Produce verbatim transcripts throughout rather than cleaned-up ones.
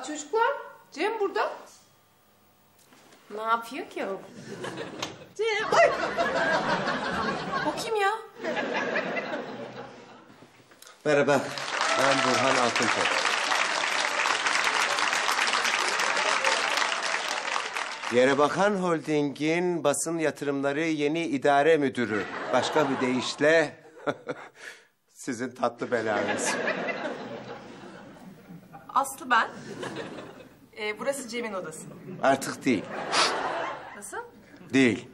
Aa, çocuklar, Cem burada. Ne yapıyor ki o? Cem, ay! O kim ya? Merhaba, ben Burhan Altıntop. Yerebakan Holding'in basın yatırımları yeni idare müdürü. Başka bir deyişle sizin tatlı belanız. Aslı ben. Ee, burası Cem'in odası. Artık değil. Nasıl? Değil.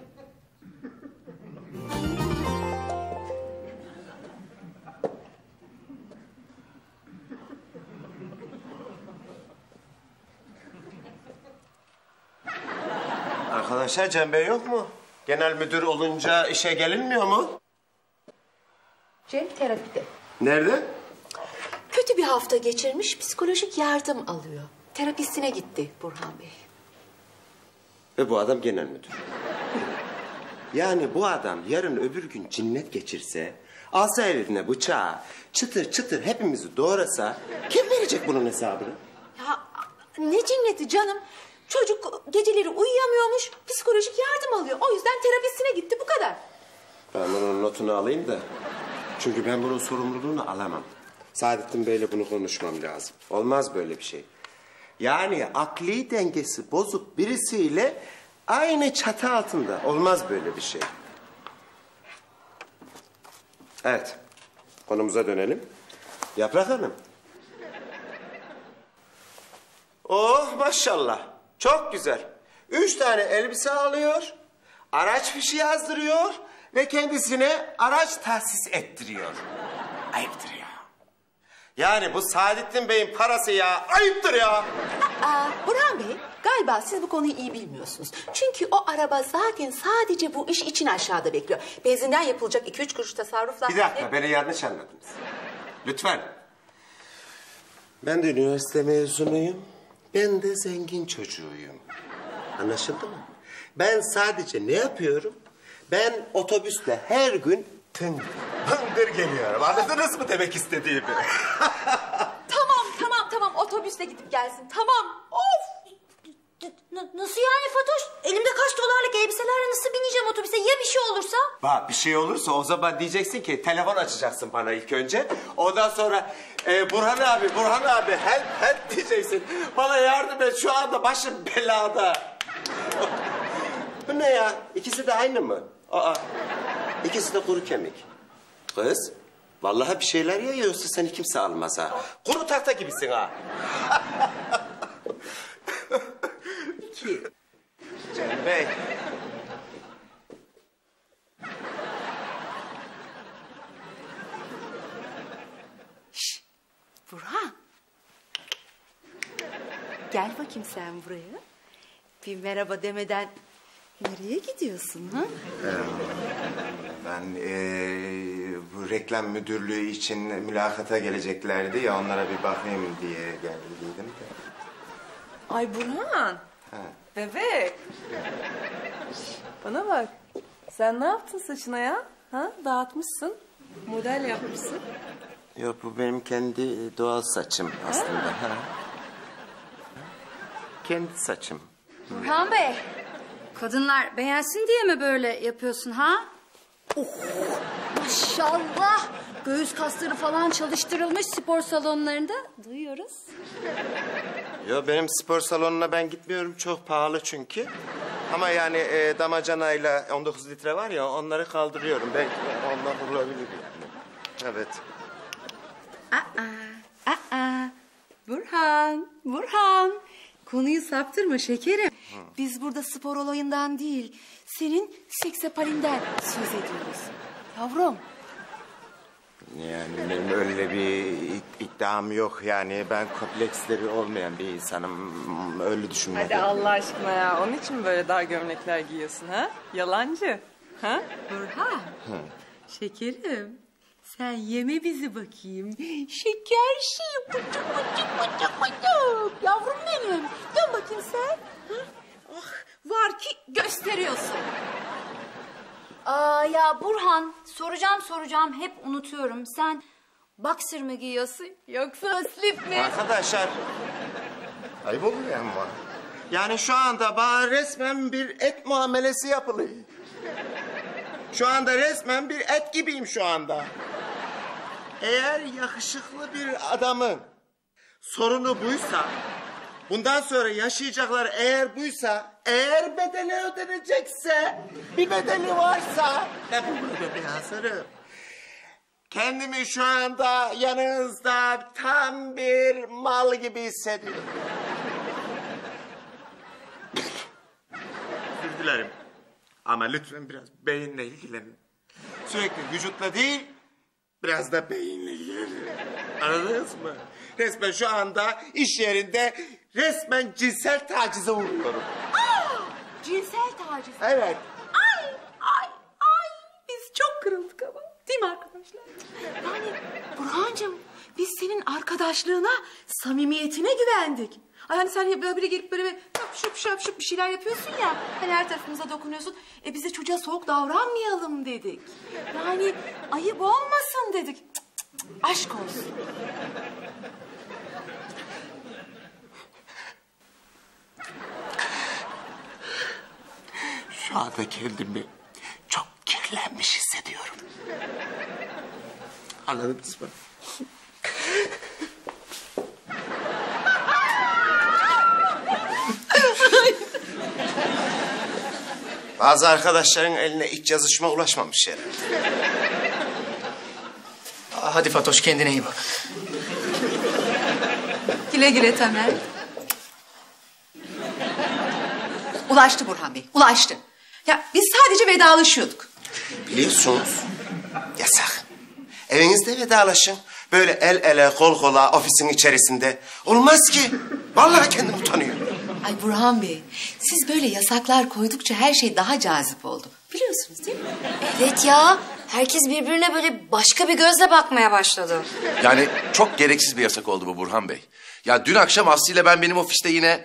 Arkadaşlar Cem Bey yok mu? Genel müdür olunca işe gelinmiyor mu? Cem terapide. Nerede? Kötü bir hafta geçirmiş, psikolojik yardım alıyor. Terapistine gitti Burhan Bey. Ve bu adam genel müdür. Yani bu adam yarın öbür gün cinnet geçirse, alsa eline bıçağı, çıtır çıtır hepimizi doğrasa, kim verecek bunun hesabını? Ya ne cinneti canım? Çocuk geceleri uyuyamıyormuş, psikolojik yardım alıyor. O yüzden terapistine gitti, bu kadar. Ben bunun notunu alayım da. Çünkü ben bunun sorumluluğunu alamam. Saadettin Bey'le bunu konuşmam lazım. Olmaz böyle bir şey. Yani akli dengesi bozuk birisiyle aynı çatı altında olmaz böyle bir şey. Evet, konumuza dönelim. Yaprak Hanım. Oh maşallah, çok güzel. Üç tane elbise alıyor, araç fişi yazdırıyor ve kendisine araç tahsis ettiriyor. Ayıptır ya. Yani bu Saadettin Bey'in parası ya, ayıptır ya. Aa, Burhan Bey, galiba siz bu konuyu iyi bilmiyorsunuz. Çünkü o araba zaten sadece bu iş için aşağıda bekliyor. Benzinden yapılacak iki üç kuruş tasarrufla... Bir dakika, beni yanlış anladınız. Lütfen. Ben de üniversite mezunuyum. Ben de zengin çocuğuyum. Anlaşıldı mı? Ben sadece ne yapıyorum? Ben otobüsle her gün tıngır tıngır geliyorum. Anladınız mı demek istediğimi? Tamam, tamam, tamam. Otobüsle gidip gelsin. Tamam. Of! N- nasıl yani Fatoş? Elimde kaç dolarlık elbiselerle nasıl bineceğim otobüse? Ya bir şey olursa? Bak bir şey olursa o zaman diyeceksin ki telefon açacaksın bana ilk önce. Ondan sonra e, Burhan abi, Burhan abi help help diyeceksin. Bana yardım et, şu anda başım belada. Bu ne ya? İkisi de aynı mı? Aa, ikisi de kuru kemik. Kız, vallahi bir şeyler ya yoksa seni kimse almaz ha. Kuru tahta gibisin ha. İki. Cem Bey. Şşş! Burhan. Gel bakayım sen buraya. Bir merhaba demeden nereye gidiyorsun ha? Ben ee, bu reklam müdürlüğü için mülakata geleceklerdi ya, onlara bir bakayım diye geldiydim de. Ay Burhan. Ha. Bebek. Bana bak. Sen ne yaptın saçına ya? Ha? Dağıtmışsın. Model yapmışsın. Yok, bu benim kendi doğal saçım aslında. Ha. Kendi saçım. Burhan Bey, kadınlar beğensin diye mi böyle yapıyorsun ha? Oh, maşallah. Göğüs kasları falan çalıştırılmış spor salonlarında. Duyuyoruz. Yok, benim spor salonuna ben gitmiyorum. Çok pahalı çünkü. Ama yani e, damacanayla on dokuz litre var ya, onları kaldırıyorum. Belki ondan olabilir yani. Evet. Aa, aa. Burhan, Burhan. Konuyu saptırma şekerim. Hı. Biz burada spor olayından değil, senin seksapalinden söz ediyoruz. Yavrum. Yani benim öyle bir iddiam yok yani. Ben kompleksleri olmayan bir insanım. Öyle düşünmedim. Hadi Allah aşkına ya. Onun için mi böyle dar gömlekler giyiyorsun ha? Yalancı. Ha? Burhan. Hı. Şekerim. Sen yeme bizi bakayım. Şeker şey. Bıcık bıcık bıcık bıcık. Yavrum benim. Dön bakayım sen. Ha? Ah, var ki gösteriyorsun. Aa ya Burhan, soracağım soracağım hep unutuyorum. Sen boxer mı giyiyorsun yoksa slip mi? Arkadaşlar, Ayıp oluyor ama. Yani şu anda bana resmen bir et muamelesi yapılıyor. Şu anda resmen bir et gibiyim şu anda. Eğer yakışıklı bir adamın sorunu buysa, bundan sonra yaşayacakları eğer buysa, eğer bedeli ödenecekse, bir bedeli varsa ben bunu ödemeye hazırım. Kendimi şu anda yanınızda tam bir mal gibi hissediyorum. Özür dilerim. Ama lütfen biraz beyinle ilgilenin. Sürekli vücutla değil, biraz da beyinle ilgilenin. Anladınız mı? Resmen şu anda iş yerinde resmen cinsel tacize uğruyorum. Aa, cinsel taciz. Evet. Ay, ay, ay. Biz çok kırıldık ama. Değil mi arkadaşlar? Yani Burhancığım, biz senin arkadaşlığına, samimiyetine güvendik. Ay hani sen böyle gelip böyle şap şup şap şup bir şeyler yapıyorsun ya. Hani her tarafımıza dokunuyorsun. E biz de çocuğa soğuk davranmayalım dedik. Yani ayıp olmasın dedik. Cık, cık, cık. Aşk olsun. Şu anda kendimi çok kirlenmiş hissediyorum. Anladınız mı? Bazı arkadaşların eline iç yazışma ulaşmamış herhalde. Hadi Fatoş, kendine iyi bak. Güle güle Tamer. Ulaştı Burhan Bey, ulaştı. Ya biz sadece vedalaşıyorduk. Biliyorsunuz, yasak. Evinizde vedalaşın. Böyle el ele, kol kola, ofisin içerisinde. Olmaz ki. Vallahi kendim utanıyorum. Ay Burhan Bey, siz böyle yasaklar koydukça her şey daha cazip oldu. Biliyorsunuz değil mi? Evet ya. Herkes birbirine böyle başka bir gözle bakmaya başladı. Yani çok gereksiz bir yasak oldu bu Burhan Bey. Ya dün akşam Aslı ile ben benim ofiste yine...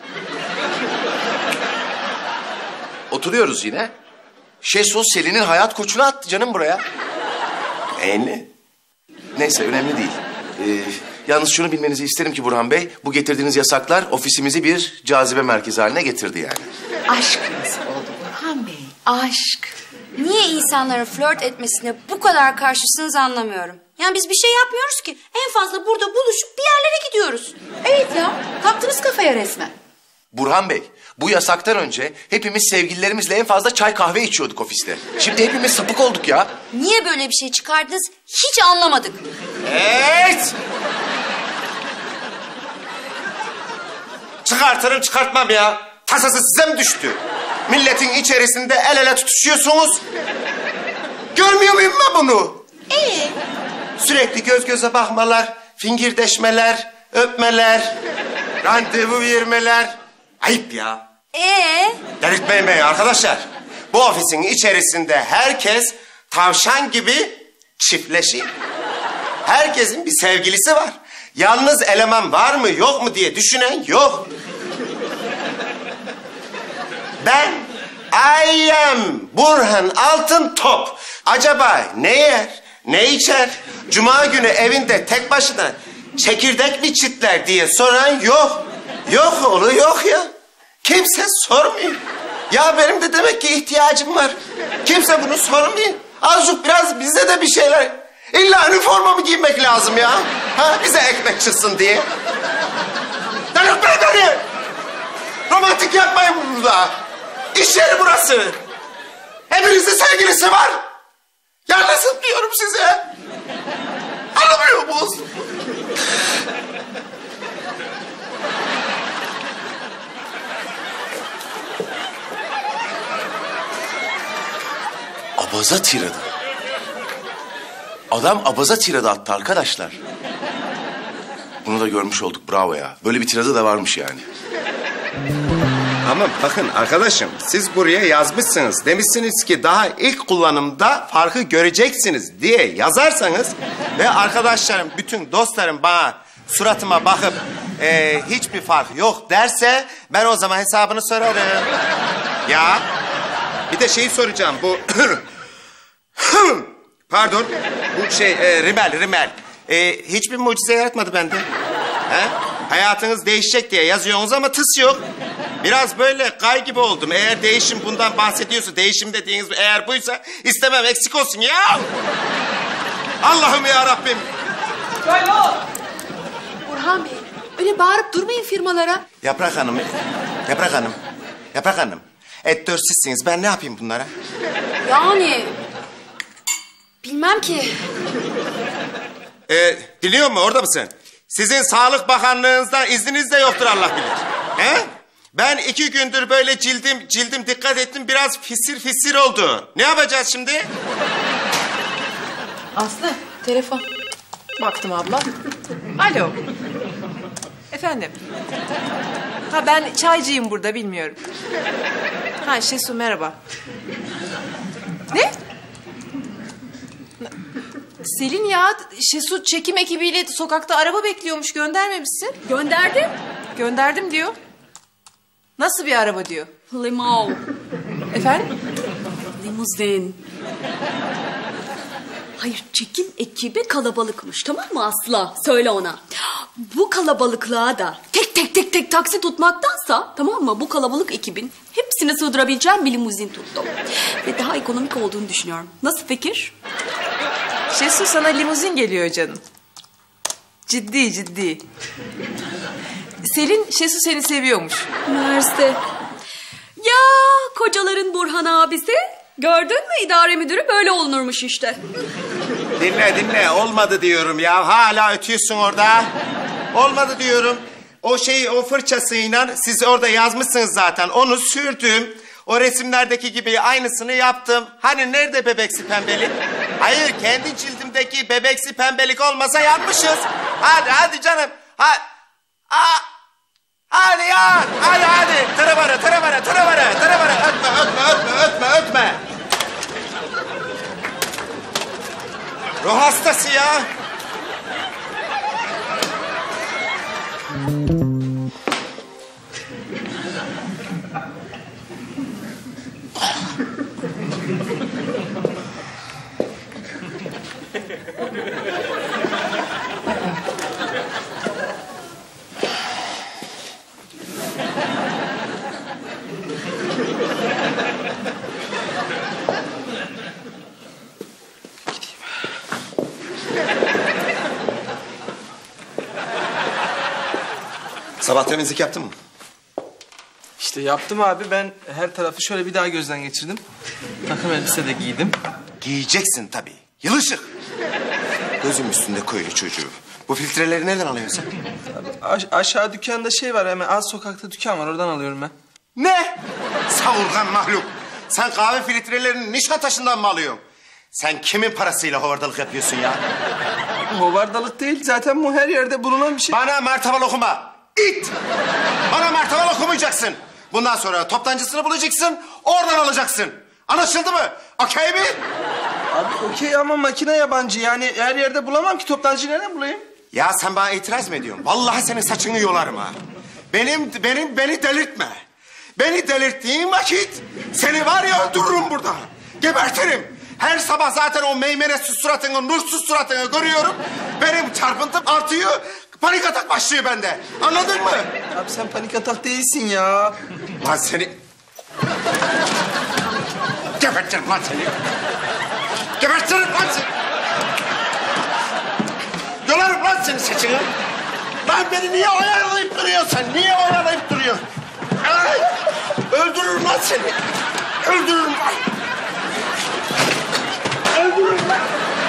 Oturuyoruz yine. Şesus Selin'in hayat koçunu attı canım buraya. Neyini? Neyse önemli değil. Ee, yalnız şunu bilmenizi isterim ki Burhan Bey... bu getirdiğiniz yasaklar ofisimizi bir cazibe merkezi haline getirdi yani. Aşk nasıl oldu Burhan Bey? Aşk. Niye insanların flört etmesine bu kadar karşısınız anlamıyorum. Yani biz bir şey yapmıyoruz ki. En fazla burada buluşup bir yerlere gidiyoruz. Evet ya, taktınız kafaya resmen. Burhan Bey, bu yasaktan önce hepimiz sevgililerimizle en fazla çay kahve içiyorduk ofiste. Şimdi hepimiz sapık olduk ya. Niye böyle bir şey çıkardınız hiç anlamadık. Evet! Çıkartırım çıkartmam ya. Tasası size mi düştü? Milletin içerisinde el ele tutuşuyorsunuz. Görmüyor muyum ben bunu? Ee? Sürekli göz göze bakmalar, fingirdeşmeler, öpmeler, randevu vermeler. Ayıp ya. Ee? Delirtmeyin beni arkadaşlar. Bu ofisin içerisinde herkes tavşan gibi çiftleşiyor. Herkesin bir sevgilisi var. Yalnız eleman var mı yok mu diye düşünen yok. Ben I am Burhan Altıntop. Acaba ne yer, ne içer? Cuma günü evinde tek başına çekirdek mi çitler diye soran yok. Yok oğlu yok ya. Kimse sormuyor. Ya benim de demek ki ihtiyacım var. Kimse bunu sormuyor. Azıcık biraz bize de bir şeyler... İlla üniforma mı giymek lazım ya? Ha, bize ekmek çıksın diye. Delirtmeyin beni! Romantik yapmayın burada. İş yeri burası. Hepinizin sevgilisi var. Yalnızım diyorum size. Anlamıyor musunuz? Abaza tiradı. Adam abaza tiradı attı arkadaşlar. Bunu da görmüş olduk, bravo ya. Böyle bir tiradı da varmış yani. Ama bakın arkadaşım, siz buraya yazmışsınız. Demişsiniz ki daha ilk kullanımda farkı göreceksiniz diye yazarsanız... ve arkadaşlarım, bütün dostlarım bana suratıma bakıp e, hiçbir fark yok derse... ben o zaman hesabını sorarım. Ya bir de şeyi soracağım, bu... Pardon, bu şey e, rimel, rimel. E, hiçbir mucize yaratmadı bende. He? Hayatınız değişecek diye yazıyorsunuz ama tıs yok. Biraz böyle kay gibi oldum. Eğer değişim bundan bahsediyorsa, değişim dediğiniz eğer buysa istemem, eksik olsun ya. Allah'ım ya Rabbim. Burhan Bey, öyle bağırıp durmayın firmalara. Yaprak Hanım, Yaprak Hanım, Yaprak Hanım. Editör sizsiniz. Ben ne yapayım bunlara? Yani bilmem ki. Ee, biliyor musun? Orada mısın? Sizin Sağlık Bakanlığınızdan izniniz de yoktur Allah bilir. He? Ben iki gündür böyle cildim cildim dikkat ettim. Biraz fisir fisir oldu. Ne yapacağız şimdi? Aslı, telefon. Baktım abla. Alo. Efendim. Ha ben çaycıyım burada, bilmiyorum. Ha Şesu merhaba. Ne? Selin ya, Şesu çekim ekibiyle sokakta araba bekliyormuş, göndermemişsin. Gönderdim. Gönderdim diyor. Nasıl bir araba diyor? Limo. Efendim? Limuzin. Hayır, çekim ekibi kalabalıkmış, tamam mı Aslı? Söyle ona. Bu kalabalıklığa da tek tek tek tek taksi tutmaktansa, tamam mı? Bu kalabalık ekibin hepsini sığdırabileceğim bir limuzin tuttum. Ve daha ekonomik olduğunu düşünüyorum. Nasıl fikir? Şesu sana limuzin geliyor canım. Ciddi ciddi. Selin, Şesu seni seviyormuş. Mersi. Ya kocaların Burhan abisi. Gördün mü, idare müdürü böyle olunurmuş işte. Dinle dinle. Olmadı diyorum ya. Hala ötüyorsun orada. Olmadı diyorum. O şeyi, o fırçasıyla siz orada yazmışsınız zaten. Onu sürdüm. O resimlerdeki gibi aynısını yaptım. Hani nerede bebeksi pembelik? Hayır, kendi cildimdeki bebeksi pembelik olmasa yapmışız. Hadi hadi canım. Hadi. Aa. Hadi ya. Hadi hadi. Tırıvara tırıvara tırıvara tırıvara. Ötme ötme ötme ötme ötme. Ruh hastası ya. Sabah temizlik yaptın mı? İşte yaptım abi. Ben her tarafı şöyle bir daha gözden geçirdim. Takım elbise de giydim. Giyeceksin tabii. Yılışık. Gözüm üstünde koyulu çocuğu. Bu filtreleri nereden alıyorsun sen? Aş- aşağı dükkanda şey var, hemen az sokakta dükkan var, oradan alıyorum ben. Ne? Savurgan mahluk. Sen kahve filtrelerini Nişantaşı'ndan mı alıyorsun? Sen kimin parasıyla hovardalık yapıyorsun ya? Hovardalık değil, zaten bu her yerde bulunan bir şey. Bana mertabal okuma. İt! Bana mertabal okumayacaksın. Bundan sonra toptancısını bulacaksın, oradan alacaksın. Anlaşıldı mı? Okey mi? Abi okey ama makine yabancı, yani her yerde bulamam ki, toptancıyı nereden bulayım? Ya sen bana itiraz mı ediyorsun? Vallahi senin saçını yolarım ha. Benim, benim, beni delirtme. Beni delirttiğin vakit seni var ya öldürürüm burada. Gebertirim. Her sabah zaten o meymenetsiz suratını, nursuz suratını görüyorum. Benim çarpıntım artıyor, panik atak başlıyor bende. Anladın mı? Abi sen panik atak değilsin ya. Lan seni... Gebertirim lan seni. Gebertirim lan seni. Yolarım lan senin saçını. Lan beni niye oyalayıp duruyorsun sen? Niye oyalayıp duruyorsun? Ay, öldürürüm lan seni. Öldürürüm lan. Öldürürüm lan.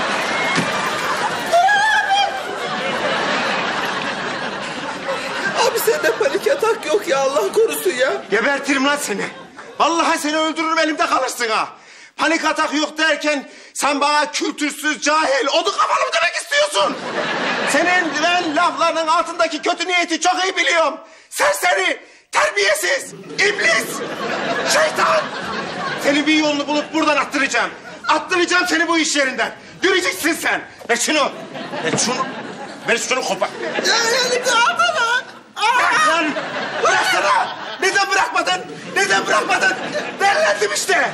Abi sende panik atak yok ya, Allah korusun ya. Gebertirim lan seni. Vallahi seni öldürürüm, elimde kalırsın ha. Panik atak yok derken sen bana kültürsüz, cahil, odun kafalı mı demek istiyorsun? Senin ben laflarının altındaki kötü niyeti çok iyi biliyorum. Serseri, terbiyesiz, iblis, şeytan. Seni bir yolunu bulup buradan attıracağım. Attıracağım seni bu iş yerinden. Göreceksin sen. Ver şunu. Ver şunu. Ver şunu kopar. Ya elimde abi lan. Bırak lan. Bıraksana. Neden bırakmadın? Neden bırakmadın? Dellendim işte.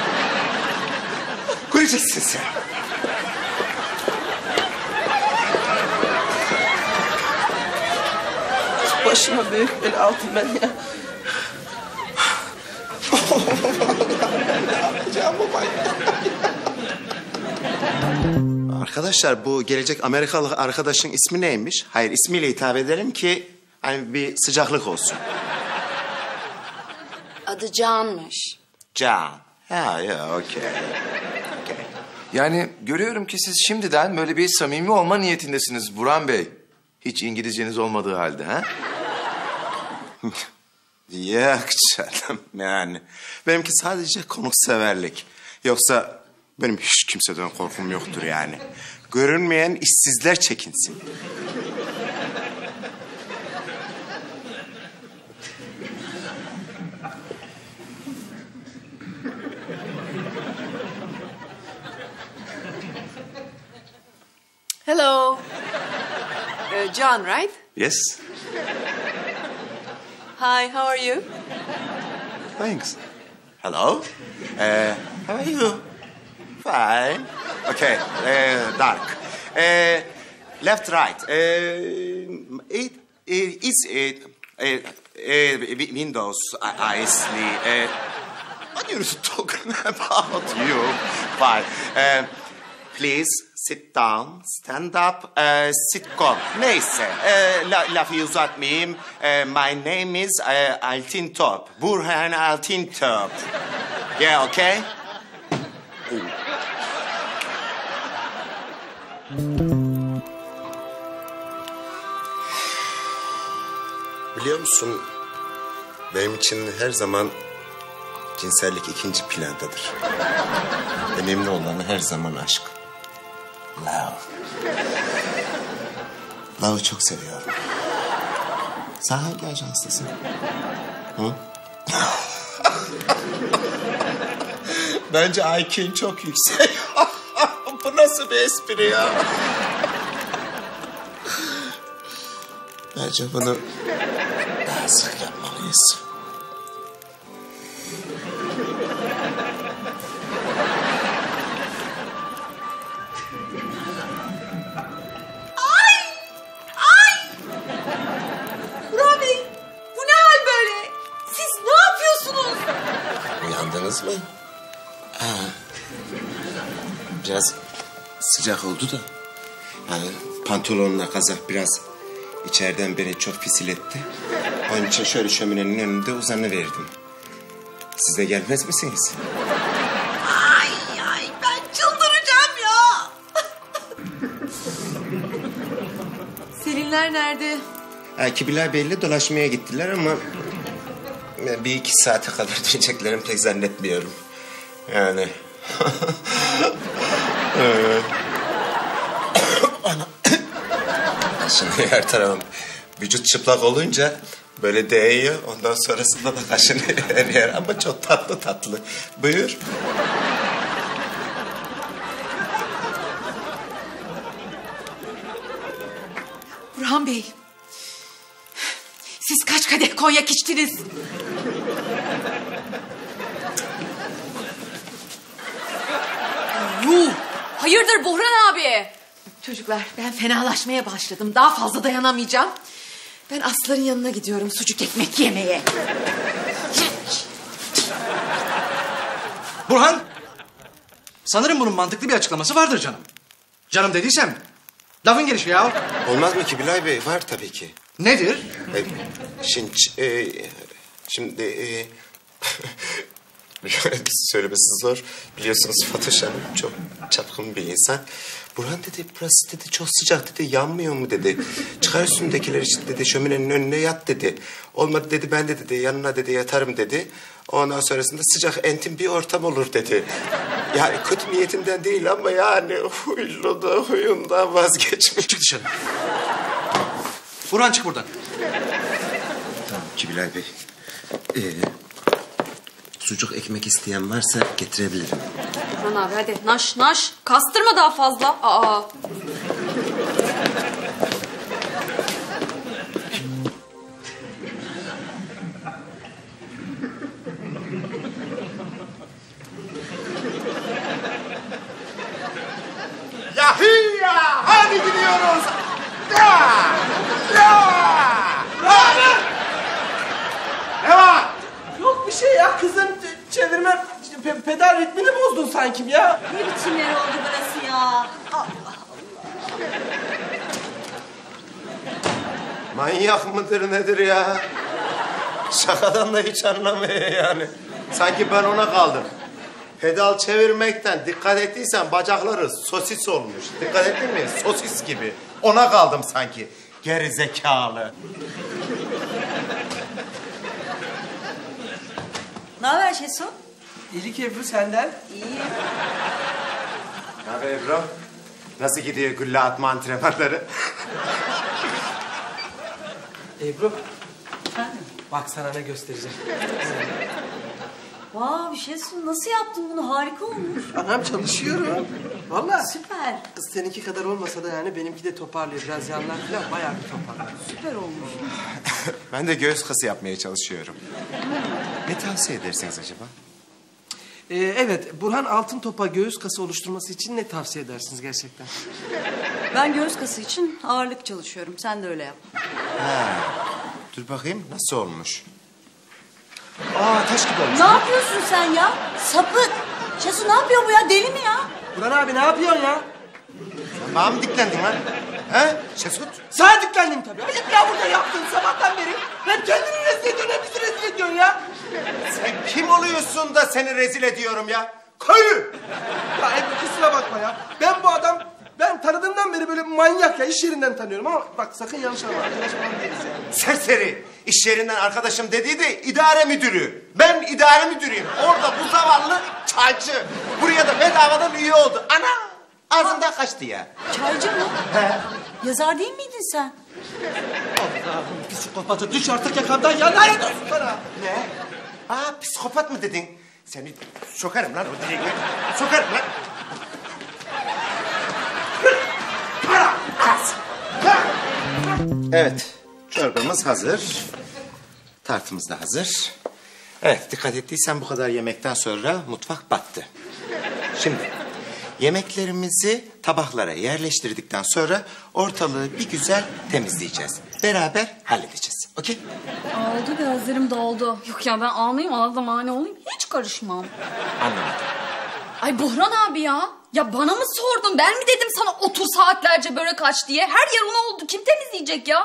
Göreceksin sen. başıma büyük bela aldım ben ya. Arkadaşlar bu gelecek Amerikalı arkadaşın ismi neymiş? Hayır ismiyle hitap edelim ki hani bir sıcaklık olsun. Adı Can'mış. Can. Ha ya okey. Okay. Yani görüyorum ki siz şimdiden böyle bir samimi olma niyetindesiniz Burhan Bey. Hiç İngilizceniz olmadığı halde ha? Yok canım yani. Benimki sadece konukseverlik. Yoksa benim hiç kimseden korkum yoktur yani. Görünmeyen işsizler çekinsin. Hello. Uh, John, right? Yes. Hi, how are you? Thanks. Hello. Uh, how are you? Fine. Okay. Uh, dark. Uh, left, right. Uh, it, it is it. Uh, uh, Windows, Isley. Uh, what are you talking about? You. Fine. Uh, please sit down, stand up, uh, sitcom. Neyse. Uh, la, lafı uzatmayayım. Uh, my name is uh, Altintop. Burhan Altintop. Yeah, okay? Biliyor musun? Benim için her zaman cinsellik ikinci plandadır. Önemli olan her zaman aşk. Love. Love'ı çok seviyorum. Sen hangi ajanslısın? Hı? Bence I Q'un çok yüksek. Bu nasıl bir espri ya? Bence bunu daha sık yapmalıyız. Burhan Bey, bu ne hal böyle? Siz ne yapıyorsunuz? Uyandınız mı? Ha. Biraz sıcak oldu da. Yani pantolonla kazak biraz içeriden beni çok fisiletti. Onun için şöyle şöminenin önünde uzanıverdim. Siz de gelmez misiniz? Ay ay ben çıldıracağım ya. Selinler nerede? Ha, Kibilay Bey'le dolaşmaya gittiler ama... bir iki saate kadar döneceklerini pek zannetmiyorum. Yani... ee... Şimdi her tarafım vücut çıplak olunca böyle değiyor. Ondan sonrasında da kaşınıyor her yer. Ama çok tatlı tatlı. Buyur. Burhan Bey, siz kaç kadeh konyak içtiniz? Yuh! Hayırdır Buhran abi? Çocuklar ben fenalaşmaya başladım. Daha fazla dayanamayacağım. Ben Aslı'nın yanına gidiyorum sucuk ekmek yemeye. Burhan, sanırım bunun mantıklı bir açıklaması vardır canım. Canım dediysem, lafın gelişi ya. Olmaz mı Kibilay Bey? Var tabii ki. Nedir? E, şimdi... E, şimdi... E, söylemesi zor. Biliyorsunuz Fatoş Hanım çok çapkın bir insan. Burhan dedi, burası dedi çok sıcak dedi, yanmıyor mu dedi. Çıkar üstündekiler için dedi, şöminenin önüne yat dedi. Olmadı dedi, ben de dedi, yanına dedi yatarım dedi. Ondan sonrasında sıcak entim bir ortam olur dedi. Yani kötü niyetinden değil ama yani huylu da huyundan vazgeçmiş. Çık dışarı. Burhan çık buradan. Tamam Kibilay Bey. Ee, sucuk ekmek isteyen varsa getirebilirim. Burhan abi hadi naş naş. Kastırma daha fazla. Aa. Yahiya! Hadi gidiyoruz! Ya! Ya! Hadi! ritmini bozdun sanki ya. Ne biçim yer oldu burası ya? Manyak mıdır nedir ya? Şakadan da hiç anlamıyor yani. Sanki ben ona kaldım. Pedal çevirmekten dikkat ettiysen bacakları sosis olmuş. Dikkat ettin mi? Sosis gibi. Ona kaldım sanki. Geri zekalı. Ne haber Şesu? İyilik Ebru senden. İyi. Ne haber Ebru? Nasıl gidiyor gülle atma antrenmanları? Ebru Efendim? bak sana ne göstereceğim. Vay Şesu nasıl yaptın bunu? Harika olmuş. Anam çalışıyorum. Vallahi. Süper. Kız seninki kadar olmasa da yani benimki de toparlıyor. Biraz yanlar falan bayağı bir toparlıyor. Süper olmuş. Ben de göğüs kası yapmaya çalışıyorum. Ne tavsiye edersiniz acaba? Ee, evet, Burhan altın topa göğüs kası oluşturması için ne tavsiye edersiniz gerçekten? Ben göğüs kası için ağırlık çalışıyorum. Sen de öyle yap. Dur bakayım nasıl olmuş? Aa taş gibi olmuş. Ne yapıyorsun sen ya? Sapık. Şesu ne yapıyor bu ya? Deli mi ya? Burhan abi ne yapıyorsun ya? Bana mı diklendin lan? He? Şesut? Sana diklendim tabii. Ayıp ya burada yaptığın sabahtan beri. Ben kendini rezil ediyorsun, hep bizi rezil ediyorsun ya. Sen kim oluyorsun da seni rezil ediyorum ya? Köylü! Ya Ebru kusura bakma ya. Ben bu adam, ben tanıdığımdan beri böyle manyak ya. İş yerinden tanıyorum ama bak sakın yanlış anlama. Arkadaş falan değiliz yani. Serseri! İş yerinden arkadaşım dediği de idare müdürü. Ben idare müdürüyüm. Orada bu zavallı çaycı. Buraya da bedavadan üye oldu. Ana! Ağzından kaçtı ya. Çaycı mı? He. Yazar değil miydin sen? Allah'ım psikopatı düş artık yakamdan ya. Lanet olsun sana. Ne? Aa psikopat mı dedin? Seni sokarım lan o direkle. Sokarım lan. Evet, çorbamız hazır. Tartımız da hazır. Evet, dikkat ettiysen bu kadar yemekten sonra mutfak battı. Şimdi yemeklerimizi tabaklara yerleştirdikten sonra ortalığı bir güzel temizleyeceğiz. Beraber halledeceğiz. Okey? Oldu gözlerim doldu. Yok ya ben almayayım ona da mani olayım. Hiç karışmam. Anlamadım. Ay Buhran abi ya. Ya bana mı sordun? Ben mi dedim sana otur saatlerce börek aç diye? Her yer un oldu. Kim temizleyecek ya?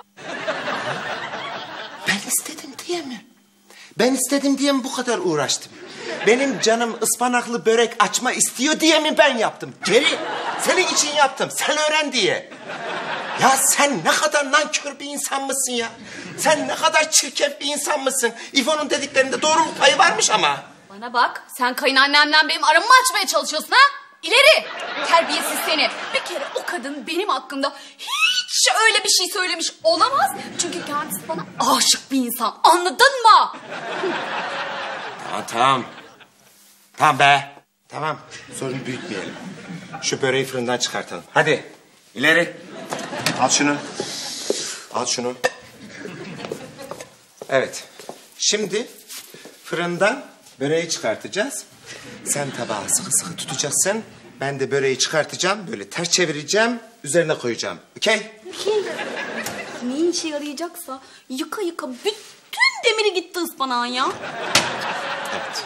Ben istedim diye mi? Ben istedim diye mi bu kadar uğraştım? Benim canım ıspanaklı börek açma istiyor diye mi ben yaptım? Geri senin için yaptım. Sen öğren diye. Ya sen ne kadar nankör bir insan mısın ya? Sen ne kadar çirkef bir insan mısın? İfo'nun dediklerinde doğruluk payı varmış ama. Bana bak. Sen kayınannemden benim aramı mı açmaya çalışıyorsun ha? İleri. Terbiyesiz seni. Bir kere o kadın benim hakkımda hiç öyle bir şey söylemiş olamaz. Çünkü kendisi bana aşık bir insan. Anladın mı? Tamam tamam. Tamam be. Tamam sorun büyütmeyelim. Şu böreği fırından çıkartalım. Hadi ileri. Al şunu. Al şunu. Evet. Şimdi fırından böreği çıkartacağız. Sen tabağı sıkı sıkı tutacaksın. Ben de böreği çıkartacağım. Böyle ters çevireceğim. Üzerine koyacağım. Okey? Ne işe yarayacaksa yıka yıka bütün demiri gitti ıspanağın ya. Evet.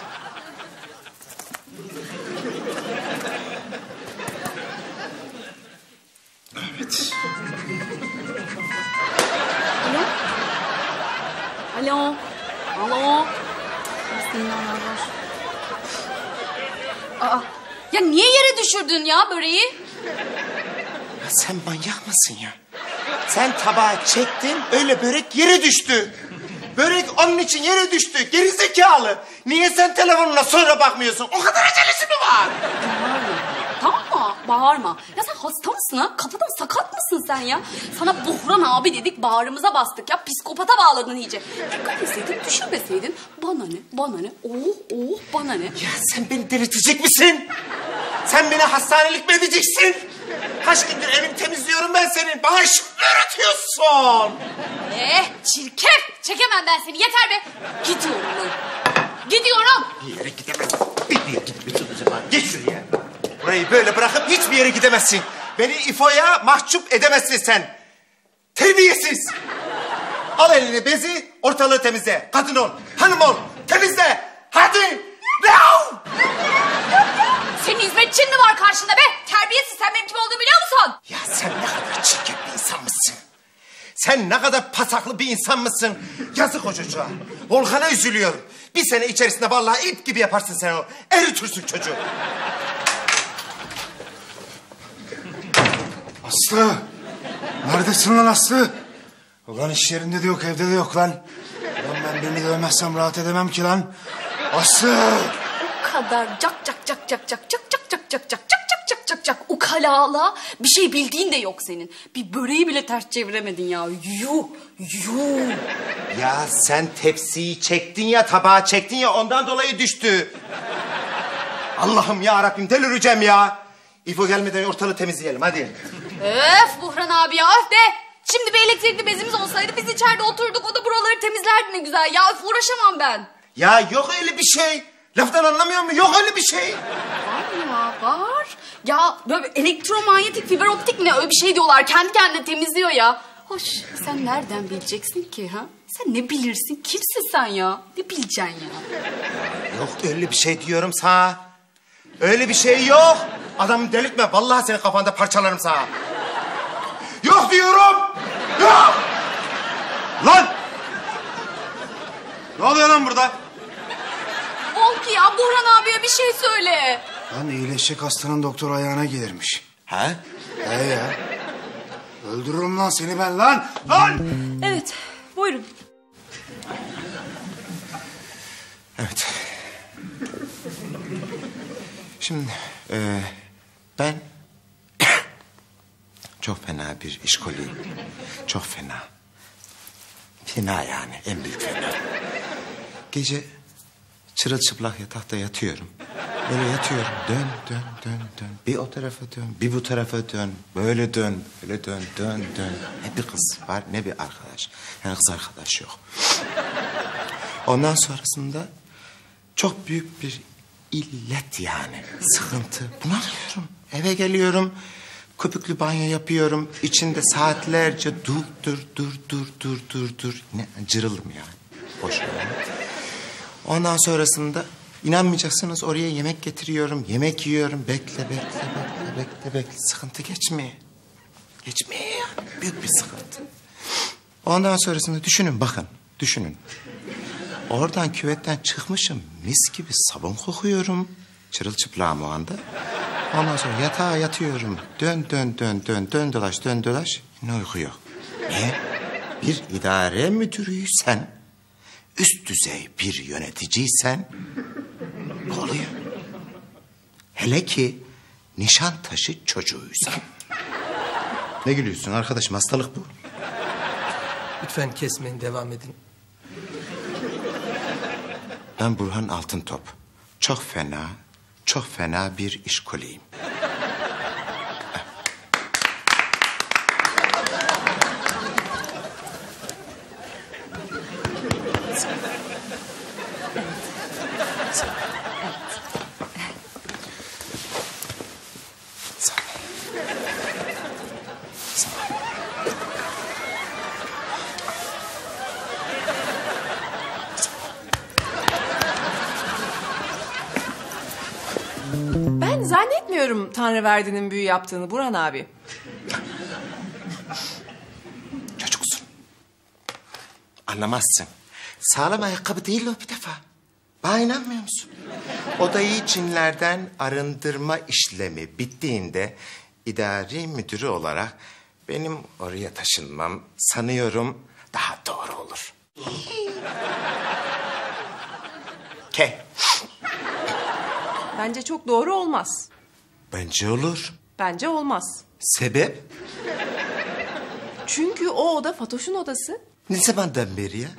Evet. Alo? Alo? Alo? Senin var. Aa, ya niye yere düşürdün ya böreği? Ya sen manyak mısın ya? Sen tabağı çektin, öyle börek yere düştü. Börek onun için yere düştü. Gerizekalı. Niye sen telefonuna sonra bakmıyorsun? O kadar acelesi mi var? Tamam mı? Bağırma. Ya sen hasta mısın ha? Kafadan sakat mısın sen ya? Sana Buhran abi dedik, bağrımıza bastık ya. Psikopata bağladın iyice. Dikkat etseydin, düşünmeseydin. Bana ne, bana ne, oh oh bana ne? Ya sen beni delirtecek misin? Sen beni hastanelik mi edeceksin? Kaç gündür evini temizliyorum ben senin. Bana iş mi öğretiyorsun? Eh çirkef! Çekemem ben seni, yeter be! Gidiyorum ben. Gidiyorum! Bir yere gidemezsin. Bir yere gidemezsin o zaman. Geç şuraya. Burayı böyle bırakıp hiçbir yere gidemezsin. Beni İfo'ya mahcup edemezsin sen. Terbiyesiz. Al elini bezi, ortalığı temizle. Kadın ol, hanım ol, temizle. Hadi. Now. Çin mi var karşında be? Terbiyesiz, sen benim kim olduğumu biliyor musun? Ya sen ne kadar çirkin bir insan mısın? Sen ne kadar pasaklı bir insan mısın? Yazık o çocuğa. Volkan'a üzülüyorum. Bir sene içerisinde vallahi ip gibi yaparsın sen o. Eritirsin çocuğu. Aslı! Neredesin lan Aslı? Ulan iş yerinde de yok, evde de yok lan. Ulan ben birini dövmezsem rahat edemem ki lan. Aslı! O kadar cak cak cak cak cak cak cak cak cak cak cak cak cak cak cak ukalalığa bir şey bildiğin de yok senin. Bir böreği bile ters çeviremedin ya. Yuh yuh. Ya sen tepsiyi çektin ya, tabağı çektin ya, ondan dolayı düştü. Allah'ım ya Rabbim, delireceğim ya. İfo gelmeden ortalığı temizleyelim hadi. Öf Buhran abi ya, öf be. Şimdi bir elektrikli bezimiz olsaydı biz içeride oturduk, o da buraları temizlerdi ne güzel. Ya öf, uğraşamam ben. Ya yok öyle bir şey. Laftan anlamıyor mu? Yok öyle bir şey. Var ya, var. Ya böyle elektromanyetik fiber optik mi ne, öyle bir şey diyorlar. Kendi kendine temizliyor ya. Hoş, sen nereden bileceksin ki ha? Sen ne bilirsin? Kimsin sen ya? Ne bileceksin ya? Yok öyle bir şey diyorum sana. Öyle bir şey yok. Adamı delirtme. Vallahi senin kafanda parçalarım sana. Yok diyorum. Yok. Lan. Ne oluyor lan burada? Volki ya, Buhran abiye bir şey söyle. Lan iyileşecek hastanın doktor ayağına gelirmiş. Ha? He ya. Öldürürüm lan seni ben lan. Lan! Evet, buyurun. Evet. Şimdi e, ben çok fena bir işkoliyim. Çok fena. Fena yani, en büyük fena. Gece çırılçıplak yatakta yatıyorum. Böyle yatıyorum. Dön, dön, dön, dön. Bir o tarafa dön, bir bu tarafa dön. Böyle dön, böyle dön, dön, dön. Ne bir kız var, ne bir arkadaş. Yani kız arkadaş yok. Ondan sonrasında çok büyük bir illet yani. Sıkıntı. Bunalıyorum. Eve geliyorum. Köpüklü banyo yapıyorum. İçinde saatlerce dur, dur, dur, dur, dur, dur, dur. Ne cırıldım yani. Boş yani. Ondan sonrasında inanmayacaksınız, oraya yemek getiriyorum. Yemek yiyorum. Bekle, bekle, bekle, bekle, bekle. Sıkıntı geçmiyor. Geçmiyor ya. Büyük bir sıkıntı. Ondan sonrasında düşünün bakın. Düşünün. Oradan küvetten çıkmışım. Mis gibi sabun kokuyorum. Çırılçıplağım o anda. Ondan sonra yatağa yatıyorum. Dön, dön, dön, dön, dön dolaş, dön dolaş. Ne uyku yok. Ne? Bir idare müdürüysen, üst düzey bir yöneticiysen ne oluyor? Hele ki Nişantaşı çocuğuysan. Ne gülüyorsun arkadaşım? Hastalık bu. Lütfen kesmeyin, devam edin. Ben Burhan Altıntop. Çok fena, çok fena bir işkoliyim. Ben zannetmiyorum Tanrıverdi'nin büyü yaptığını Burhan abi. Çocuksun. Anlamazsın. Sağlam ayakkabı değil o bir defa. Bana inanmıyor musun? Odayı cinlerden arındırma işlemi bittiğinde idari müdürü olarak benim oraya taşınmam sanıyorum daha doğru olur. Ke. Bence çok doğru olmaz. Bence olur. Bence olmaz. Sebep? Çünkü o oda Fatoş'un odası. Ne zamandan beri ya?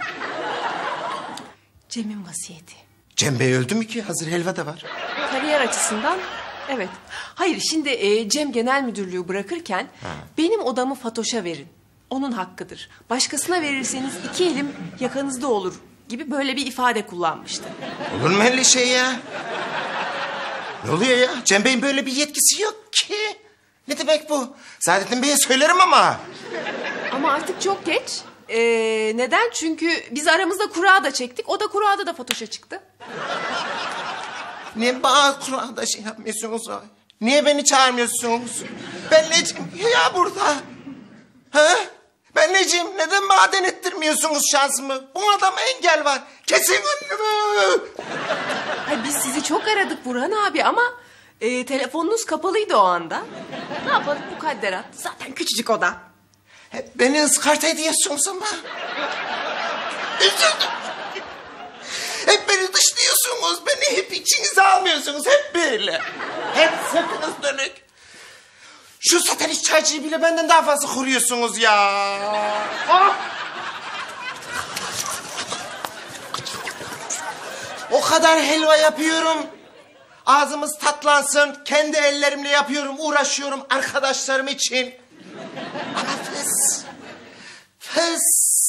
Cem'in vasiyeti. Cem Bey öldü mü ki? Hazır helva da var. Kariyer açısından evet. Hayır şimdi e, Cem genel müdürlüğü bırakırken ha. benim odamı Fatoş'a verin. Onun hakkıdır. Başkasına verirseniz iki elim yakanızda olur gibi böyle bir ifade kullanmıştı. Olur mu öyle şey ya? Ne oluyor ya? Cem Bey'in böyle bir yetkisi yok ki. Ne demek bu? Saadettin Bey'e söylerim ama. Ama artık çok geç. Ee, neden? Çünkü biz aramızda kura da çektik. O da kurada da Fatoş'a çıktı. Niye bana kurada şey yapmıyorsunuz? Niye beni çağırmıyorsunuz? Ben neciyim ya burada? Ha? Ben neciyim? Neden maden ettirmiyorsunuz şansımı? Bu adama engel var. Kesin önümü. Ay, biz sizi çok aradık Burhan abi ama e, telefonunuz kapalıydı o anda. Ne yapalım mukadderat. Zaten küçücük oda. Hep beni ıskart ediyorsunuz ama. Üzüldüm. Hep beni dışlıyorsunuz. Beni hep içinize almıyorsunuz. Hep böyle. Hep sırtınız dönük. Şu satanik çaycıyı bile benden daha fazla koruyorsunuz ya. Ah! O kadar helva yapıyorum. Ağzımız tatlansın. Kendi ellerimle yapıyorum, uğraşıyorum arkadaşlarım için. Ama fıs. Fıs.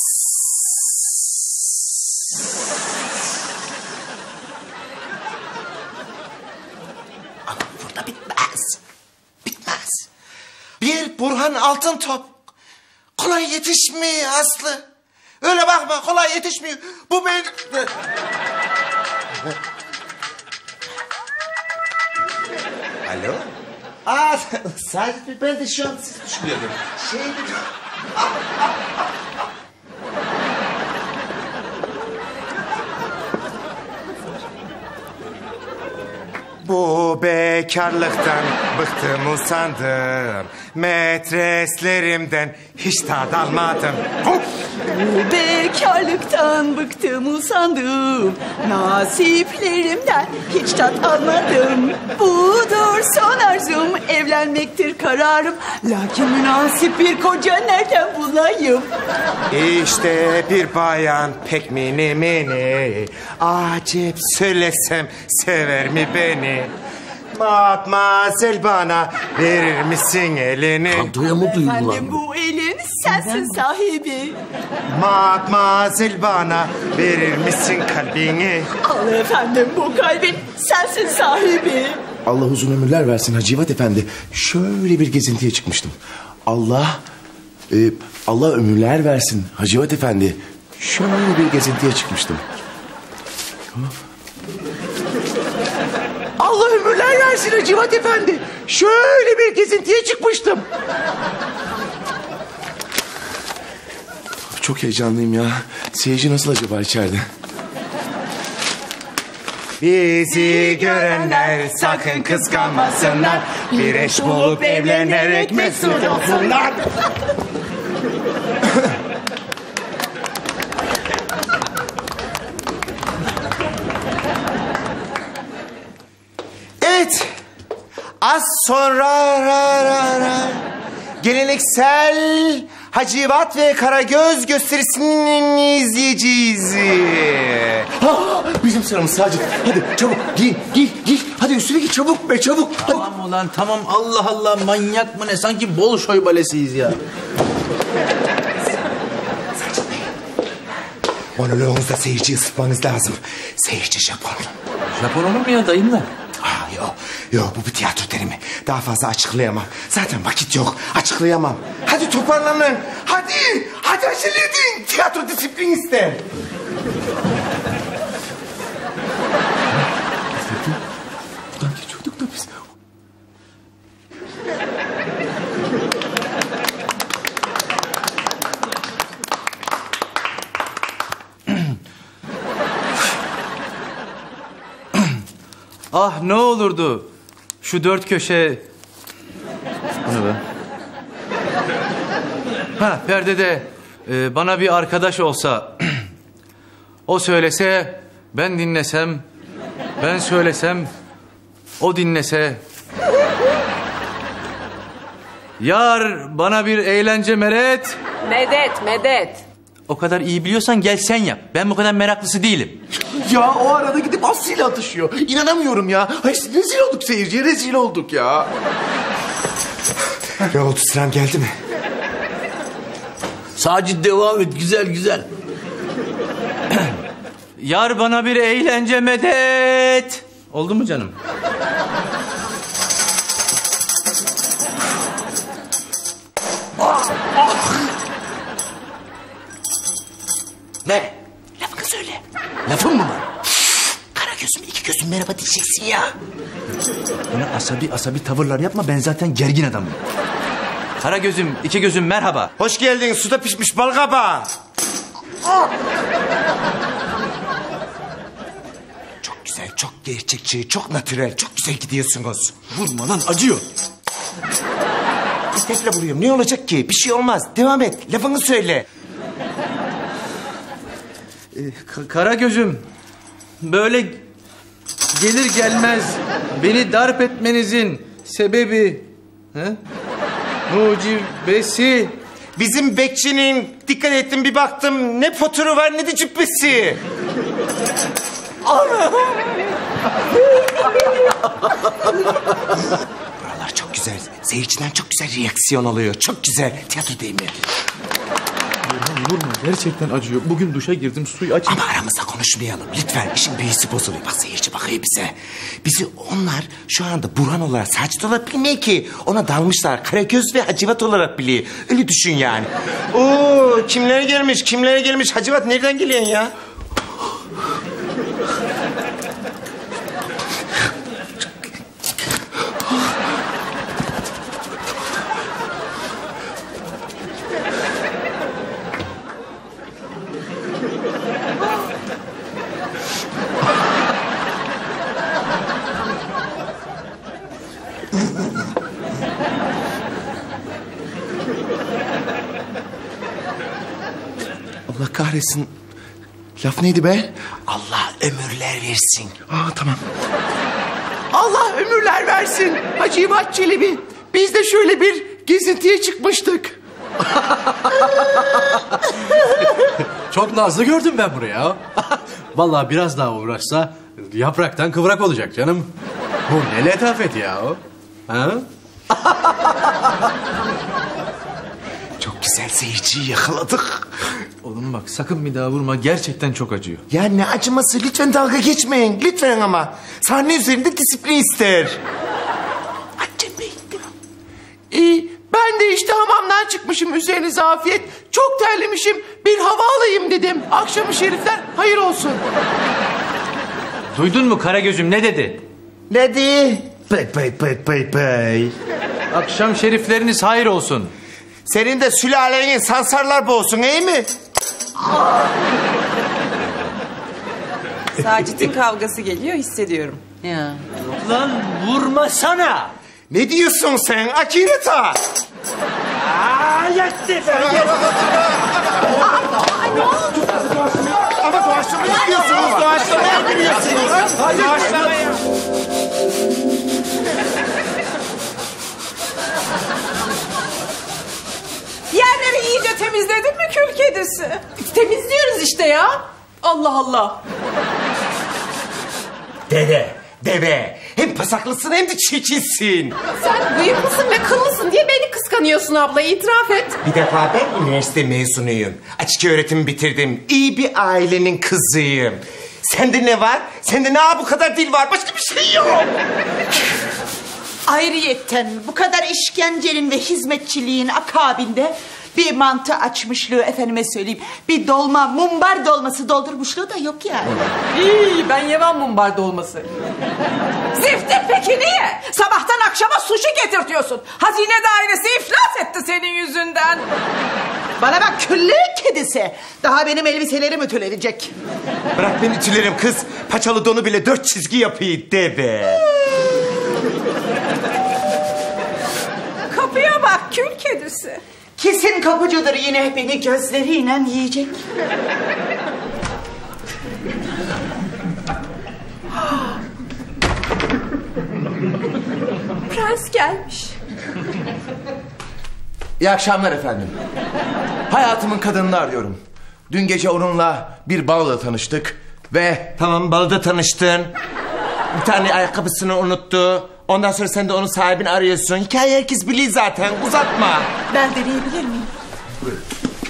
Ama burada bitmez. Bitmez. Bir Burhan Altıntop. Kolay yetişmiyor Aslı. Öyle bakma, kolay yetişmiyor. Bu ben... Alo? Aa, sadece ben de şu an sizi düşünüyordum. Şey dedim... Bu bekarlıktan bıktım usandım. Metreslerimden hiç tad almadım. Bu bekarlıktan bıktım usandım. Nasiplerimden hiç tat almadım. Budur son arzum, evlenmektir kararım. Lakin münasip bir koca nereden bulayım? İşte bir bayan pek mini mini. Acep söylesem sever mi beni? Matmazel bana verir misin elini? Kadroya mı Efendim bu elin sensin sahibi. Matmazel bana verir misin kalbini? Al efendim bu kalbin sensin sahibi. Allah uzun ömürler versin Hacivat Efendi. Şöyle bir gezintiye çıkmıştım. Allah... E, Allah ömürler versin Hacivat Efendi. Şöyle bir gezintiye çıkmıştım. Allah ömürler versin Hacivat Efendi. Şöyle bir gezintiye çıkmıştım. Çok heyecanlıyım ya. Seyirci nasıl acaba içeride? Bizi görenler sakın kıskanmasınlar. Bir eş bulup evlenerek mesut olsunlar. Evet. Az sonra ra, ra, ra, geleneksel Hacivat ve Karagöz gösterisini izleyeceğiz. Ha, bizim sıramız Sacit. Hadi çabuk giy, giy, giy. Hadi üstüne giy çabuk be çabuk. Hadi. Tamam ulan tamam, Allah Allah, manyak mı ne? Sanki Bolşoy balesiyiz ya. Monoloğunuzda seyirciyi ısıtmanız lazım. Seyirci Japon. Japon olur mu ya dayımla? Aa, yok, yok bu bir tiyatro terimi. Daha fazla açıklayamam. Zaten vakit yok. Açıklayamam. Hadi toparlanın. Hadi. Hadi acele edin. Tiyatro disiplin ister. Buradan geçiyorduk da biz. Ah ne olurdu şu dört köşe... Bu ne be? Ha perdede e, bana bir arkadaş olsa... O söylese, ben dinlesem... Ben söylesem, o dinlese... Yar bana bir eğlence meret... Medet, medet. O kadar iyi biliyorsan gel sen yap. Ben bu kadar meraklısı değilim. Ya o arada gidip Aslı ile atışıyor. İnanamıyorum ya. Hayır, rezil olduk seyirciye, rezil olduk ya. Ne oldu, sıram geldi mi? Sacit devam et, güzel güzel. Yar bana bir eğlence medet. Oldu mu canım? Ne? Lafını söyle. Lafın mı var? Kara gözüm, iki gözüm merhaba diyeceksin ya. Bana asabi asabi tavırlar yapma, ben zaten gergin adamım. Kara gözüm, iki gözüm merhaba. Hoş geldin, suda pişmiş bal kabağı. Çok güzel, çok gerçekçi, çok natürel, çok güzel gidiyorsunuz. Vurma lan, acıyor. İstekle vuruyorum, ne olacak ki? Bir şey olmaz, devam et, lafını söyle. Ee, kara gözüm, böyle gelir gelmez beni darp etmenizin sebebi... He? Mucibesi. Bizim bekçinin, dikkat ettim bir baktım, ne poturu var ne de cübbesi. Buralar çok güzel, seyirciden çok güzel reaksiyon oluyor, çok güzel. Tiyatro değil mi? Vurma, vurma, gerçekten acıyor. Bugün duşa girdim, suyu açayım. Ama aramızda konuşmayalım lütfen, işin büyüsü bozuluyor. Bak seyirci bakıyor bize. Bizi onlar şu anda Burhan olarak, Sacit olarak bilmiyor ki. Ona dalmışlar, Karagöz ve Hacivat olarak biliyor. Öyle düşün yani. Oo, kimler gelmiş, kimler gelmiş. Hacivat nereden geliyorsun ya? Allah kahretsin. Laf neydi be? Allah ömürler versin. Aa, tamam. Allah ömürler versin Hacivat Çelebi. Biz de şöyle bir gezintiye çıkmıştık. Çok nazlı gördüm ben buraya. Vallahi biraz daha uğraşsa yapraktan kıvrak olacak canım. Bu ne letafet ya. Ha? Çok güzel seyirciyi yakaladık. Oğlum bak, sakın bir daha vurma, gerçekten çok acıyor. Ya ne acıması, lütfen dalga geçmeyin. Lütfen ama. Sahne üzerinde disiplin ister. Acem Bey. Ee, ben de işte hamamdan çıkmışım, üzerinize afiyet. Çok terlemişim, bir hava alayım dedim. Akşam-ı şerifler hayır olsun. Duydun mu kara gözüm, ne dedi? Ne dedi? Pay pay pay pay pay. Akşam şerifleriniz hayır olsun. Senin de sülalenin sansarlar boğsun, iyi mi? Sacit'in kavgası geliyor, hissediyorum. Ya. Lan vurmasana. Ne diyorsun sen Akirita? Aa, yetti be, yetti. Ama doğaçlamayı biliyorsunuz, doğaçlamayı biliyorsunuz. Doğaçlamayı. Yerleri iyice temizledin mi kül kedisi? Temizliyoruz işte ya. Allah Allah. Deve, deve. Hem pasaklısın hem de çirkinsin. Sen bıyıklısın ve kıllısın diye beni kıskanıyorsun abla, itiraf et. Bir defa ben üniversite mezunuyum. Açık öğretim bitirdim. İyi bir ailenin kızıyım. Sende ne var? Sende ne bu kadar dil var? Başka bir şey yok. Ayrıyetten bu kadar işkencenin ve hizmetçiliğin akabinde bir mantı açmışlığı, efendime söyleyeyim, bir dolma, mumbar dolması doldurmuşluğu da yok yani. İyi, ben yemem mumbar dolması. Ziftin peki niye? Sabahtan akşama suşi getirtiyorsun. Hazine dairesi iflas etti senin yüzünden. Bana bak küllü kedisi. Daha benim elbiselerim ütülenecek. Bırak beni ütülerim kız. Paçalı donu bile dört çizgi yapıyor deve. Kapıya bak kül kedisi. Kesin kapıcıdır, yine beni gözleriyle yiyecek. Prens gelmiş. İyi akşamlar efendim. Hayatımın kadınını arıyorum. Dün gece onunla bir baloda tanıştık ve... Tamam, baloda tanıştın. Bir tane ayakkabısını unuttu. Ondan sonra sen de onun sahibini arıyorsun. Hikaye herkes biliyor zaten, uzatma. Ben deneyebilir miyim? Buyurun.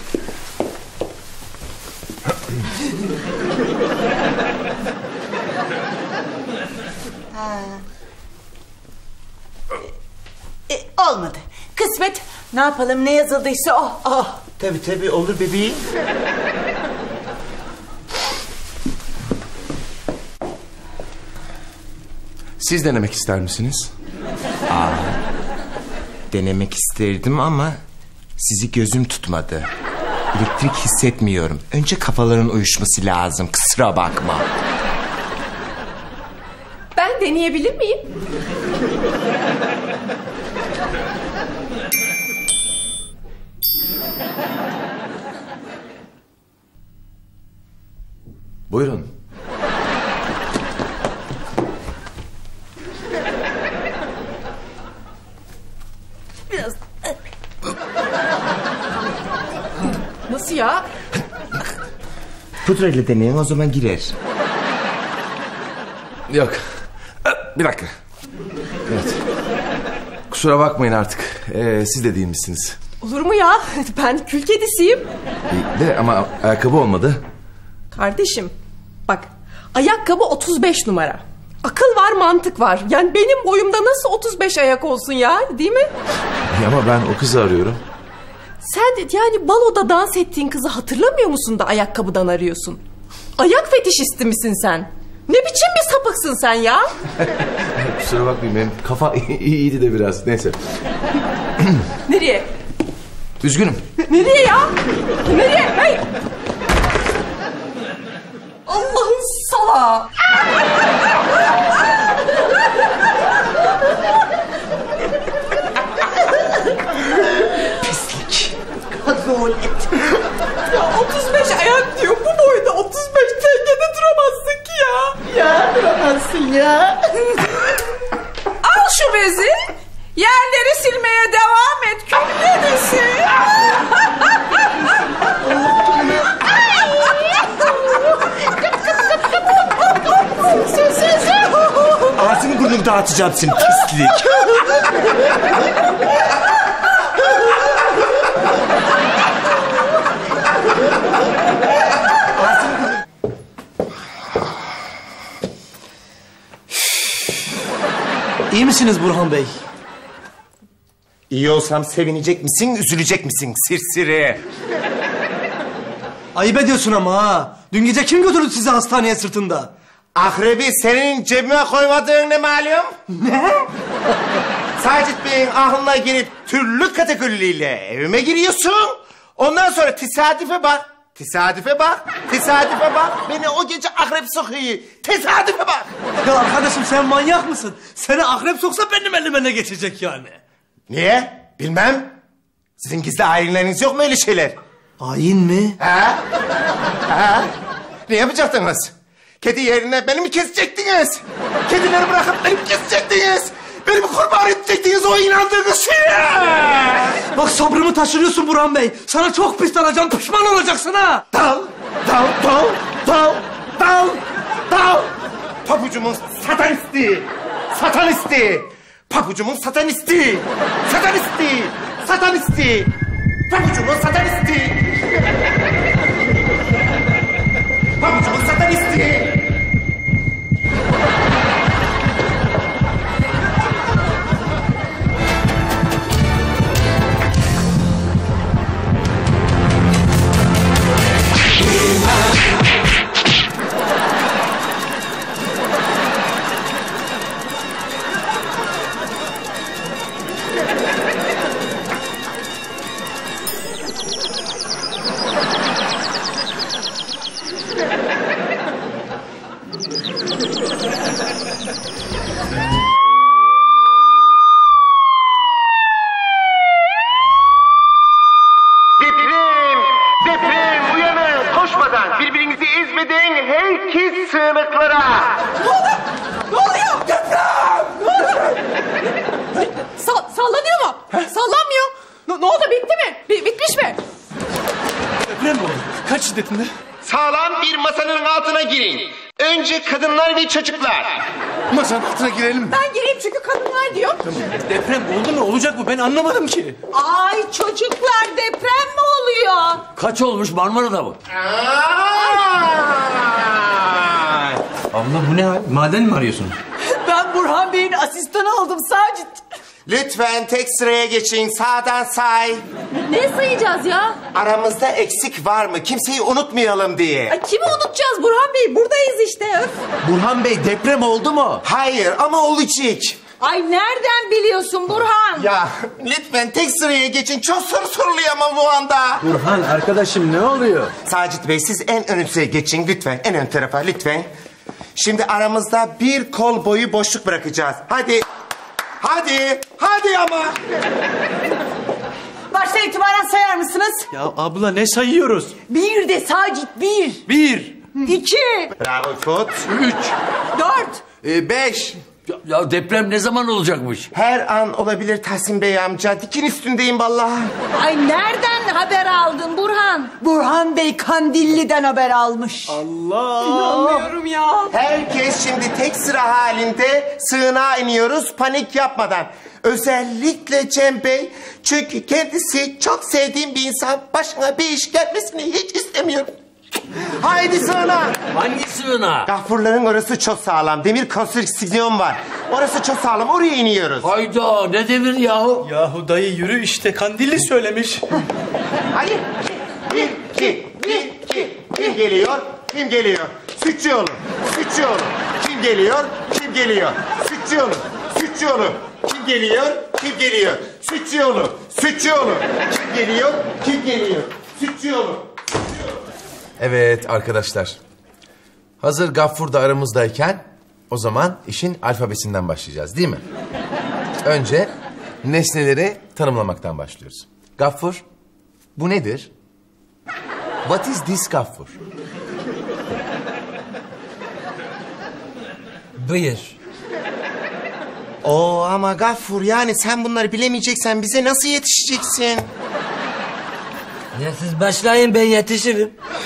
E, olmadı. Kısmet. Ne yapalım, ne yazıldıysa o. Oh. Tabii tabii, olur bebeğim. Siz denemek ister misiniz? Aa, denemek isterdim ama sizi gözüm tutmadı. Elektrik hissetmiyorum. Önce kafaların uyuşması lazım. Kusura bakma. Ben deneyebilir miyim? Buyurun. Biraz. Nasıl ya? Pudrayla deneyin, o zaman girer. Yok. Bir dakika. Evet. Kusura bakmayın artık. Ee, siz de değil misiniz? Olur mu ya? Ben kül kedisiyim. De ama ayakkabı olmadı. Kardeşim bak, ayakkabı otuz beş numara. Akıl var, mantık var. Yani benim boyumda nasıl otuz beş ayak olsun ya, değil mi? Ama ben o kızı arıyorum. Sen de yani baloda dans ettiğin kızı hatırlamıyor musun da ayakkabıdan arıyorsun? Ayak fetişisti misin sen? Ne biçim bir sapıksın sen ya? Kusura bakmayın, benim kafa iyiydi de biraz. Neyse. Nereye? Üzgünüm. Nereye ya? Nereye? Hey! Allah'ın salağı! Pislik. Kabul et. Ya otuz beş ayak diyor. Bu boyda otuz beş tengede duramazsın ki ya. Ya duramazsın ya. Al şu bezi. Yerleri silmeye devam et. Kül kedisi. Ağzını burnunu dağıtacağım seni, pislik. İyi misiniz Burhan Bey? İyi olsam sevinecek misin, üzülecek misin sirsiri? Ayıp ediyorsun ama ha. Dün gece kim götürdü sizi hastaneye sırtında? Akrebi senin cebime koymadığın ne malum? Ne? Sacit Bey'in aklına girip türlü kategoriyle evime giriyorsun. Ondan sonra tesadüfe bak. Tesadüfe bak. Tesadüfe bak. Beni o gece akrep sokuyor. Tesadüfe bak. Ya arkadaşım sen manyak mısın? Seni akrep soksa benim elime ne geçecek yani? Niye? Bilmem. Sizin gizli ayinleriniz yok mu öyle şeyler? Ayin mi? Ha? Ha? Ne yapacaktınız? Kedi yerine beni mi kesecektiniz? Kedileri bırakıp beni mi kesecektiniz? Beni mi kurban edecektiniz o inandığınız şeye? Bak sabrımı taşırıyorsun Burhan Bey. Sana çok pis dalacağım, pişman olacaksın ha. Dal, dal, dal, dal, dal, dal. Papucumun satanisti, satanisti. Papucumun satanisti, satanisti, satanisti. Papucumun satanisti. Papucumun satanisti. Deprem, deprem uyanın koşmadan birbirinizi ezmeden herkes sığınaklara. Ne oluyor? Ne oluyor? Deprem! Ne oluyor? Sa- sallanıyor mu? Sallanmıyor. Ne, ne oldu, bitti mi? Bi- bitmiş mi? Deprem mi oldu? Kaç şiddetinde? Sağlam bir masanın altına girin. Önce kadınlar ve çocuklar. Masanın altına girelim mi? Ben gireyim çünkü kadınlar diyor. Deprem oldu mu? Olacak mı? Ben anlamadım ki. Ay çocuklar, deprem mi oluyor? Kaç olmuş Marmara'da bu? Abla bu ne hal? Maden mi arıyorsun? Ben Burhan Bey'in asistanı oldum Sacit. Lütfen tek sıraya geçin. Sağdan say. Ne sayacağız ya? Aramızda eksik var mı? Kimseyi unutmayalım diye. Ay, kimi unutacağız Burhan Bey? Buradayız işte. Öf. Burhan Bey deprem oldu mu? Hayır ama olacak. Ay nereden biliyorsun Burhan? Ya lütfen tek sıraya geçin. Çok soru sorulayamam bu anda. Burhan arkadaşım ne oluyor? Sacit Bey siz en ön sıraya geçin lütfen. En ön tarafa lütfen. Şimdi aramızda bir kol boyu boşluk bırakacağız. Hadi. Hadi. Hadi ama. Baştan itibaren sayar mısınız? Ya abla ne sayıyoruz? Bir de Sacit bir. Bir. İki. Bravo Fut. Üç. Dört. Ee, beş. Ya, ya deprem ne zaman olacakmış? Her an olabilir Tahsin Bey amca. Dikin üstündeyim vallahi. Ay nereden haber aldın Burhan? Burhan Bey Kandilli'den haber almış. Allah. İnanmıyorum ya. Herkes şimdi tek sıra halinde sığınağa iniyoruz panik yapmadan. Özellikle Cem Bey. Çünkü kendisi çok sevdiğim bir insan. Başına bir iş gelmesini hiç istemiyorum. Haydi sığınağa. Hangi sığınağa? Gafurların orası çok sağlam. Demir konstrüksiyon var. Orası çok sağlam. Oraya iniyoruz. Hayda ne demir yahu? Yahu dayı yürü işte Kandilli söylemiş. Hadi. Bir, iki, bir, iki. Kim geliyor? Kim geliyor? Sütçüoğlu. Sütçüoğlu. Kim geliyor? Kim geliyor? Sütçüoğlu. Sütçüoğlu. Kim geliyor? Kim geliyor? Sütçüoğlu. Sütçüoğlu. Kim geliyor? Kim geliyor? Sütçüoğlu. Evet arkadaşlar. Hazır Gaffur da aramızdayken o zaman işin alfabesinden başlayacağız değil mi? Önce nesneleri tanımlamaktan başlıyoruz. Gaffur, bu nedir? What is this Gaffur? Buyur. Oo ama Gaffur yani sen bunları bilemeyeceksen bize nasıl yetişeceksin? Ya siz başlayın ben yetişirim.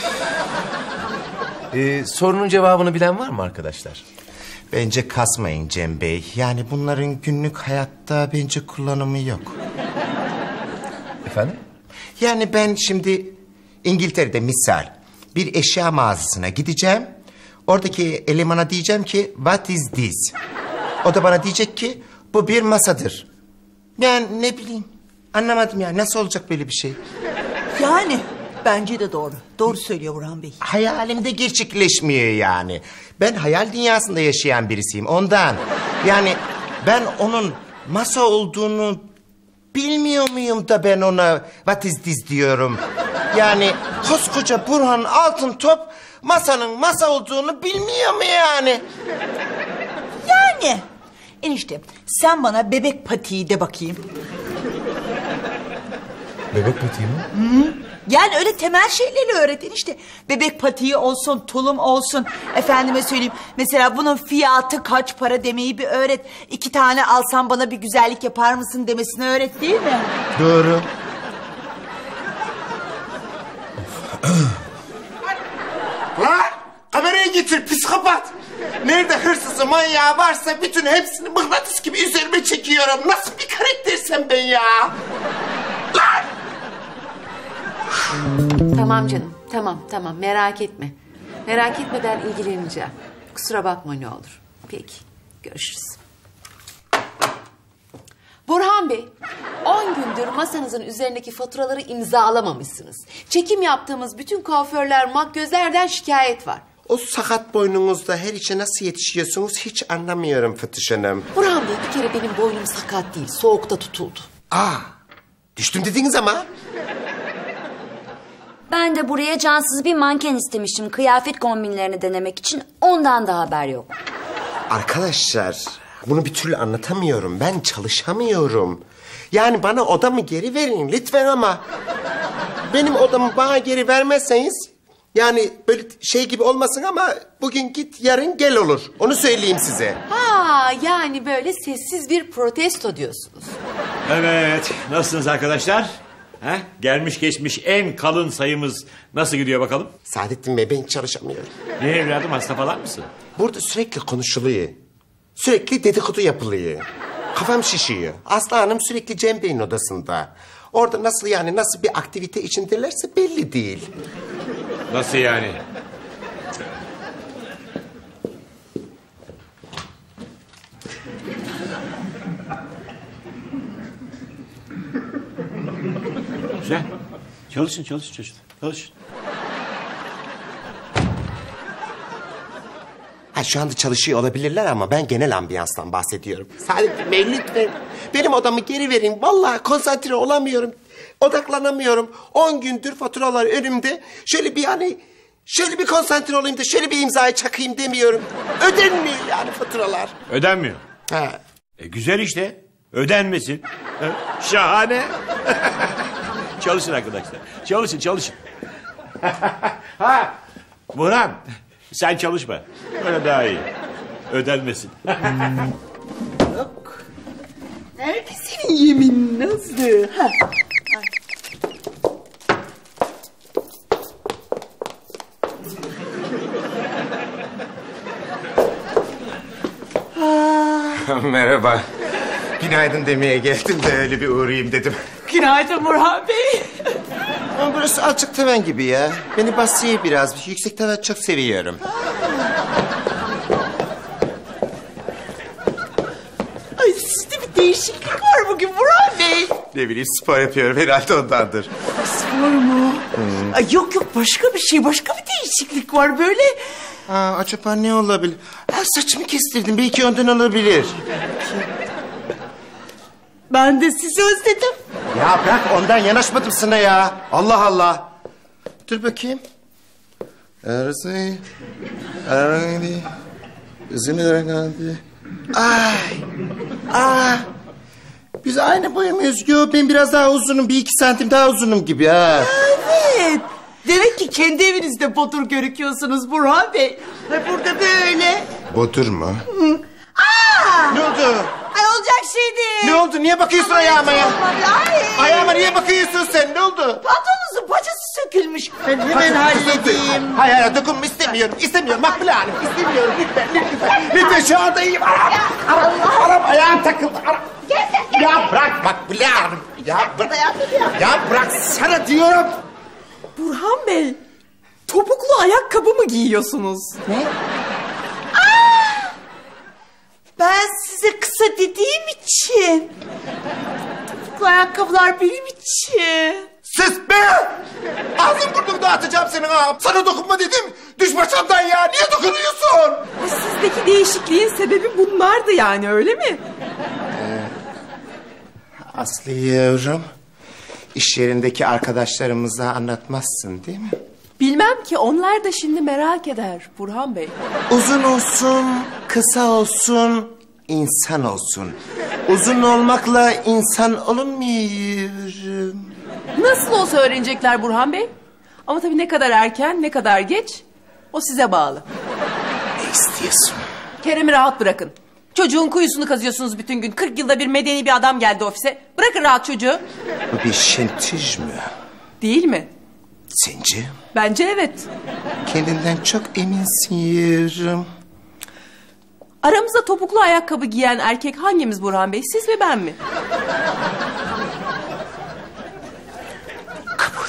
Ee, sorunun cevabını bilen var mı arkadaşlar? Bence kasmayın Cem Bey. Yani bunların günlük hayatta bence kullanımı yok. Efendim? Yani ben şimdi İngiltere'de misal bir eşya mağazasına gideceğim. Oradaki elemana diyeceğim ki what is this? O da bana diyecek ki bu bir masadır. Ben ne bileyim anlamadım ya nasıl olacak böyle bir şey? Yani bence de doğru. Doğru söylüyor Burhan Bey. Hayalimde gerçekleşmiyor yani. Ben hayal dünyasında yaşayan birisiyim ondan. Yani ben onun masa olduğunu bilmiyor muyum da ben ona what is this diyorum. Yani koskoca Burhan Altıntop masanın masa olduğunu bilmiyor mu yani? Yani enişte sen bana bebek patiği de bakayım. Bebek patiği mi? Hı? Yani öyle temel şeyleri öğretin işte. Bebek patiği olsun, tulum olsun. Efendime söyleyeyim. Mesela bunun fiyatı kaç para demeyi bir öğret. İki tane alsam bana bir güzellik yapar mısın demesini öğret değil mi? Doğru. Lan kamerayı getir psikopat. Nerede hırsızı manyağı varsa bütün hepsini mıknatıs gibi üzerime çekiyorum. Nasıl bir karaktersem ben ya? Lan! Tamam canım, tamam tamam merak etme. Merak etme ben ilgileneceğim. Kusura bakma ne olur. Peki, görüşürüz. Burhan Bey, on gündür masanızın üzerindeki faturaları imzalamamışsınız. Çekim yaptığımız bütün kuaförler, makyözlerden şikayet var. O sakat boynunuzda her işe nasıl yetişiyorsunuz hiç anlamıyorum Fıtış Hanım. Burhan Bey bir kere benim boynum sakat değil, soğukta tutuldu. Aa, düştüm dediniz ama. Ben de buraya cansız bir manken istemiştim kıyafet kombinlerini denemek için. Ondan da haber yok. Arkadaşlar bunu bir türlü anlatamıyorum. Ben çalışamıyorum. Yani bana odamı geri verin lütfen ama. Benim odamı bana geri vermezseniz... Yani böyle şey gibi olmasın ama bugün git yarın gel olur. Onu söyleyeyim size. Ha yani böyle sessiz bir protesto diyorsunuz. Evet, nasılsınız arkadaşlar? Ha? Gelmiş geçmiş en kalın sayımız nasıl gidiyor bakalım? Saadettin Bey ben hiç çalışamıyorum. Ne evladım hasta falan mısın? Burada sürekli konuşuluyor. Sürekli dedikodu yapılıyor. Kafam şişiyor. Aslı Hanım sürekli Cem Bey'in odasında. Orada nasıl yani nasıl bir aktivite içindelerse belli değil. Nasıl yani? Çalışın çalışın çalışın. Çalışın. Ha, şu anda çalışıyor olabilirler ama ben genel ambiyanstan bahsediyorum. Saadettin Bey lütfen benim odamı geri verin. Vallahi konsantre olamıyorum. Odaklanamıyorum. On gündür faturalar önümde. Şöyle bir hani şöyle bir konsantre olayım da şöyle bir imzayı çakayım demiyorum. Ödenmiyor yani faturalar. Ödenmiyor. Ha. E, güzel işte. Ödenmesin. Ha, şahane. Çalışın arkadaşlar. Çalışın çalışın. Ha, Burhan sen çalışma. Böyle daha iyi. Ödenmesin. Nerede senin yemin Nazlı? Ha. Merhaba. Günaydın demeye geldim de öyle bir uğrayayım dedim. Günaydın Burhan Bey. Ama burası alçak tavan gibi ya. Beni basıyor biraz. Yüksek tavan çok seviyorum. Ay sizde bir değişiklik var bugün Burhan Bey. Ne bileyim spor yapıyorum herhalde ondandır. Spor mu? Hmm. Ay yok yok başka bir şey. Başka bir değişiklik var böyle. Aa, acaba ne olabilir? Ha, saçımı kestirdim. Belki ondan olabilir. Ben de sizi özledim. Ya bırak ondan yanaşmadım sana ya. Allah Allah. Dur bakayım. Arası. Arası. Üzümü Ay. Aa. Biz aynı boy muyuz? Yok ben biraz daha uzunum. Bir iki santim daha uzunum gibi ha. Evet. Demek ki kendi evinizde bodur görüküyorsunuz Burhan Bey. Ve burada böyle. Bodur mu? Hı. Aa! Ne oldu? Ay olacak şey değil. Ne oldu? Niye bakıyorsun Ama ayağıma ya? Ay. Ayağıma niye bakıyorsun sen? Ne oldu? Pantolonunuzun paçası sökülmüş. Ben hemen halledeyim. Hayır hayır dokunma istemiyorum. İstemiyorum Makbule Hanım. İstemiyorum lütfen lütfen. Lütfen şu anda iyiyim. Aram, aram, aram ayağım takıldı. Aram. Ya bırak Makbule Hanım. Ya bırak. Ya bırak sana diyorum. Burhan Bey, topuklu ayakkabı mı giyiyorsunuz? Ne? Aa! Ben size kısa dediğim için. Topuklu ayakkabılar benim için. Sus be! Ağzın burnunu dağıtacağım senin ha. Sana dokunma dedim. Düş başımdan ya. Niye dokunuyorsun? Sizdeki değişikliğin sebebi bunlardı yani öyle mi? Ee, Aslı yavrum. İş yerindeki arkadaşlarımıza anlatmazsın değil mi? Bilmem ki onlar da şimdi merak eder Burhan Bey. Uzun olsun, kısa olsun, insan olsun. Uzun olmakla insan olunmuyor. Nasıl olsa öğrenecekler Burhan Bey. Ama tabii ne kadar erken, ne kadar geç o size bağlı. Ne istiyorsun? Kerem'i rahat bırakın. Çocuğun kuyusunu kazıyorsunuz bütün gün. Kırk yılda bir medeni bir adam geldi ofise. Bırakın rahat çocuğu. Bu bir şantaj mı? Değil mi? Sence? Bence evet. Kendinden çok eminsin yavrum. Aramızda topuklu ayakkabı giyen erkek hangimiz Burhan Bey? Siz mi ben mi? Kabul.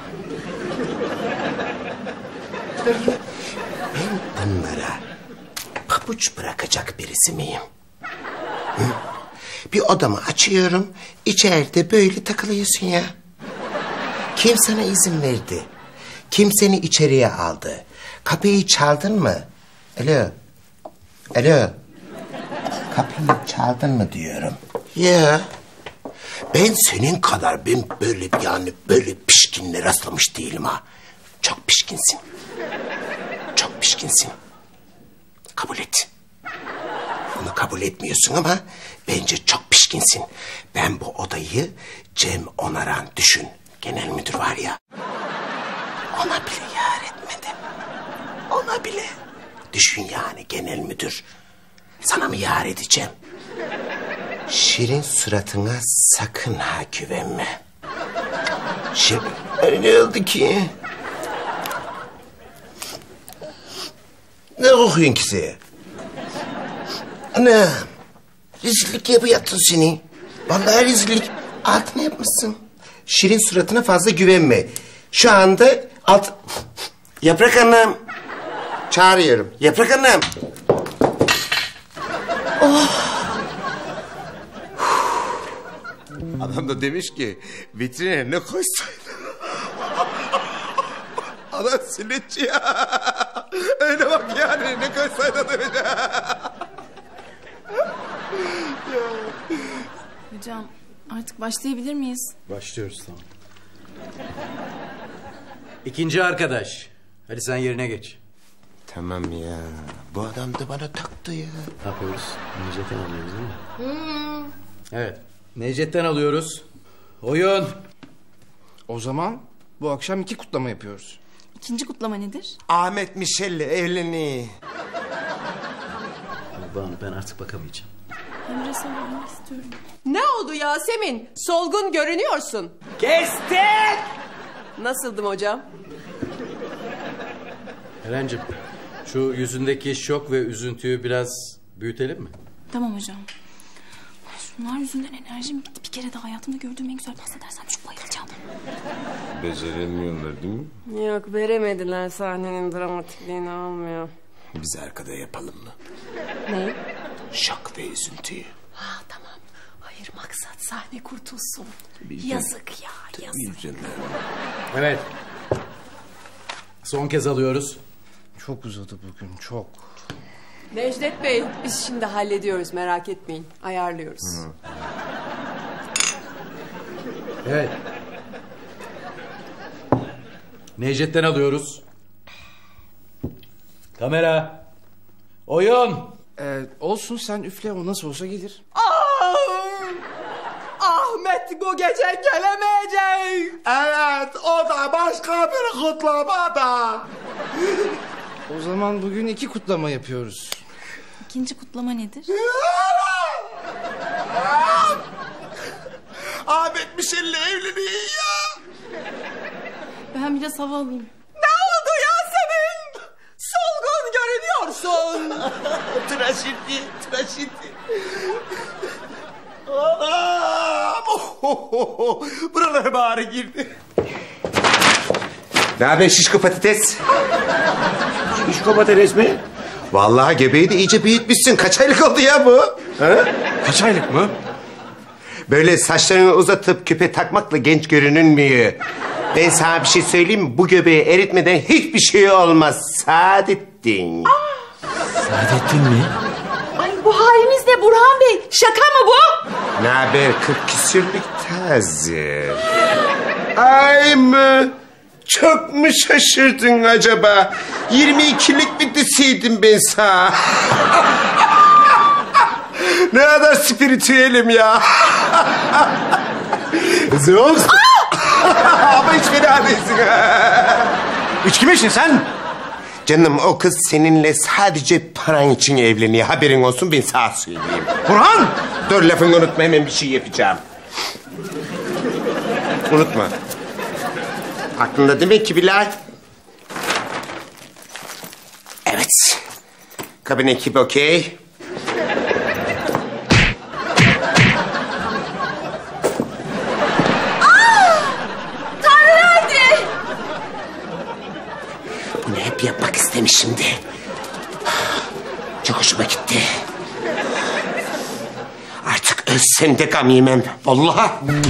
Ben bunlara pabuç bırakacak birisi miyim? Hı? Bir odamı açıyorum, içeride böyle takılıyorsun ya. Kim sana izin verdi? Kim seni içeriye aldı? Kapıyı çaldın mı? Alo, alo. Kapıyı çaldın mı diyorum. Ya. Ben senin kadar ben böyle yani böyle pişkinle rastlamış değilim ha. Çok pişkinsin. Çok pişkinsin. Kabul et. Bunu kabul etmiyorsun ama bence çok pişkinsin. Ben bu odayı Cem Onaran düşün. Genel müdür var ya. Ona bile yar etmedim. Ona bile. Düşün yani genel müdür. Sana mı yar edeceğim? Şirin suratına sakın ha güvenme. Şirin öyle oldu ki. Ne kokuyorsun ki sen? Anam. Rezillik yapıyorsun seni. Vallahi rezillik. Altına yapmışsın. Şirin suratına fazla güvenme. Şu anda alt... Yaprak Hanım. Çağırıyorum. Yaprak Hanım. Oh. Adam da demiş ki vitrine ne koysaydı Valla sünnetçi ya. Öyle bak yani ne koysaydı da öyle. Hocam artık başlayabilir miyiz? Başlıyoruz tamam. İkinci arkadaş. Hadi sen yerine geç. Tamam ya. Bu adam da bana taktı ya. Ne yapıyoruz? Necdet'ten alıyoruz değil mi? Hmm. Evet. Necdet'ten alıyoruz. Oyun. O zaman bu akşam iki kutlama yapıyoruz. İkinci kutlama nedir? Ahmet Mişel'le evleniyor. Banu ben artık bakamayacağım. Emre sormak istiyorum. Ne oldu Yasemin? Solgun görünüyorsun. Kestik! Nasıldım hocam? Eren'cim şu yüzündeki şok ve üzüntüyü biraz büyütelim mi? Tamam hocam. Şunlar yüzünden enerjim gitti. Bir kere daha hayatımda gördüğüm en güzel pasta dersem çok bayılacağım. Beceremiyorlar değil mi? Yok veremediler, sahnenin dramatikliğini almıyor. Biz arkada yapalım mı? Ne? Şok ve üzüntüyü. Ha tamam. Hayır maksat sahne kurtulsun. Tabii Yazık ya yazık. Evet. Son kez alıyoruz. Çok uzadı bugün çok. Necdet Bey biz şimdi hallediyoruz, merak etmeyin. Ayarlıyoruz. Hı. Evet. Necdet'ten alıyoruz. Kamera. Oyun. Ee, olsun sen üfle, o nasıl olsa gelir. Ah! Ahmet bu gece gelemeyecek. Evet, o da başka bir kutlama da. O zaman bugün iki kutlama yapıyoruz. İkinci kutlama nedir? Ahmet Mişel'le evleniyor ya. Ben biraz hava alayım. Ne oldu Yasemin? Solgun görünüyorsun. Tıraşıntı, tıraşıntı. Anam! Buralara bağrı girdi. Ne haber şişko patates? Şişko patates mi? Vallahi göbeği de iyice büyütmüşsün. Kaç aylık oldu ya bu? Ha? Kaç aylık mı? Böyle saçlarını uzatıp küpe takmakla genç görünülmüyor. Ben sana bir şey söyleyeyim mi? Bu göbeği eritmeden hiçbir şey olmaz. Saadettin. Saadettin mi? Ay bu haliniz ne Burhan Bey? Şaka mı bu? Ne haber kırk küsürlük taze? Ay mı? Çok mu şaşırdın acaba? yirmi ikilik mi deseydim ben sana? Ne kadar spiritüelim ya. Zor. Ama hiç fena değilsin. İçki mi içtin sen? Canım o kız seninle sadece paran için evleniyor. Haberin olsun, ben sana söyleyeyim. Burhan! Dur lafını unutma, hemen bir şey yapacağım. Unutma. Aklında demek ki Bilal. Evet. Kabin ekibi okey. Tanrı verdi. Bunu hep yapmak istemişimdi. Çok hoşuma gitti. Artık ölsem de gam yemem. Vallahi.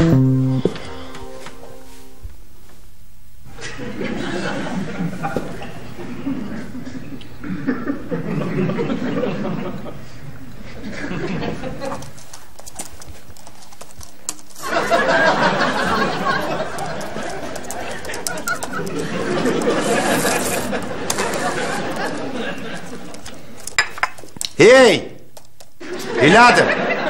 Hey! Evladım!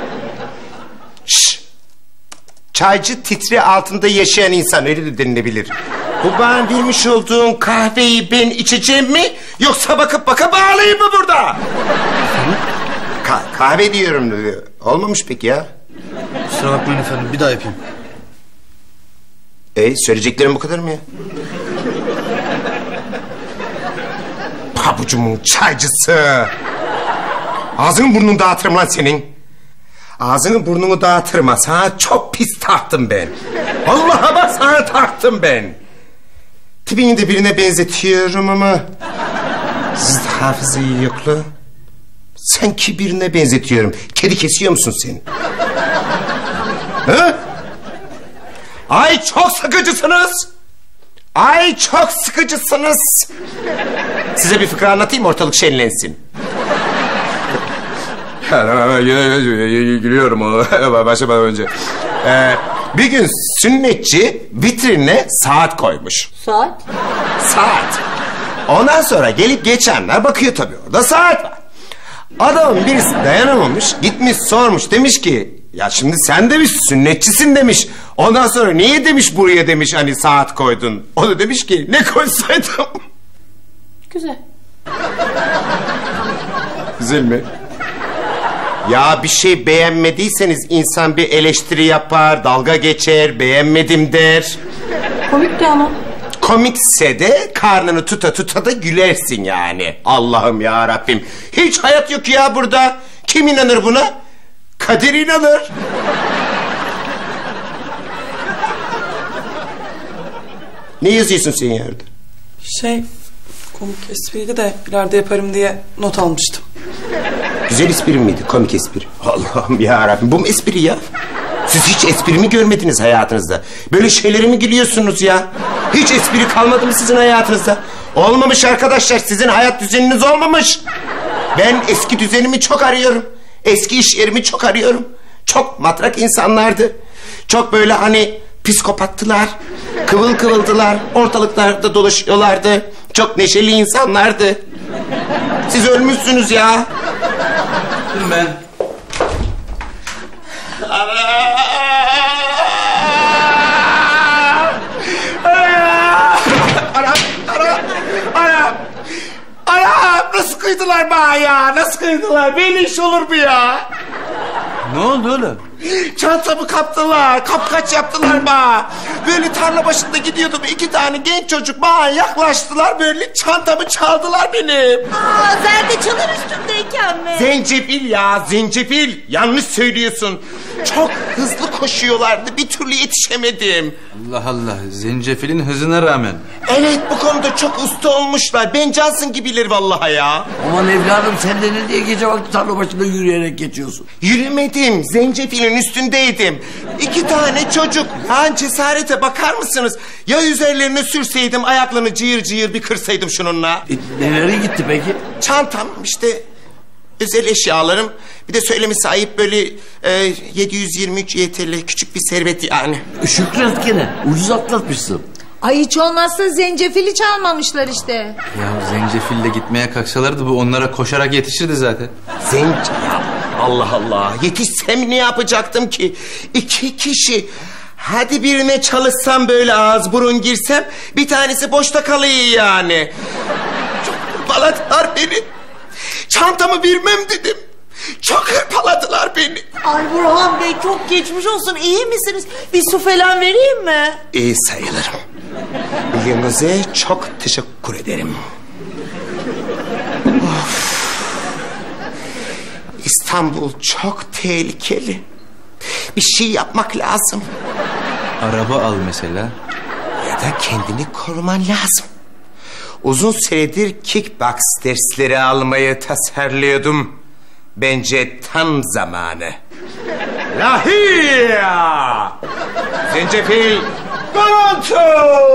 Şşş! Çaycı titri altında yaşayan insan, öyle de denilebilir. Bu bana vermiş olduğun kahveyi ben içeceğim mi? Yoksa bakıp bakıp ağlayayım mı burada? Ka- kahve diyorum. Olmamış peki ya. Kusura bakmayın efendim, bir daha yapayım. E söyleyeceklerim bu kadar mı ya? Pabucumun çaycısı. Ağzını burnunu dağıtırım lan senin. Ağzını burnunu dağıtırım ha. Sana çok pis tarttım ben. Vallahi bak sana tarttım ben. Tipini de birine benzetiyorum ama... Sizde hafıza iyi yoklu. Sanki birine benzetiyorum. Kedi kesiyor musun sen? Ha? Ay çok sıkıcısınız. Ay çok sıkıcısınız. Size bir fıkra anlatayım, ortalık şenlensin. Gülüyorum o başlamadan önce. Ee, bir gün sünnetçi vitrine saat koymuş. Saat? Saat. Ondan sonra gelip geçenler bakıyor tabii, orada saat var. Adamın birisi dayanamamış, gitmiş sormuş, demiş ki ya şimdi sen demiş sünnetçisin demiş. Ondan sonra niye demiş buraya demiş hani saat koydun. O da demiş ki ne koysaydım. Güzel. Güzel mi? Ya bir şey beğenmediyseniz insan bir eleştiri yapar, dalga geçer, beğenmedim der. Komikti ama. Komikse de karnını tuta tuta da gülersin yani. Allah'ım ya Rabbim. Hiç hayat yok ya burada. Kim inanır buna? Kadir inanır. Ne yazıyorsun sen yerde? Şey, komik espriydi de ileride yaparım diye not almıştım. Güzel espri miydi? Komik espri. Allah'ım ya Rabbim. Bu mu espri ya? Siz hiç espri mi görmediniz hayatınızda? Böyle şeylere mi gülüyorsunuz ya? Hiç espri kalmadı mı sizin hayatınızda? Olmamış arkadaşlar. Sizin hayat düzeniniz olmamış. Ben eski düzenimi çok arıyorum. Eski iş yerimi çok arıyorum. Çok matrak insanlardı. Çok böyle hani psikopattılar. Kıvıl kıvıldılar. Ortalıklarda dolaşıyorlardı. Çok neşeli insanlardı. Siz ölmüşsünüz ya. Ben... Anam, anam, anam, anam, nasıl kıydılar bana ya? Nasıl kıydılar? Böyle iş olur mu ya? Ne oldu oğlum? Çantamı kaptılar, kapkaç yaptılar bana. Böyle tarla başında gidiyordum, iki tane genç çocuk bana yaklaştılar, böyle çantamı çaldılar benim. Aa, zerdeçalın üstündeyken mi? Zencefil ya, zencefil. Yanlış söylüyorsun. Çok hızlı koşuyorlardı, bir türlü yetişemedim. Allah Allah, zencefilin hızına rağmen. Evet, bu konuda çok usta olmuşlar. Ben Johnson gibiler vallahi ya. Aman evladım sen de ne diye gece vakti tarla başında yürüyerek geçiyorsun? Yürümedim, zencefilin üstündeydim. İki tane çocuk. Ha, cesarete bakar mısınız? Ya üzerlerine sürseydim, ayaklarını cıyır cıyır bir kırsaydım şununla. E, nereye gitti peki? Çantam işte, özel eşyalarım. Bir de söylemesi ayıp böyle e, yedi yüz yirmi üç Y T L küçük bir servet yani. Şükret gene, ucuz atlatmışsın. Ay hiç olmazsa zencefili çalmamışlar işte. Ya zencefille gitmeye kalksalardı bu onlara koşarak yetişirdi zaten. Zenci... Allah Allah, yetişsem ne yapacaktım ki? İki kişi. Hadi birine çalışsam böyle ağız burun girsem, bir tanesi boşta kalıyor yani. Çok hırpaladılar beni. Çantamı vermem dedim. Çok hırpaladılar beni. Ay Burhan Bey çok geçmiş olsun. İyi misiniz? Bir su falan vereyim mi? İyi sayılırım. İlginize çok teşekkür ederim. Of. İstanbul çok tehlikeli. Bir şey yapmak lazım. Araba al mesela. Ya da kendini koruman lazım. Uzun süredir kickbox dersleri almayı tasarlıyordum. Bence tam zamanı. Lahia! Zencefil! Toronto!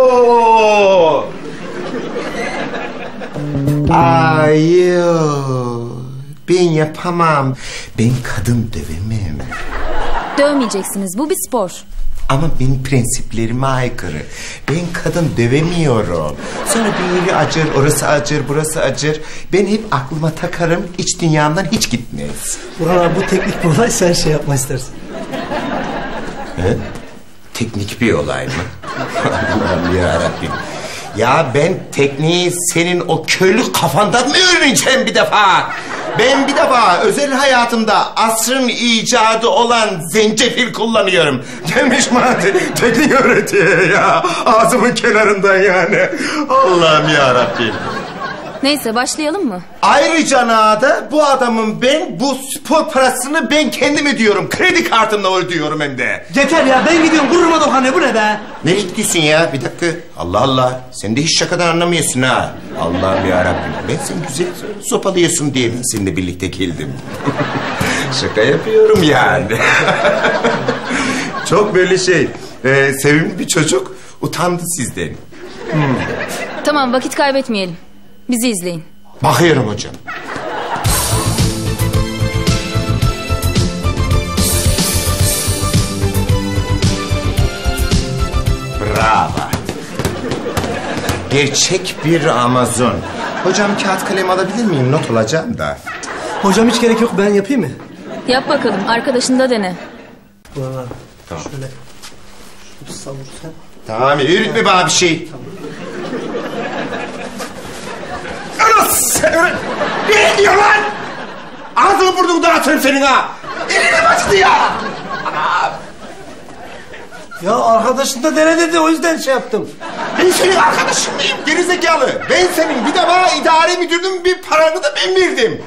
Ay yok. Ben yapamam. Ben kadın dövemem. Dövmeyeceksiniz, bu bir spor. Ama benim prensiplerime aykırı. Ben kadın dövemiyorum. Sonra bir yeri acır, orası acır, burası acır. Ben hep aklıma takarım, iç dünyamdan hiç gitmez. Burhan abi bu teknik bir olay, sen şey yapma istersen. He? Teknik bir olay mı? Allah'ım yarabbim. Ya ben tekniği senin o köylü kafandan mı öğreneceğim bir defa? Ben bir defa özel hayatımda asrın icadı olan zencefil kullanıyorum. Demiş Mati, teknik öğretiyor ya. Ağzımın kenarından yani. Allah'ım yarabbim. Neyse başlayalım mı? Ayrıca da bu adamın ben bu spor parasını ben kendim ödüyorum. Kredi kartımla ödüyorum hem de. Yeter ya, ben gidiyorum, gururuma dokanıyor, bu ne be? Nereye gidiyorsun ya? Bir dakika. Allah Allah. Sen de hiç şakadan anlamıyorsun ha. Allah'ım yarabbim. Ben sen güzel sopalıyorsun diye ben seninle birlikte geldim. Şaka yapıyorum yani. Çok böyle şey. E, sevimli bir çocuk utandı sizden. Hmm. Tamam, vakit kaybetmeyelim. Bizi izleyin. Bakıyorum hocam. Bravo. Gerçek bir Amazon. Hocam kağıt kalem alabilir miyim? Not alacağım da. Hocam hiç gerek yok, ben yapayım mı? Yap bakalım, arkadaşını da dene. Valla. Tamam. Şöyle. Şunu savursan. Tamam, yürütme bana bir şey. Anasını! Ne diyor lan? Ağzını burnunu dağıtırım senin ha! Eline başladı ya! Anam! Ya arkadaşın da dene dedi, o yüzden şey yaptım. Ben senin arkadaşın mıyım gerizekalı? Ben senin bir de bana idare müdürdüm, bir paranı da ben verdim.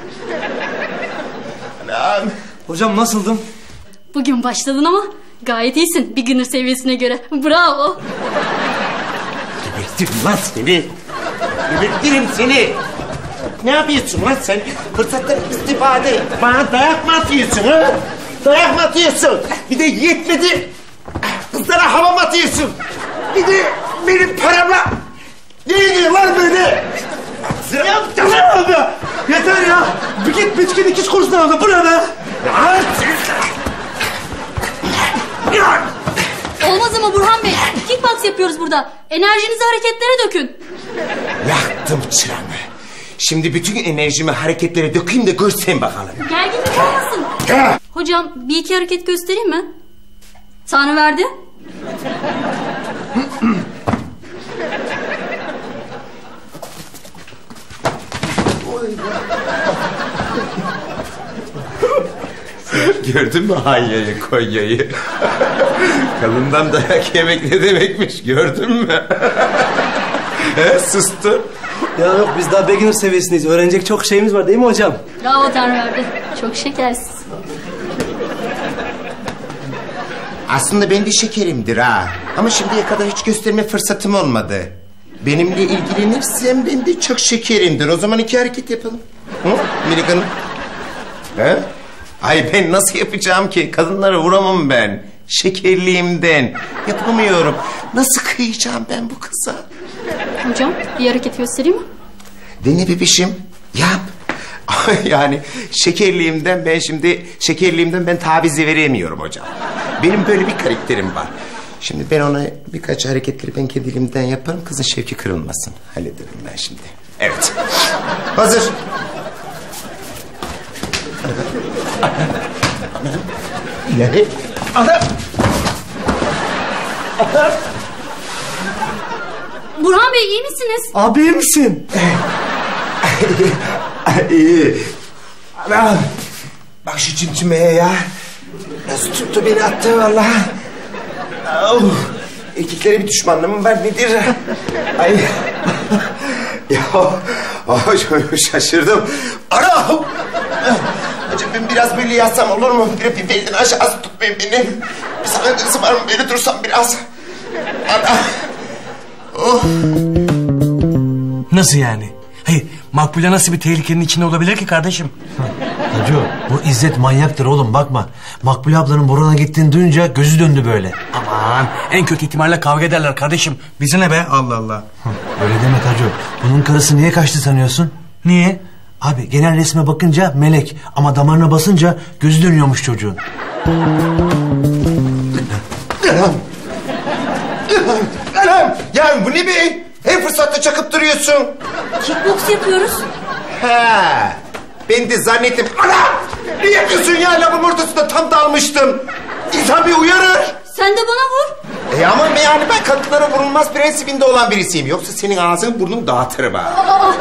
Anam! Hocam nasıldım? Bugün başladın ama gayet iyisin beginner seviyesine göre. Bravo. Gebertirim lan seni. Gebertirim seni. Ne yapıyorsun lan sen? Fırsatları istifade et. Bana dayak mı atıyorsun ha? Dayak mı atıyorsun? Bir de yetmedi. Kızlara hava mı atıyorsun? Bir de benim paramla. Ne ediyor lan böyle? Ya yeter abi. Yeter ya. Bir git bitkin ikiz kursuna aldı. Bu ne be? Olmaz ama Burhan Bey. Kickbox yapıyoruz burada. Enerjinizi hareketlere dökün. Yaktım çıramı. Şimdi bütün enerjimi hareketlere dökeyim de görsen bakalım. Gerginlik olmasın. Ha. Hocam bir iki hareket göstereyim mi? Tanrı verdi. Gördün mü Hanya'yı, Konya'yı? Kalından dayak yemek ne demekmiş, gördün mü? He, sustun. Ya yok, biz daha beginner seviyesindeyiz. Öğrenecek çok şeyimiz var değil mi hocam? Bravo Tanrı verdi. Çok şekersiz. Aslında ben de şekerimdir ha. Ama şimdiye kadar hiç gösterme fırsatım olmadı. Benimle ilgilenirsen ben de çok şekerimdir. O zaman iki hareket yapalım. Hı? Melek Hanım. He? Ay ben nasıl yapacağım ki? Kadınlara vuramam ben. Şekerliğimden. Yapamıyorum. Nasıl kıyacağım ben bu kıza? Hocam bir hareket göstereyim mi? Dene bebişim. Yap. Yani şekerliğimden ben şimdi... Şekerliğimden ben tavizi veremiyorum hocam. Benim böyle bir karakterim var. Şimdi ben ona birkaç hareketleri ben kendi elimden yaparım. Kızın şevki kırılmasın. Hallederim ben şimdi. Evet. Hazır. İleri. Ana. Burhan Bey iyi misiniz? Abi iyi misin? İyi. Anam. Bak şu cimcimeye ya. Nasıl tuttu beni attı vallahi. Oh. Erkeklere bir düşmanlığım var nedir? Ay. Ya oh, şaşırdım. Anam. Hocam ben biraz böyle yatsam olur mu? Bir bir belden aşağısı tutmayın beni. Bir sakıncası var mı? Böyle dursam biraz. Anam. Oh. Nasıl yani? Hayır, Makbule nasıl bir tehlikenin içinde olabilir ki kardeşim? Hacı, bu İzzet manyaktır oğlum, bakma. Makbule ablanın Boran'a gittiğini duyunca gözü döndü böyle. Aman, en kötü ihtimalle kavga ederler kardeşim. Bize ne be? Allah Allah. Öyle deme Hacı. Bunun karısı niye kaçtı sanıyorsun? Niye? Abi genel resme bakınca melek ama damarına basınca gözü dönüyormuş çocuğun. Anam. Anam. Ya bu ne be? Her fırsatta çakıp duruyorsun. Kickbox yapıyoruz. He. Ben de zannettim. Anam! Ne yapıyorsun ya? Lafın ortasında tam dalmıştım. İnsan bir uyarır. Sen de bana vur. E ama yani ben kadınlara vurulmaz prensibinde olan birisiyim. Yoksa senin ağzını burnunu dağıtırım ha. Aa.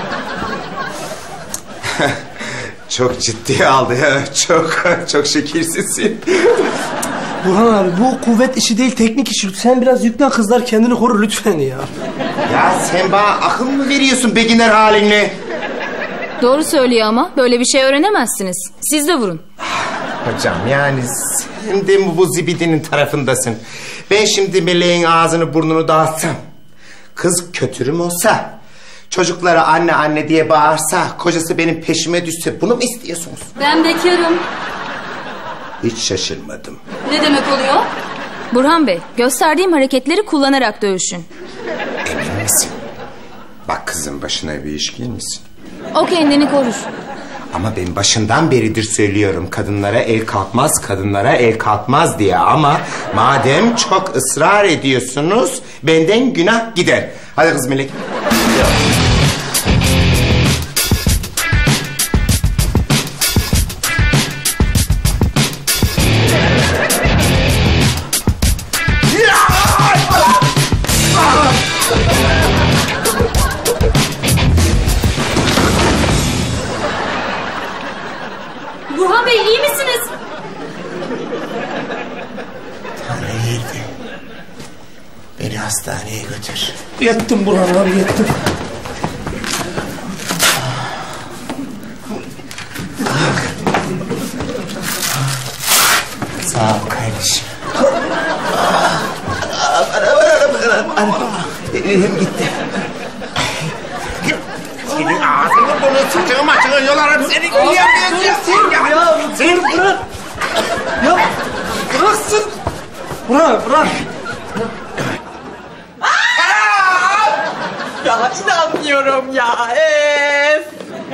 Çok ciddiye aldı ya. Çok, çok şekirsizsin. Burhan abi bu kuvvet işi değil, teknik işi. Sen biraz yüklen, kızlar kendini korur lütfen ya. Ya sen bana akıl mı veriyorsun beginner halinle? Doğru söylüyor ama böyle bir şey öğrenemezsiniz. Siz de vurun. Hocam yani sen de mi bu zibidinin tarafındasın? Ben şimdi meleğin ağzını burnunu dağıtsam, kız kötürüm olsa, çocuklara anne anne diye bağırsa, kocası benim peşime düşse, bunu mu istiyorsunuz? Ben bekarım. Hiç şaşırmadım. Ne demek oluyor? Burhan Bey, gösterdiğim hareketleri kullanarak dövüşün. Emin misin? Bak kızım, başına bir iş gelmesin. O kendini korur. Ama ben başından beridir söylüyorum, kadınlara el kalkmaz, kadınlara el kalkmaz diye. Ama madem çok ısrar ediyorsunuz, benden günah gider. Hadi kız Melek. Burhan Bey iyi misiniz? Tanrı verdi. Beni hastaneye götür. Yettim Burhan abi, yettim. Sağ ol kardeşim. Elim gitti. Senin ağzını bunu saçını maçını yolarım seni. Niye yapıyorsun ya? Ya sen bırak. Ya bıraksın. Bırak bırak. Ya inanmıyorum ya. Ef.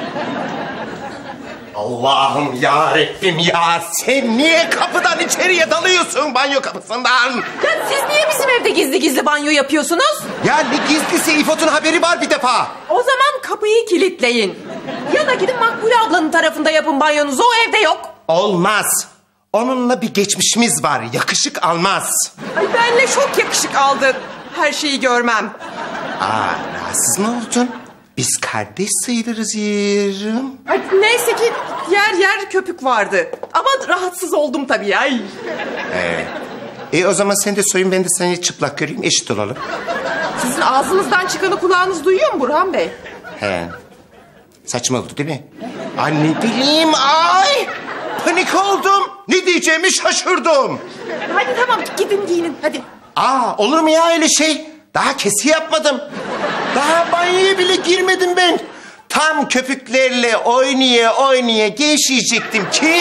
Allah'ım ya Rabbim ya, sen niye kapıdan içeriye dalıyorsun, banyo kapısından? Ya siz niye bizim evde gizli gizli banyo yapıyorsunuz? Ya ne gizlisi, İfot'un haberi var bir defa. O zaman kapıyı kilitleyin. Ya da gidin Makbule ablanın tarafında yapın banyonuzu, o evde yok. Olmaz. Onunla bir geçmişimiz var, yakışık almaz. Ay benle çok yakışık aldın. Her şeyi görmem. Aa, rahatsız mı oldun? Biz kardeş sayılırız yerim. Ay, neyse ki yer yer köpük vardı. Ama rahatsız oldum tabii. Ay. Ee, e o zaman sen de soyun, ben de seni çıplak göreyim, eşit olalım. Sizin ağzınızdan çıkanı kulağınız duyuyor mu Burhan Bey? He. Saçma oldu değil mi? Ay ne bileyim, ay! Panik oldum. Ne diyeceğimi şaşırdım. Hadi tamam, gidin giyinin hadi. Aa, olur mu ya öyle şey? Daha kesi yapmadım. Daha banyoya bile girmedim ben. Tam köpüklerle oynaya oynaya gevşeyecektim ki...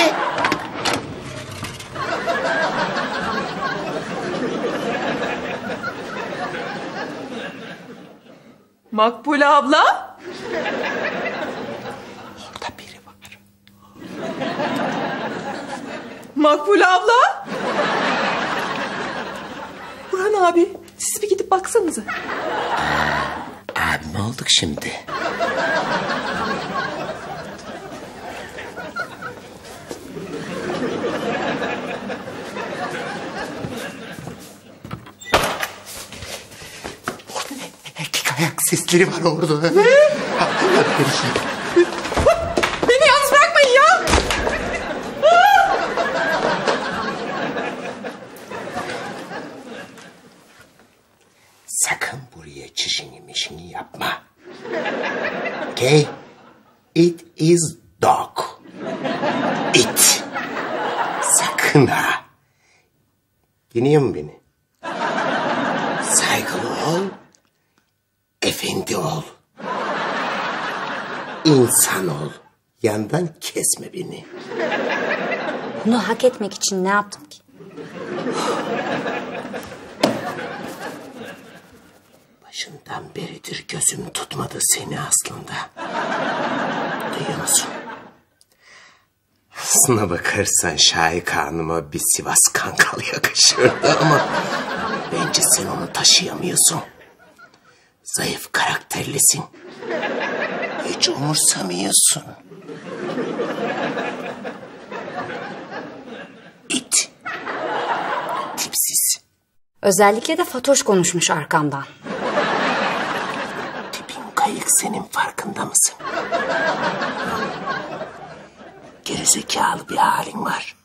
Makbule abla? Orada biri var. Makbule abla? Burhan abi, siz bir gidip baksanıza. Abi ne olduk şimdi? Orada ne? Erkek ayak sesleri var orada. Ne? Beni yalnız bırakmayın ya. Sakın buraya çişini mişini yapma. Okay? It is dog. It. Sakın ha. Dinliyor musun beni? Saygılı ol. Efendi ol. İnsan ol. Yandan kesme beni. Bunu hak etmek için ne yaptım ki? Başından beridir gözüm tutmadı seni aslında. Duyuyor musun? Aslına bakarsan Şahika Hanım'a bir Sivas Kankal yakışırdı ama... bence sen onu taşıyamıyorsun. Zayıf karakterlisin. Hiç umursamıyorsun. İt. Tipsiz. Özellikle de Fatoş konuşmuş arkamdan. Tipin kayık, senin farkında mısın? Gerizekalı bir halin var.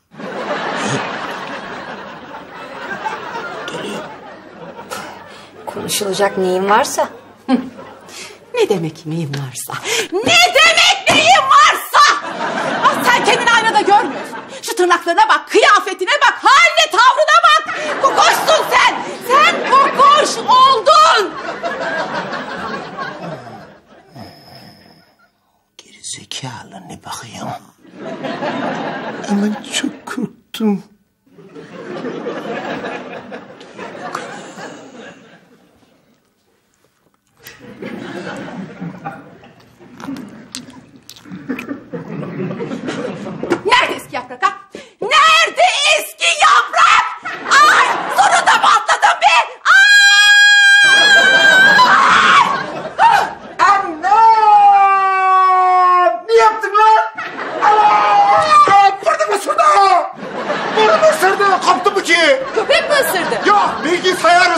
Geliyor. Konuşulacak neyin varsa. Ne demek neyin varsa? Ne demek neyin varsa? Ah, sen kendini aynada görmüyorsun. Şu tırnaklarına bak, kıyafetine bak, haline tavrına bak. Kokoşsun sen. Sen kokoş oldun. Gerizekalı ne bakıyorum? Ama çok korktum.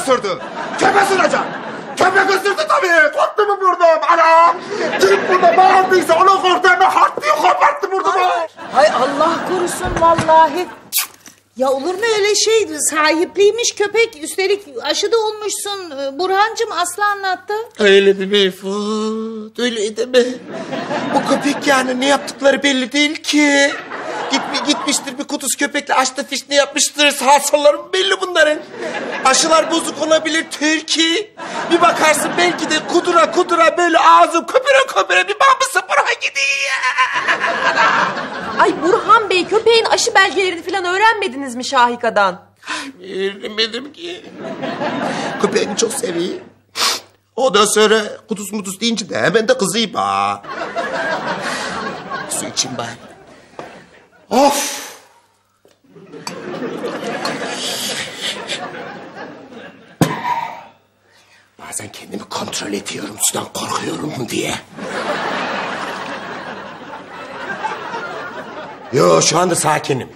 ısırdı? Köpek ısıracak. Köpek ısırdı tabii. Korktu mu vurdum? Ana! Kim burada bağırdıysa ona korktu. Hemen hart diye koparttı vurdu mu? Hay Allah korusun vallahi. Ya olur mu öyle şey? Sahipliymiş köpek. Üstelik aşı da olmuşsun. Burhancığım Aslı anlattı. Öyle mi Meyfut? Öyle de mi? Bu köpek yani ne yaptıkları belli değil ki. Gitmi, gitmiştir bir kuduz köpekle açtı fişne yapmıştır. Sağ solları belli bunların. Aşılar bozuk olabilir Türkiye. Bir bakarsın belki de kudura kudura böyle ağzı köpüre köpüre bir bambısı Burhan gidiyor. Ay Burhan Bey, köpeğin aşı belgelerini falan öğrenmediniz mi Şahika'dan? Öğrenmedim ki. Köpeğini çok seviyor. Ondan sonra kuduz muduz deyince de hemen de kızıyım ha. Su için bari. Of! Bazen kendimi kontrol ediyorum sudan korkuyorum diye. Yo şu anda sakinim.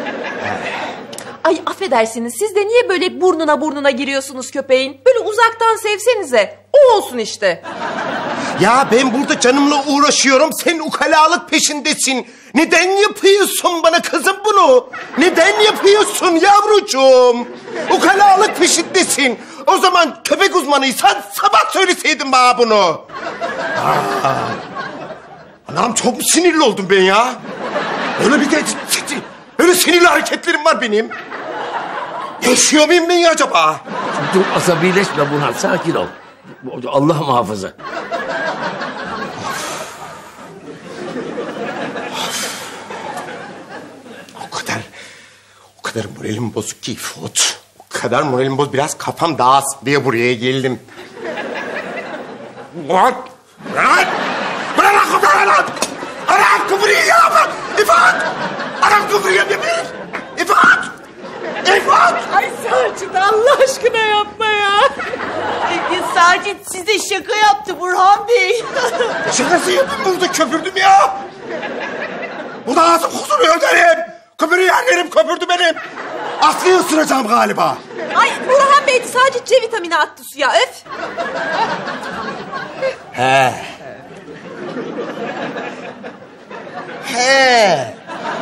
Ay affedersiniz, siz de niye böyle burnuna burnuna giriyorsunuz köpeğin? Böyle uzaktan sevsenize. O olsun işte. Ya ben burada canımla uğraşıyorum. Sen ukalalık peşindesin. Neden yapıyorsun bana kızım bunu? Neden yapıyorsun yavrucuğum? Ukalalık peşindesin. O zaman köpek uzmanıysan sabah söyleseydin bana bunu. Aa, anam çok mu sinirli oldum ben ya? Öyle bir de öyle sinirli hareketlerim var benim. Yaşıyor muyum ben ya acaba? Dur asabileşme Burhan, sakin ol. Allah muhafaza. O kadar, o kadar moralim bozuk ki Fut. O kadar moralim bozuk, biraz kafam dağılsın diye buraya geldim. Bırak! Bırak! Bırak lan kıpırıyor lan! Anam kıpırıyor ya bak! İfat! Anam kıpırıyor bebeğim! İfat! İfat! Ay Sacit Allah aşkına yapma ya. Sacit size şaka yaptı Burhan Bey. Şakası yapayım burada köpürdüm ya! Burada ağzım kusuruyor derim! Köpürüyor yerim köpürdü benim! Aslı'yı ısıracağım galiba! Ay Burhan Bey sadece C vitamini attı suya, öf! He. He.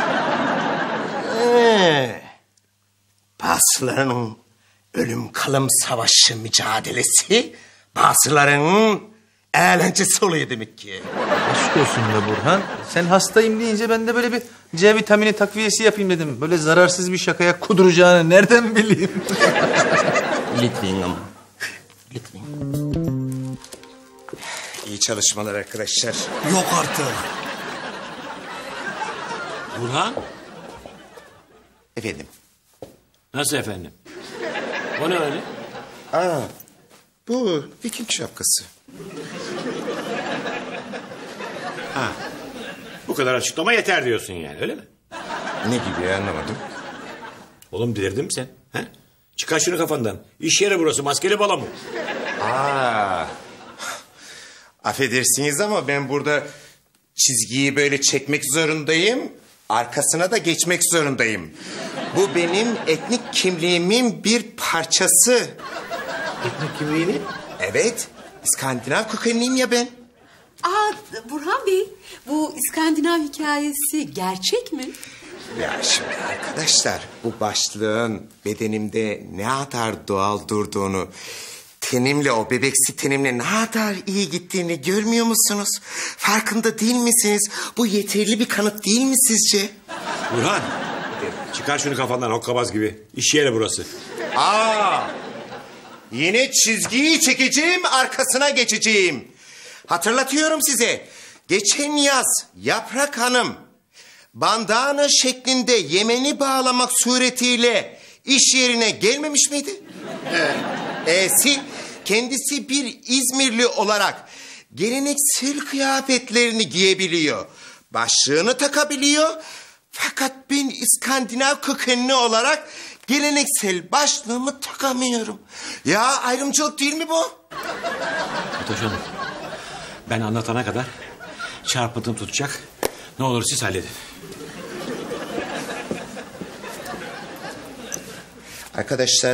He. Bazılarının ölüm kalım savaşı mücadelesi, bazılarının eğlencesi oluyor demek ki. Aşk olsun be Burhan. Sen hastayım deyince ben de böyle bir C vitamini takviyesi yapayım dedim. Böyle zararsız bir şakaya kuduracağını nereden bileyim? Lütfen ama. Lütfen. İyi çalışmalar arkadaşlar. Yok artık. Burhan? Efendim? Nasıl efendim? O ne öyle? Aa, bu Viking şapkası. Ha, bu kadar açıklama yeter diyorsun yani, öyle mi? Ne gibi anlamadım. Oğlum delirdin mi sen? He? Çıkar şunu kafandan. İş yeri burası, maskeli bala mı? Aa, affedersiniz ama ben burada çizgiyi böyle çekmek zorundayım. Arkasına da geçmek zorundayım. Bu benim etnik kimliğimin bir parçası. Etnik kimliğini? Evet, İskandinav kökenliyim ya ben. Aa Burhan Bey, bu İskandinav hikayesi gerçek mi? Ya şimdi arkadaşlar, bu başlığın bedenimde ne kadar doğal durduğunu, tenimle, o bebeksi tenimle ne kadar iyi gittiğini görmüyor musunuz? Farkında değil misiniz? Bu yeterli bir kanıt değil mi sizce? Burhan, çıkar şunu kafandan hokkabaz gibi. İş yeri burası. Aa, yine çizgiyi çekeceğim, arkasına geçeceğim. Hatırlatıyorum size. Geçen yaz Yaprak Hanım bandana şeklinde Yemen'i bağlamak suretiyle iş yerine gelmemiş miydi? E'si kendisi bir İzmirli olarak geleneksel kıyafetlerini giyebiliyor. Başlığını takabiliyor. Fakat ben İskandinav kökenli olarak geleneksel başlığımı takamıyorum. Ya ayrımcılık değil mi bu? Fatoş Hanım, ben anlatana kadar çarpıntım tutacak. Ne olur siz halledin. Arkadaşlar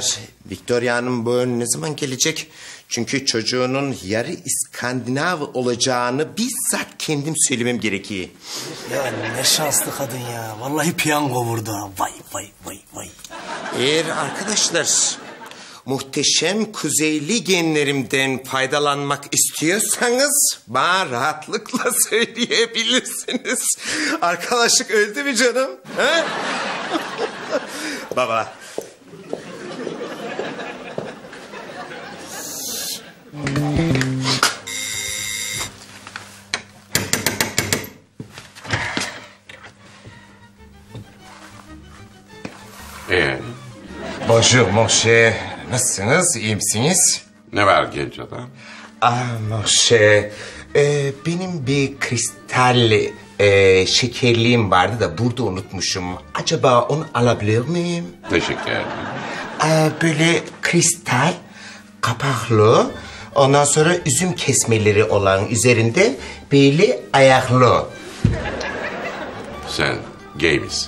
Victoria Hanım bu ön ne zaman gelecek? Çünkü çocuğunun yarı İskandinav olacağını bizzat kendim söylemem gerekiyor. Ya ne şanslı kadın ya. Vallahi piyango vurdu ha. Vay vay vay vay. Eğer arkadaşlar muhteşem kuzeyli genlerimden faydalanmak istiyorsanız bana rahatlıkla söyleyebilirsiniz. Arkadaşlık öldü mü canım? He? Baba. Ee, Bonjour mon cher. Nasılsınız? İyi misiniz? ne var genç adam? Ah mon cher. Ee, benim bir kristal e, şekerliğim vardı da burada unutmuşum. Acaba onu alabilir miyim? Teşekkür ederim. Ee, böyle kristal, kapaklı, ondan sonra üzüm kesmeleri olan üzerinde böyle ayaklı. Sen gay misin?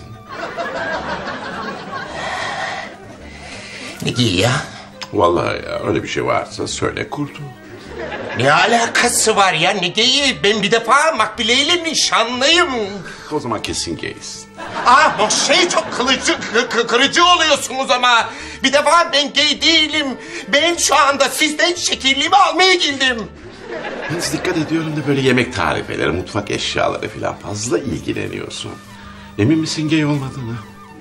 Ne giy ya? Vallahi ya öyle bir şey varsa söyle kurtul. Ne alakası var ya? Ne geyi? Ben bir defa Makbule ile nişanlıyım. O zaman kesin gaysin. Ah bu şey çok kılıcı, kı- kı- kırıcı oluyorsunuz ama. Bir defa ben gay değilim. Ben şu anda sizden şekerliğimi almaya geldim. Ben dikkat ediyorum da böyle yemek tarifleri, mutfak eşyaları falan fazla ilgileniyorsun. Emin misin gay olmadığını?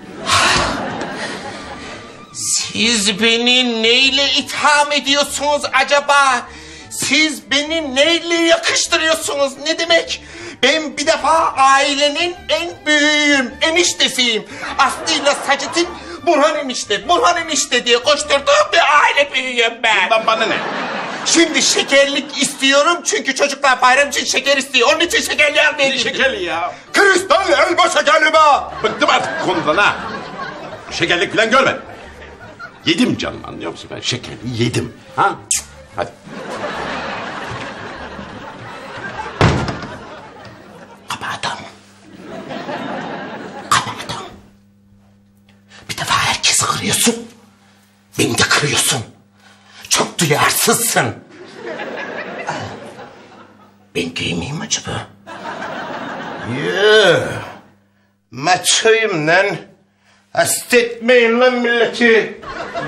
Siz beni neyle itham ediyorsunuz acaba? Siz beni neyle yakıştırıyorsunuz? Ne demek? Ben bir defa ailenin en büyüğüyüm, eniştesiyim. Aslı'yla Sacit'in Burhan enişte, Burhan enişte diye koşturduğum bir aile büyüğüyüm ben. Bundan bana ne? Şimdi şekerlik istiyorum çünkü çocuklar bayram için şeker istiyor. Onun için şekerli almaya Ne şekerli ya? Kristal elma şekerli be! Bıktım artık konudan ha. Şekerlik falan görmedim. Yedim canım, anlıyor musun? Ben şekerli yedim. Ha? Hadi. Kaba adam. Kaba adam. Bir defa herkesi kırıyorsun. Beni de kırıyorsun. Çok duyarsızsın. Ben gay miyim acaba? Yoo. Maçoyum lan. Hasta etmeyin lan milleti.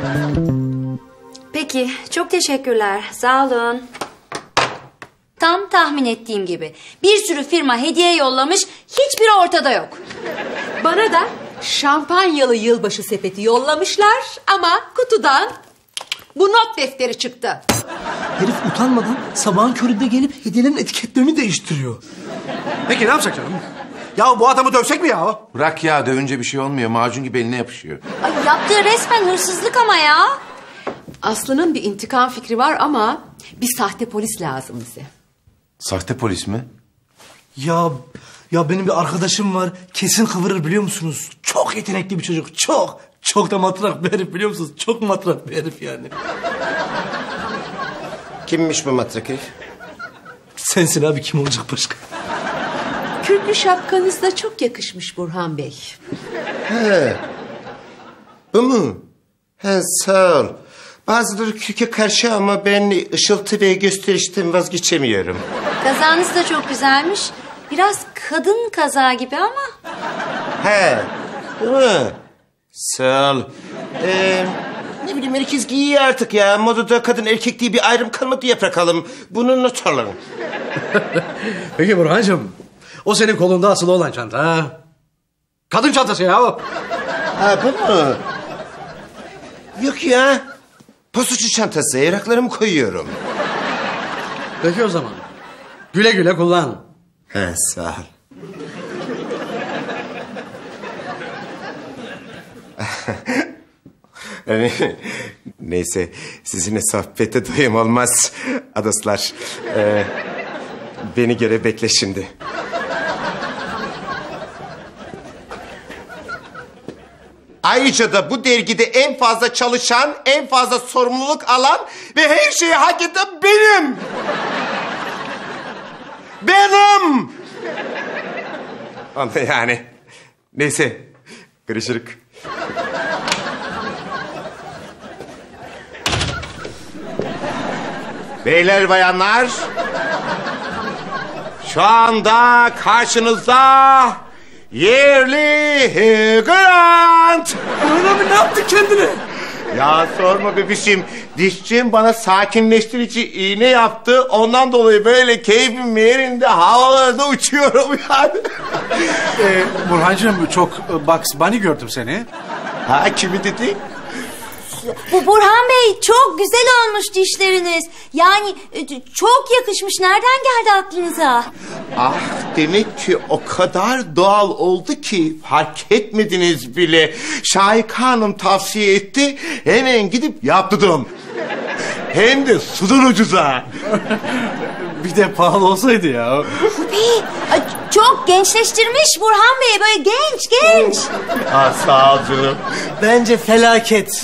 Peki, çok teşekkürler. Sağ olun. Tam tahmin ettiğim gibi. Bir sürü firma hediye yollamış, hiçbiri ortada yok. Bana da şampanyalı yılbaşı sepeti yollamışlar ama kutudan bu not defteri çıktı. Herif utanmadan sabahın köründe gelip hediyelerin etiketlerini değiştiriyor. Peki ne yapacak canım? Ya bu adamı dövsek mi ya? Bırak ya, dövünce bir şey olmuyor. Macun gibi eline yapışıyor. Ay, yaptığı resmen hırsızlık ama ya. Aslı'nın bir intikam fikri var ama bir sahte polis lazım bize. Sahte polis mi? Ya ya benim bir arkadaşım var. Kesin kıvırır biliyor musunuz? Çok yetenekli bir çocuk. Çok. Çok da matrak bir herif biliyor musunuz? Çok matrak bir herif yani. Kimmiş bu matrak herif? Sensin abi, kim olacak başka? Kürklü şapkanız da çok yakışmış Burhan Bey. He. Bu mu? He, sağ ol. Bazıları kürke karşı ama ben ışıltı ve gösterişten vazgeçemiyorum. Kazağınız da çok güzelmiş. Biraz kadın kazağı gibi ama. He. Değil mi? Sağ ol. Ee, ne bileyim, herkes giyiyor artık ya. Modada kadın erkek diye bir ayrım kalmadı ya, bırakalım. Bunu not alın. Peki Burhan'cığım, o senin kolunda asılı olan çanta ha? Kadın çantası ya o. Ha, bu mu? Yok ya. Posucu çantası. Evraklarımı koyuyorum. Peki o zaman. Güle güle kullan. He, sağ ol. Neyse, sizinle sohbete doyum olmaz adaslar. Ee, beni göre bekle şimdi. Ayrıca da bu dergide en fazla çalışan, en fazla sorumluluk alan ve her şeyi hak eden benim. Benim. Onda yani. Neyse, görüşürük. Beyler bayanlar. Şu anda karşınızda yerli Grant. Burhan abi ne yaptı kendine? Ya sorma bebişim. Dişçim bana sakinleştirici iğne yaptı. Ondan dolayı böyle keyfim yerinde havalarda uçuyorum yani. Ee, Burhancığım çok e, Bugs Bunny gördüm seni. Ha kimi dedi? Bu Burhan Bey çok güzel olmuş dişleriniz. Yani çok yakışmış. Nereden geldi aklınıza? Ah demek ki o kadar doğal oldu ki fark etmediniz bile. Şahika Hanım tavsiye etti. Hemen gidip yaptırdım. Hem de sudan ucuza. Bir de pahalı olsaydı ya. Tabii. Çok gençleştirmiş Burhan Bey. Böyle genç genç. Ah sağ ol canım. Bence felaket.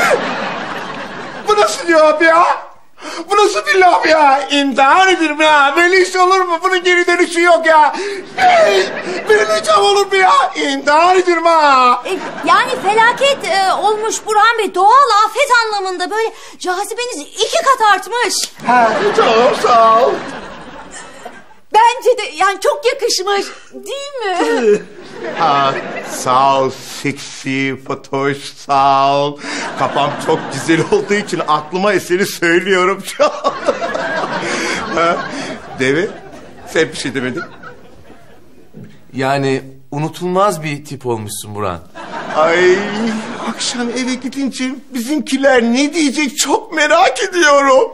Bu nasıl cevap ya? Bu nasıl bir laf ya? İmtihan ederim ya. Böyle iş olur mu? Bunun geri dönüşü yok ya. Hey, benim hiç olur mu ya? İmtihan ederim ha. E, yani felaket e, olmuş Burhan Bey. Doğal afet anlamında böyle cazibeniz iki kat artmış. Ha, tamam sağ ol. Bence de yani çok yakışmış. Değil mi? Ha, sağ ol seksi Fatoş sağ ol. Kafam çok güzel olduğu için aklıma eseri söylüyorum şu an. Ha, Deve sen bir şey demedin. Yani unutulmaz bir tip olmuşsun Burhan. Ay akşam eve gidince bizimkiler ne diyecek çok merak ediyorum.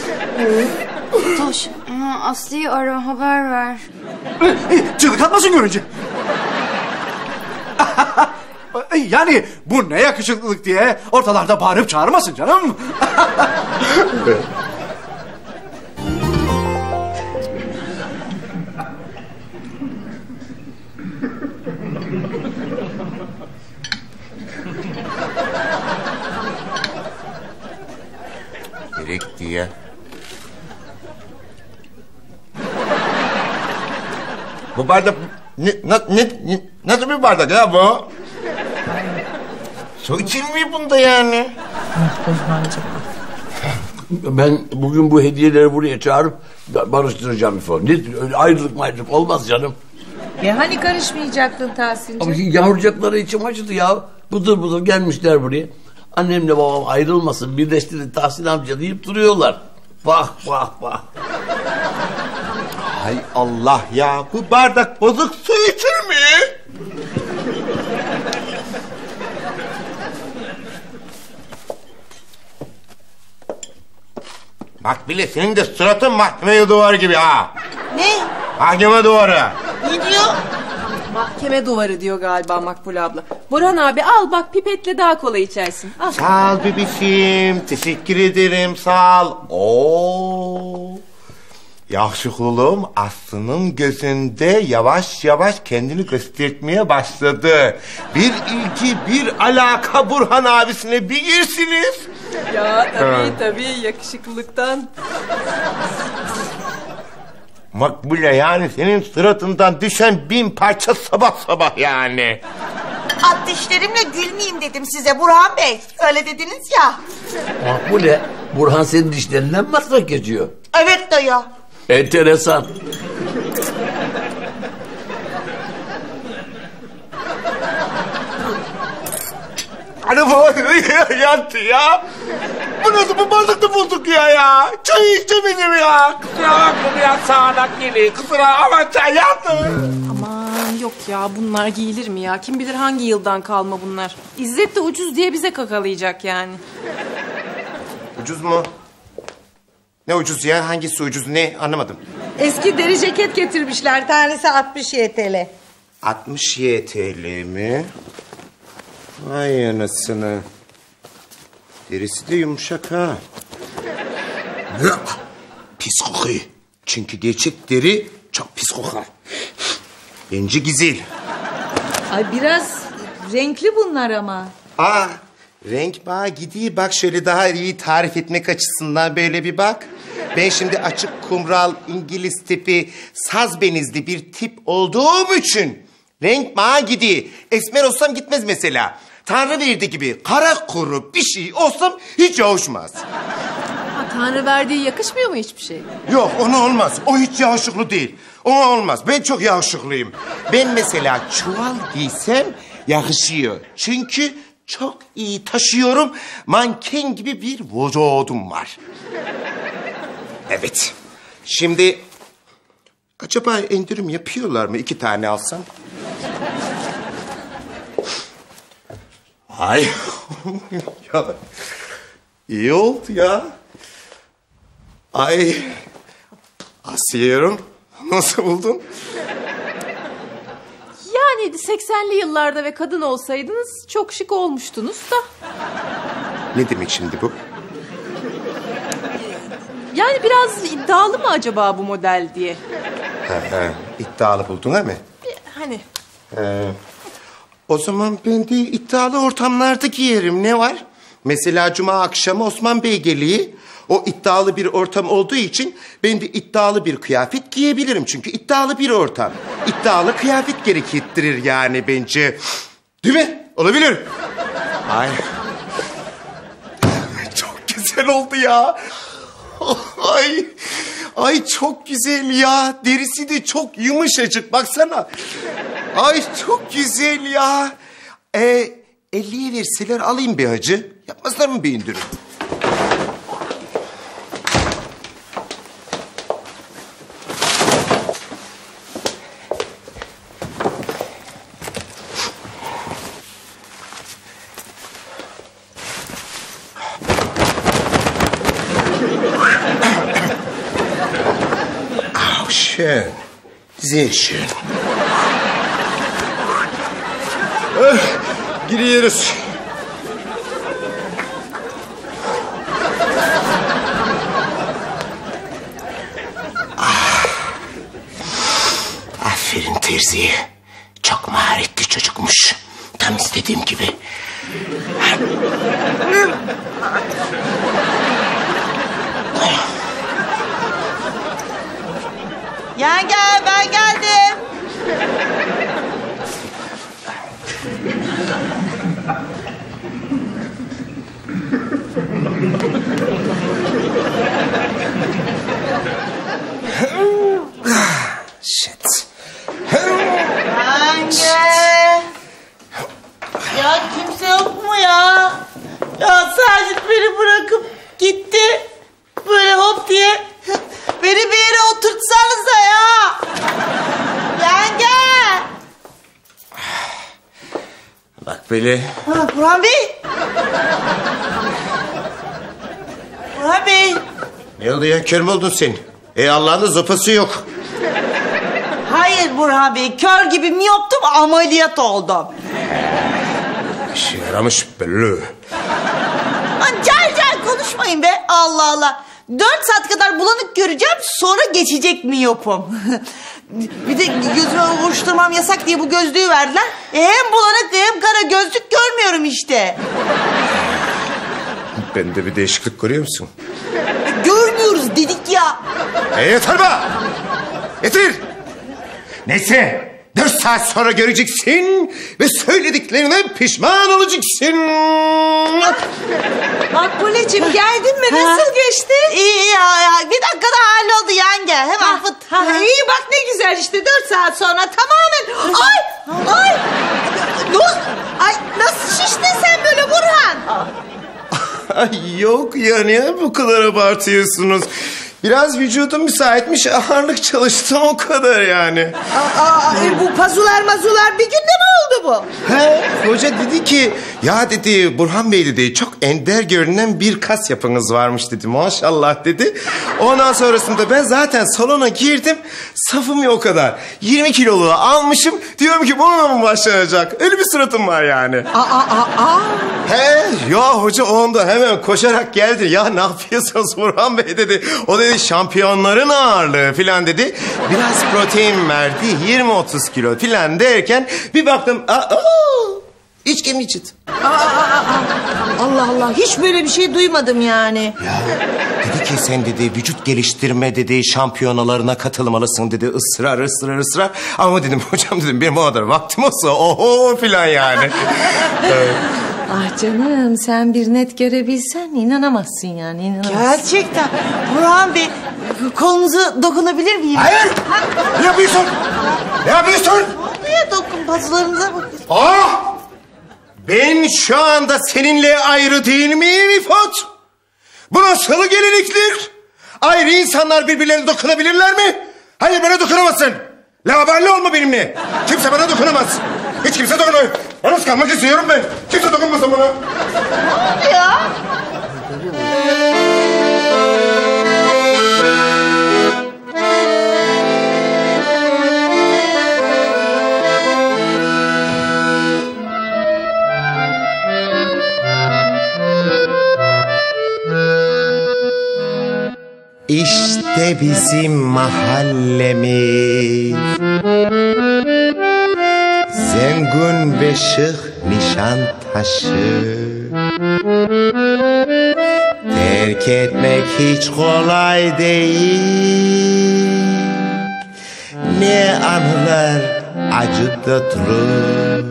Toş, Aslı'yı ara, haber ver. Çığlık atmasın görünce. Yani bu ne yakışıklılık diye ortalarda bağırıp çağırmasın canım. Gerek diye. Bu bardak ne, na, ne, ne, nasıl bir bardak ya bu? Su içilmiyor bunda yani. Ben bugün bu hediyeleri buraya çağırıp barıştıracağım falan. Ne, öyle ayrılık mayrılık olmaz canım. Ya hani karışmayacaktın Tahsin'cim? Ama yavrucakları içim acıdı ya. Budur budur gelmişler buraya. Annemle babam ayrılmasın, birleştirin Tahsin amca deyip duruyorlar. Bak bak bak. Hay Allah ya, bu bardak bozuk, su içir mi? Bak bile senin de suratın mahkeme duvarı gibi ha. Ne? Mahkeme duvarı. Ne diyor? Mahkeme duvarı diyor galiba Makbule abla. Burhan abi al bak pipetle daha kolay içersin. Al. Sağ ol bebişim, teşekkür ederim, sağ ol. Oo. Yakışıklılığım Aslı'nın gözünde yavaş yavaş kendini göstermeye başladı. Bir ilgi, bir alaka Burhan abisine bir girsiniz. Ya tabii Ha. tabii yakışıklılıktan. Makbule yani senin suratından düşen bin parça sabah sabah yani. At dişlerimle gülmeyeyim dedim size Burhan Bey. Öyle dediniz ya. Makbule, Burhan senin dişlerinden mi matrak geçiyor? Evet dayı. Enteresan. Hani bu yattı ya. Bu nasıl bu bardakta bulduk ya ya. Çay içemedim ya. Kusura bakma ya sağanak geliyor. Kusura ama çay yattı. Aman yok ya bunlar giyilir mi ya? Kim bilir hangi yıldan kalma bunlar. İzzet de ucuz diye bize kakalayacak yani. Ucuz mu? Ne ucuz ya? Hangisi ucuz? Ne? Anlamadım. Eski deri ceket getirmişler. Tanesi altmış Y T L. altmış Y T L mi? Vay anasını. Derisi de yumuşak ha. Pis kokuyor. Çünkü gerçek deri çok pis kokar. Bence güzel. Ay biraz renkli bunlar ama. Aa, renk bağı gidiyor. Bak şöyle daha iyi tarif etmek açısından böyle bir bak. Ben şimdi açık kumral, İngiliz tipi, saz benizli bir tip olduğum için renk bağı gidiyor. Esmer olsam gitmez mesela. Tanrı verdi gibi kara kuru bir şey olsam hiç hoşmaz. Ha, Tanrı verdiği yakışmıyor mu hiçbir şey? Yok, ona olmaz. O hiç yakışıklı değil. Ona olmaz. Ben çok yakışıklıyım. Ben mesela çuval giysem yakışıyor. Çünkü çok iyi taşıyorum. Manken gibi bir vücudum var. Evet. Şimdi acaba indirim yapıyorlar mı? İki tane alsam. Ay. Ya. İyi oldu ya. Ay. Asiye'rim. Nasıl buldun? Yani seksenli yıllarda ve kadın olsaydınız çok şık olmuştunuz da. Ne demek şimdi bu? Yani biraz iddialı mı acaba bu model diye. He he, iddialı buldun değil mi? Hani. He. O zaman ben de iddialı ortamlarda giyerim. Ne var? Mesela cuma akşamı Osman Bey geliyor. O iddialı bir ortam olduğu için ben de iddialı bir kıyafet giyebilirim. Çünkü iddialı bir ortam. İddialı kıyafet gerektirir yani bence. Değil mi? Olabilir. Ay. Çok güzel oldu ya. Ay. Ay çok güzel ya. Derisi de çok yumuşacık. Baksana. Ay çok güzel ya. Ee, elliye verseler alayım bir hacı. Yapmazlar mı bir indirim? Oh, schön. Sehr schön. Eh, giriyoruz. Ah. Aferin Terzi. Çok maharetli çocukmuş. Tam istediğim gibi. Yenge ben geldim. Shit. Yenge. Ya kimse yok mu ya? Ya Sacit beni bırakıp gitti. Böyle hop diye. Beni bir yere oturtsanıza ya. Yenge. Bak böyle. Ha, Burhan Bey. Burhan Bey. Ne oldu ya? Kör mü oldun sen? Ey Allah'ın zopası yok. Hayır Burhan Bey. Kör gibi miyoptum, ameliyat oldum. İşe yaramış belli. Lan gel gel konuşmayın be. Allah Allah. Dört saat kadar bulanık göreceğim, sonra geçecek miyopum. Bir de gözüme ovuşturmam yasak diye bu gözlüğü verdiler. E hem bulanık hem kara gözlük görmüyorum işte. Bende bir değişiklik görüyor musun? Görmüyoruz dedik ya. E yeter be! Yeter! Neyse, dört saat sonra göreceksin ve söylediklerine pişman olacaksın. Makbuleciğim geldin mi? Nasıl geçti? İyi iyi ya, ya. Bir dakikada halloldu yenge. Hemen fıt. Ha, iyi bak ne güzel işte dört saat sonra tamamen. Ay ay. Ne oldu? Ay nasıl şiştin sen böyle Burhan? Ay yok ya, niye bu kadar abartıyorsunuz? Biraz vücudum müsaitmiş, ağırlık çalıştım o kadar yani. Aa, aa, e, bu pazular mazular bir günde mi oldu bu? He, hoca dedi ki, ya dedi Burhan Bey dedi, çok ender görünen bir kas yapınız varmış dedi, maşallah dedi. Ondan sonrasında ben zaten salona girdim, safım yok o kadar. yirmi kiloluğu almışım, diyorum ki bununla mı başlanacak? Öyle bir suratım var yani. Aa, aa, aa. He, ya hoca onda hemen koşarak geldi. Ya ne yapıyorsunuz Burhan Bey dedi. O dedi şampiyonların ağırlığı filan dedi. Biraz protein verdi, yirmi otuz kilo filan derken bir baktım. Aa, aa, içki mi içit? Aa, aa, aa. Allah Allah, hiç böyle bir şey duymadım yani. Ya dedi ki sen dedi vücut geliştirme dedi şampiyonalarına katılmalısın dedi, ısrar ısrar ısrar. Ama dedim hocam dedim benim o kadar vaktim olsa oho filan yani. Evet. Ah canım sen bir net görebilsen inanamazsın yani inanamazsın. Gerçekten. Burhan Bey kolunuza dokunabilir miyim? Hayır. Ne yapıyorsun? Ne yapıyorsun? Niye dokunmazlarınıza bakıyorsun? Ah! Ben şu anda seninle ayrı değil miyim İfot? Bu nasıl gelinliktir? Ayrı insanlar birbirlerine dokunabilirler mi? Hayır, bana dokunamazsın. Laubali olma benimle. Kimse bana dokunamaz. Hiç kimse dokunamaz. Yalnız kalmak istiyorum ben. Kimse dokunmasın bana. Ne ya? İşte bizim mahallemiz, zengin ve şık Nişantaşı. Terk etmek hiç kolay değil, ne anılar acıtır.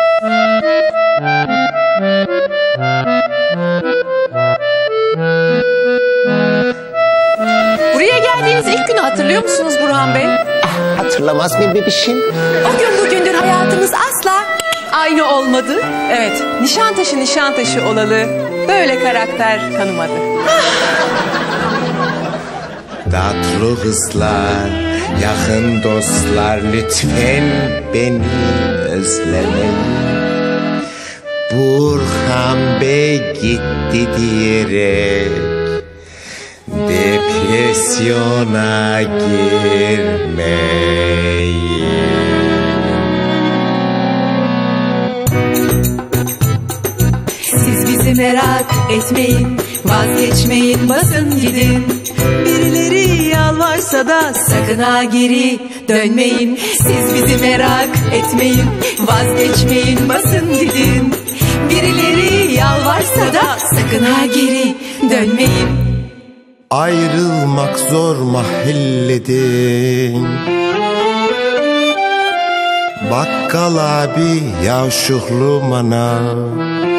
Buraya geldiğiniz ilk günü hatırlıyor musunuz Burhan Bey? Hatırlamaz mıyım bebişim? O gün bugündür hayatımız asla aynı olmadı. Evet, Nişantaşı Nişantaşı olalı böyle karakter tanımadı. Tatlı kızlar, yakın dostlar, lütfen beni özlemeyin. Burhan Bey gitti diyerek depresyona girmeyin. Siz bizi merak etmeyin, vazgeçmeyin, basın gidin. Birileri yalvarsa da sakın ha geri dönmeyin. Siz bizi merak etmeyin, vazgeçmeyin, basın gidin. Birileri yalvarsa da sakın ha geri dönmeyin. Ayrılmak zor mahalleden, bakkal abi yavşuklu manav.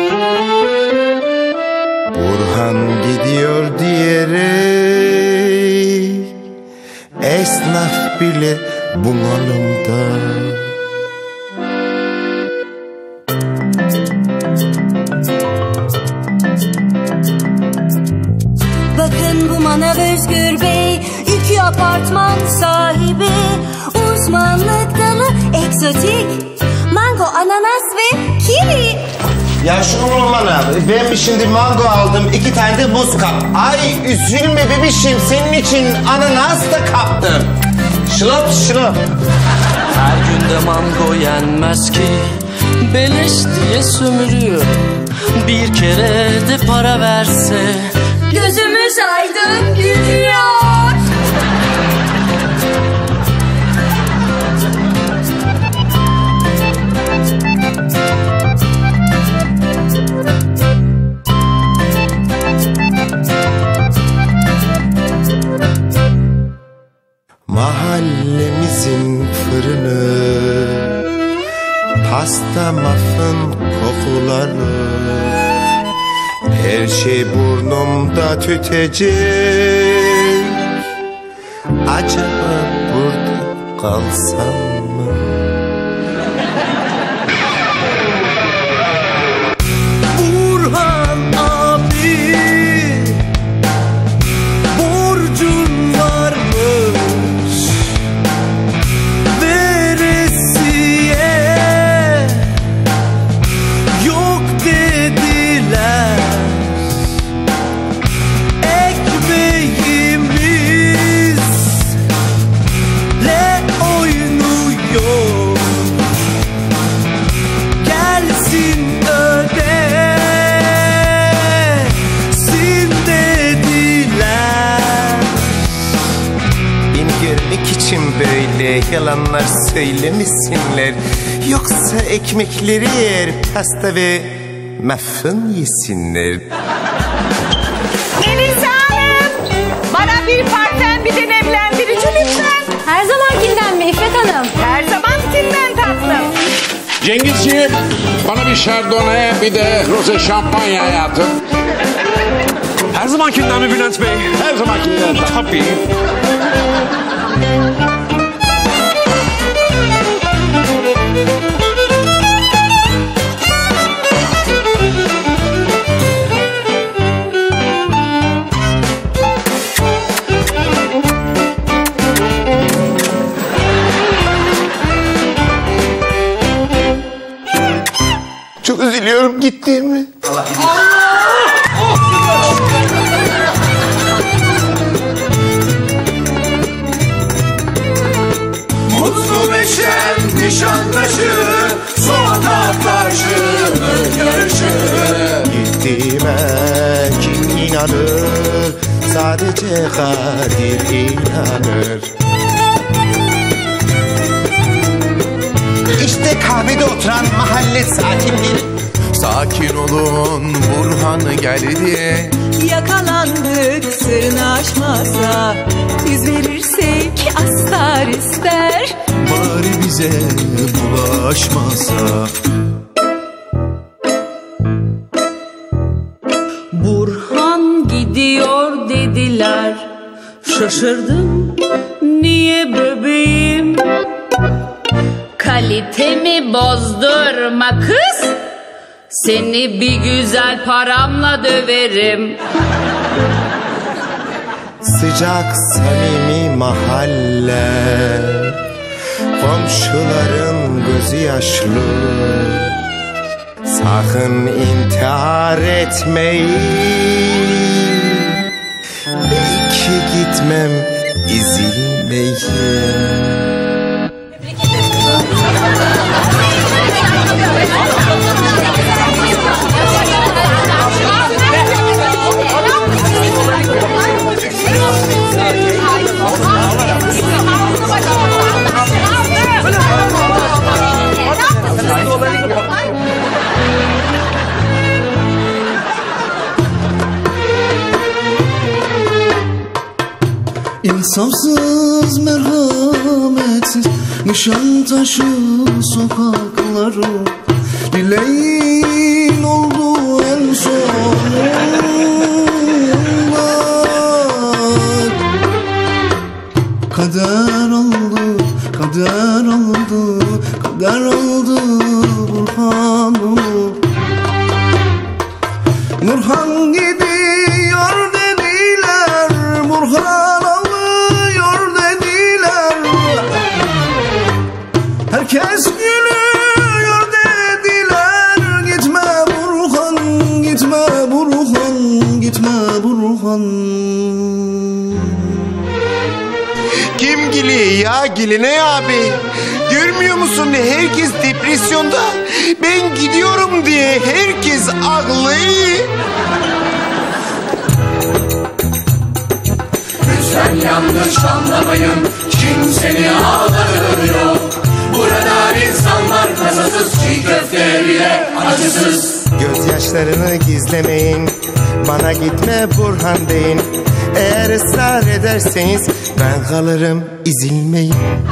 Burhan gidiyor diyerek esnaf bile bunalımda. Bakın bu manav Özgür Bey, iki apartman sahibi, uzmanlık dalı egzotik, mango, ananas ve kivi. Ya şu bana, ben şimdi mango aldım, iki tane de muz kap. Ay üzülme bebişim, senin için ananas da kaptım. Şılap şılap. Her günde mango yenmez ki, beleş diye sömürüyor. Bir kere de para verse gözümüz aydın gidiyor. Mahallemizin fırını, pasta muffin kokuları, her şey burnumda tütecek. Acaba burada kalsam mı? Burhan abi, borcun varmış veresiye, yok dediler. Ekmeğimizle oynuyor, gelsin ödesin dediler. Beni görmek için böyle yalanlar söylemesinler, yoksa ekmekleri yer, pasta ve muffin yesinler. Melisa Hanım, bana bir parfüm bir de nemlendirici lütfen. Her zamankinden mi İffet Hanım? Her zamankinden tatlım. Cengizciğim bana bir şardonnay bir de rose şampanya hayatım. Her zamankinden mi Bülent Bey? Her zamankinden tabii. Çok üzülüyorum gittiğimi. Mutlu beşer nişantaşı, sokak taşının yarışı. Gittiğime kim inanır? Sadece Kadir inanır. İşte kahvede oturan mahalle sakinleri. Sakin olun, Burhan geldi. Yakalandık sırrını aşmasa, yüz verirsek astar ister. Bari bize bulaşmasa. Burhan gidiyor dediler. Şaşırdım, niye bebeğim? Kalitemi bozdurma kız. Seni bir güzel paramla döverim. Sıcak samimi mahalle, komşuların gözü yaşlı. Sakın intihar etmeyin. Belki gitmem üzülmeyin. İnsafsız, merhametsiz Nişantaşı sokakları, dileğin oldu en sonunda. Kader aldı, kader aldı, kader aldı Burhan'ı. Burhan gidiyor dediler, Burhan alıyor dediler. Herkes gülüyor dediler. Gitme Burhan, gitme Burhan, gitme Burhan. Kim gülüyor ya Gülenay abi? Görmüyor musun herkes depresyonda? Ben gidiyorum diye herkes ağlıyor. Lütfen yanlış anlamayın, kimsenin ağları yok. Burada insanlar kazasız, çiğ köfte bile acısız. Gözyaşlarını gizlemeyin, bana gitme Burhan deyin. Eğer ısrar ederseniz ben kalırım, üzülmeyin.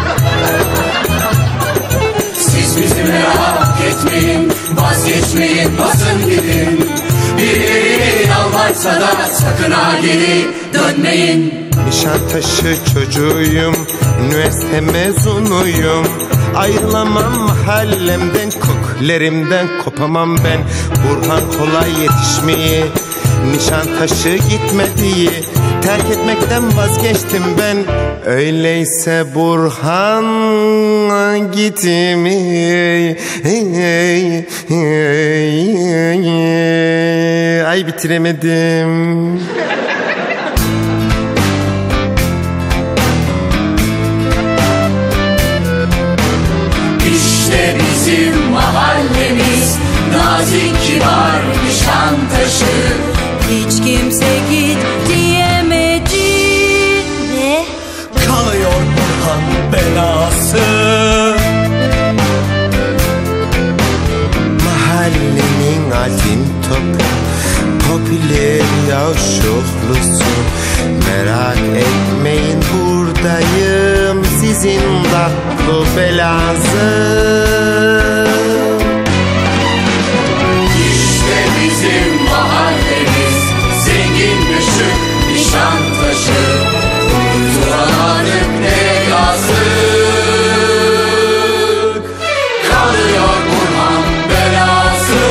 Siz bizi merak etmeyin, vazgeçmeyin, basın gidin. Birileri yalvarsa da sakın ha geri dönmeyin. Nişantaşı çocuğuyum, üniversite mezunuyum. Ayrılamam mahallemden, koklerimden kopamam ben. Burhan kolay yetişmeyi, Nişantaşı gitmediği, terk etmekten vazgeçtim ben. Öyleyse Burhan gitmeyi. Ay bitiremedim. İşte bizim mahallemiz, nazik kibar Nişantaşı. Hiç kimse git diyemedi. Ne? Kalıyor Burhan belası. Mahallenin altın top, popüler yavşuklusu. Merak etmeyin buradayım, sizin tatlı belazı. düşük Nişantaşı Unutamadık ne yazık Kalıyor Burhan belası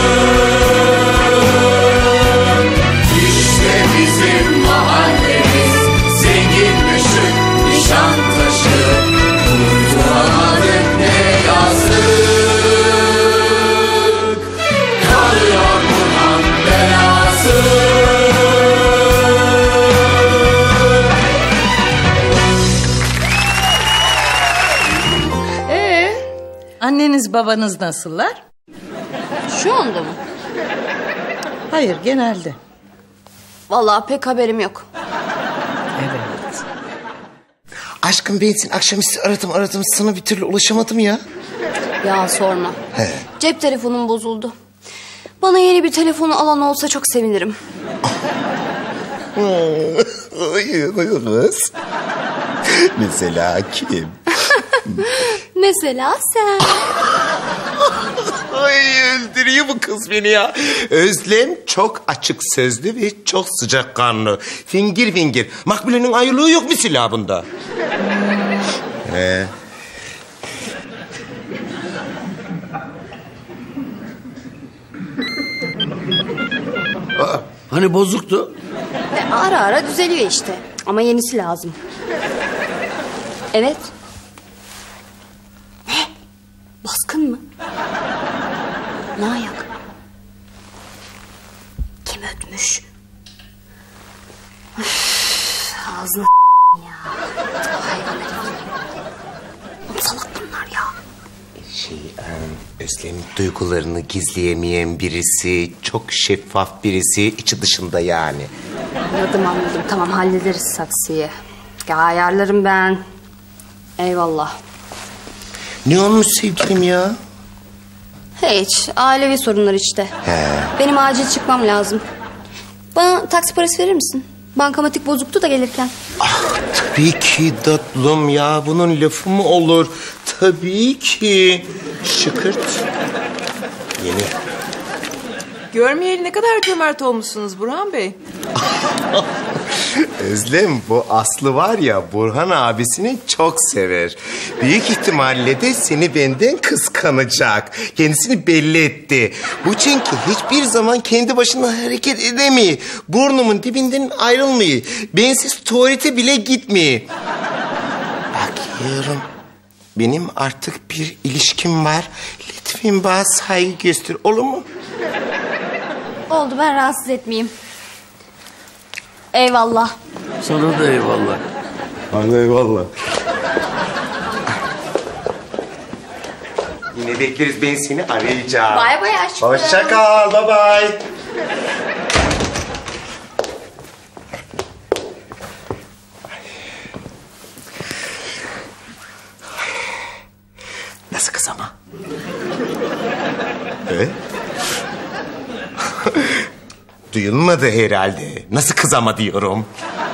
İşte bizim mahallemiz Zengin düşük Nişantaşı Unutamadık ne yazık Kalıyor Burhan belası Anneniz babanız nasıllar? Şu anda mı? Hayır, genelde. Vallahi pek haberim yok. Evet. Aşkım ben seni akşamüstü aradım aradım sana bir türlü ulaşamadım ya. Ya sorma. He. Cep telefonum bozuldu. Bana yeni bir telefonu alan olsa çok sevinirim. Kız. Mesela kim? Mesela sen. Ay öldürüyor bu kız beni ya. Özlem çok açık sözlü ve çok sıcakkanlı. Fingir fingir. Makbule'nin ayrılığı yok mu silah bunda? He. Aa, hani bozuktu? E, ara ara düzeliyor işte. Ama yenisi lazım. Evet. Ne? Baskın mı? Ne ayak? Kim ötmüş? Üf, ağzına ya. Hayvan herif. Salak bunlar ya. Şey, um, Özlem duygularını gizleyemeyen birisi, çok şeffaf birisi, içi dışında yani. Anladım anladım. Tamam hallederiz saksıyı. Ya ayarlarım ben. Eyvallah. Ne olmuş sevgilim ya? Hiç. Ailevi sorunlar işte. He. Benim acil çıkmam lazım. Bana taksi parası verir misin? Bankamatik bozuktu da gelirken. Ah, tabii ki tatlım ya. Bunun lafı mı olur? Tabii ki. Şıkırt. Yeni. Görmeyeli ne kadar cömert olmuşsunuz Burhan Bey. Özlem, bu Aslı var ya Burhan abisini çok sever. Büyük ihtimalle de seni benden kıskanacak. Kendisini belli etti. Bu çünkü hiçbir zaman kendi başına hareket edemiyor. Burnumun dibinden ayrılmıyor. Bensiz tuvalete bile gitmiyor. Bakıyorum. Benim artık bir ilişkim var. Lütfen bana saygı göster, olur mu? Oldu, ben rahatsız etmeyeyim. Eyvallah. Sana da eyvallah. Hadi eyvallah. Yine bekleriz, ben seni arayacağım. Bay bay aşkım. Hoşça kal, bye bye. Nasıl kız ama? Evet. Duyulmadı herhalde. Nasıl kız ama diyorum.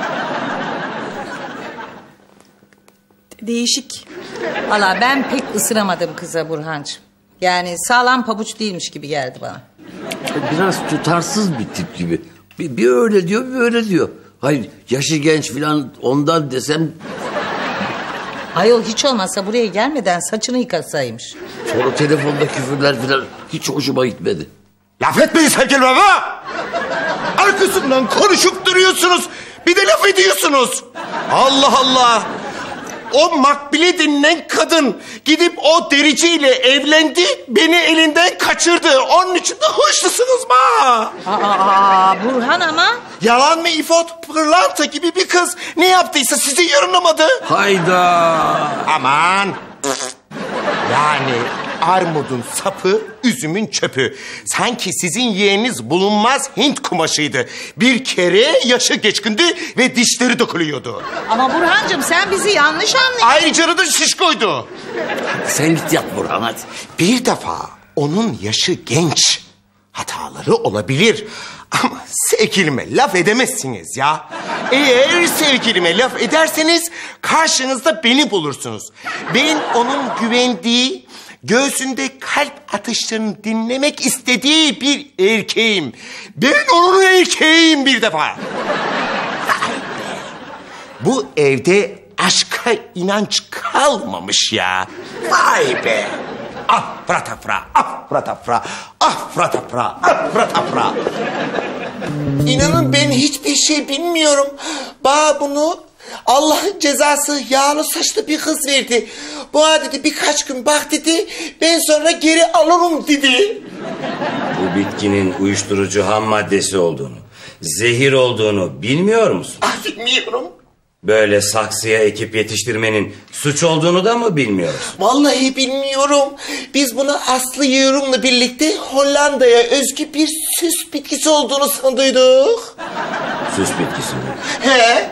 Değişik. Valla ben pek ısıramadım kıza Burhancığım. Yani sağlam pabuç değilmiş gibi geldi bana. Biraz tutarsız bir tip gibi. Bir, bir öyle diyor, bir öyle diyor. Hayır, yaşı genç falan ondan desem... Ayol hiç olmazsa buraya gelmeden saçını yıkasaymış. Sonra telefonda küfürler falan hiç hoşuma gitmedi. Laf etmeyin sevgili baba! Arkasından konuşup duruyorsunuz. Bir de laf ediyorsunuz. Allah Allah! O Makbule denilen kadın gidip o dericiyle evlendi, beni elinden kaçırdı. Onun için de hoşlusunuz mu? Aa, aa, Burhan ama... Yalan mı İfot? Pırlanta gibi bir kız ne yaptıysa sizi yorumlamadı. Hayda! Aman! Yani armudun sapı, üzümün çöpü. Sanki sizin yeğeniniz bulunmaz Hint kumaşıydı. Bir kere yaşı geçkindi ve dişleri dökülüyordu. Ama Burhancığım sen bizi yanlış anlıyorsun. Ayrıca da şişkoydu. Sen git yat Burhan hadi. Bir defa onun yaşı genç. Hataları olabilir. Ama sevgilime laf edemezsiniz ya. Eğer sevgilime laf ederseniz karşınızda beni bulursunuz. Ben onun güvendiği, göğsünde kalp atışlarını dinlemek istediği bir erkeğim. Ben onun erkeğiyim bir defa. Bu evde aşka inanç kalmamış ya. Vay be. Afratafra, afratafra, afratafra, afratafra. İnanın ben hiçbir şey bilmiyorum. Bana bunu Allah'ın cezası yağlı saçlı bir kız verdi. Bana dedi birkaç gün bak dedi, ben sonra geri alırım dedi. Bu bitkinin uyuşturucu ham maddesi olduğunu, zehir olduğunu bilmiyor musun? Ah, bilmiyorum. Böyle saksıya ekip yetiştirmenin suç olduğunu da mı bilmiyorsun? Vallahi bilmiyorum. Biz bunu Aslı Yığırım'la birlikte Hollanda'ya özgü bir süs bitkisi olduğunu sandıydık. Süs bitkisi mi? He?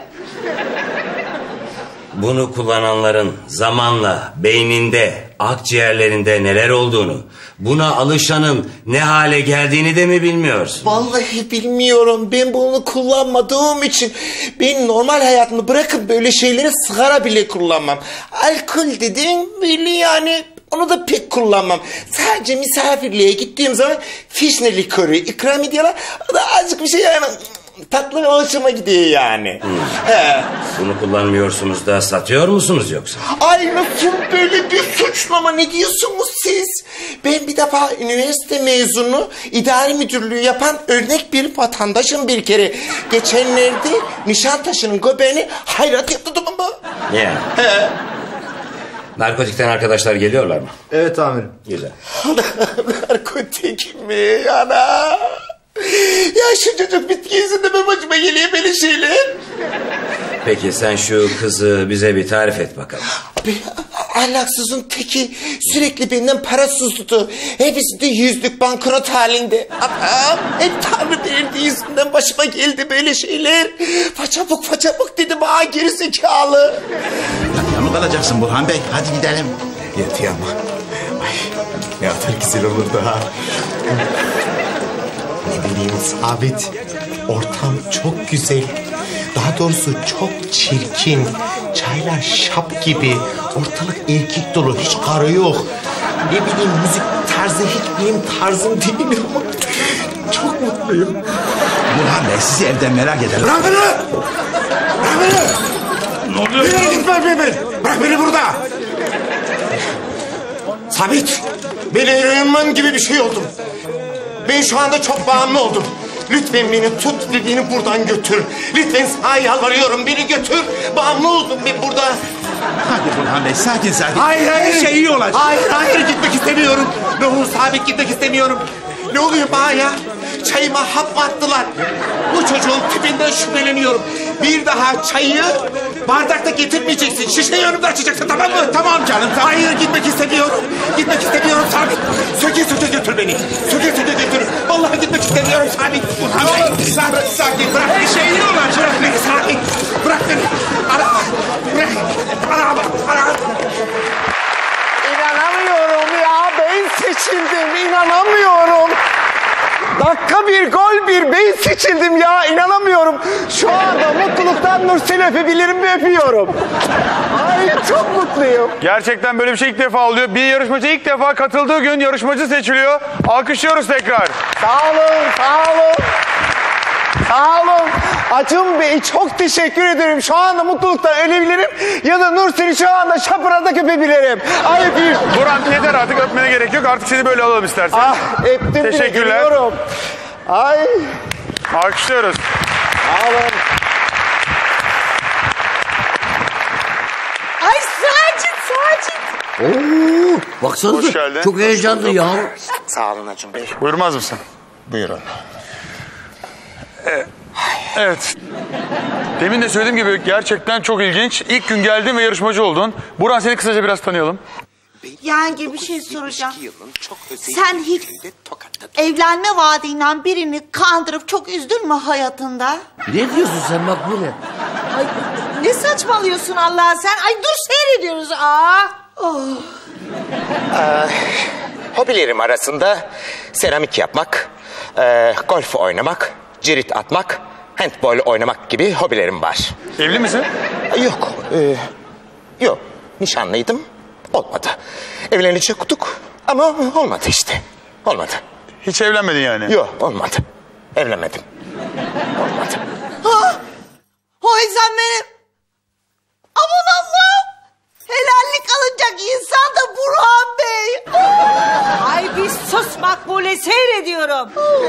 Bunu kullananların zamanla beyninde, akciğerlerinde neler olduğunu, buna alışanın ne hale geldiğini de mi bilmiyorsun? Vallahi bilmiyorum. Ben bunu kullanmadığım için ben normal hayatımı bırakıp böyle şeyleri sigara bile kullanmam. Alkol dediğin böyle yani onu da pek kullanmam. Sadece misafirliğe gittiğim zaman fişne likörü ikram ediyorlar. O da azıcık bir şey yani tatlı ve hoşuma gidiyor yani. Hmm. He. Bunu kullanmıyorsunuz da satıyor musunuz yoksa? Ay nasıl böyle bir suçlama, ne diyorsunuz siz? Ben bir defa üniversite mezunu idari müdürlüğü yapan örnek bir vatandaşım bir kere. Geçenlerde Nişantaşı'nın göbeğini hayrat yaptırdım ama. Yani. He. Narkotikten arkadaşlar geliyorlar mı? Evet amirim. Güzel. Narkotik mi ana? Ya şu çocuk bitki yüzünden mi başıma geliyor böyle şeyler? Peki sen şu kızı bize bir tarif et bakalım. Abi ahlaksızın teki, sürekli benden para sustutu. Hepsi de yüzlük banknot halinde. Adam hep Tanrı verdiği yüzünden başıma geldi böyle şeyler. Façabuk façabuk dedi bana geri zekalı. Ya mı kalacaksın Burhan Bey? Hadi gidelim. Yat ya ama. Ay ne kadar güzel olurdu ha. Ne bileyim Sabit, ortam çok güzel. Daha doğrusu çok çirkin. Çaylar şap gibi. Ortalık erkek dolu, hiç karı yok. Ne bileyim müzik tarzı hiç benim tarzım değil ama çok mutluyum. Burhan Bey sizi evden merak ederim. Bırak beni! Bırak beni! Ne oluyor? Nereye gitme beni! Bırak beni burada! Sabit, ben eroinman gibi bir şey oldum. Ben şu anda çok bağımlı oldum. Lütfen beni tut ve beni buradan götür. Lütfen sana yalvarıyorum, beni götür. Bağımlı oldum ben burada. Hadi Burhan Bey sakin sakin. Hayır hayır. Her şey iyi olacak. Hayır hayır gitmek istemiyorum. Ne olur Sabit gitmek istemiyorum. Ne oluyor bana ya? Çayıma hap mı attılar? Bu çocuğun tipinden şüpheleniyorum. Bir daha çayı bardakta getirmeyeceksin. Şişeyi önümde açacaksın, tamam mı? Tamam canım tamam. Hayır gitmek istemiyorum. Gitmek istemiyorum Sabit. Söke söke götür beni. Söke söke götür. Vallahi gitmek istemiyorum Sabit. Burhan Bey sakin sakin. Bırak her şeyi iyi olacak. Bırak beni Sabit. Bırak beni. Ara. Bırak. Ara. Ara. İnanamıyorum ya. Ben seçildim. İnanamıyorum. Dakika bir gol bir ben seçildim ya, inanamıyorum. Şu anda mutluluktan Nursel öpebilirim ve öpüyorum. Ay çok mutluyum. Gerçekten böyle bir şey ilk defa oluyor. Bir yarışmacı ilk defa katıldığı gün yarışmacı seçiliyor. Alkışlıyoruz tekrar. Sağ olun, sağ olun. Sağ olun. Acun Bey çok teşekkür ederim. Şu anda mutluluktan ölebilirim ya da Nursel'i şu anda şapırada köpebilirim. Ay bir. Burhan yeter artık, öpmene gerek yok. Artık seni böyle alalım istersen. Ah öptüm bile, teşekkürler. Gülüyorum. Ay. Alkışlıyoruz. Sağ olun. Ay Sacit, Sacit. Oo, baksanıza Hoş geldin. çok heyecanlı ya. Sağ olun Acun Bey. Buyurmaz mısın? Buyurun. Evet. Evet. Demin de söylediğim gibi gerçekten çok ilginç. İlk gün geldin ve yarışmacı oldun. Burhan seni kısaca biraz tanıyalım. Yani bir şey soracağım. Sen hiç evlenme vaadiyle birini kandırıp çok üzdün mü hayatında? Ne diyorsun sen Makbule? Ay, ne saçmalıyorsun Allah sen? Ay dur seyrediyoruz. Aa. Oh. Ee, hobilerim arasında seramik yapmak, e, golf oynamak, cirit atmak, handball oynamak gibi hobilerim var. Evli misin? Yok, e, yok. Nişanlıydım, olmadı. Evlenecektik ama olmadı işte. Olmadı. Hiç evlenmedin yani? Yok, olmadı. Evlenmedim. Olmadı. Ha? Oy sen benim olacak insan da Burhan Bey. Ay bir sus Makbule, seyrediyorum.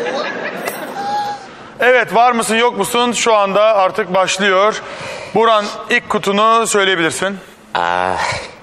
Evet, var mısın yok musun şu anda artık başlıyor. Burhan, ilk kutunu söyleyebilirsin. Aa.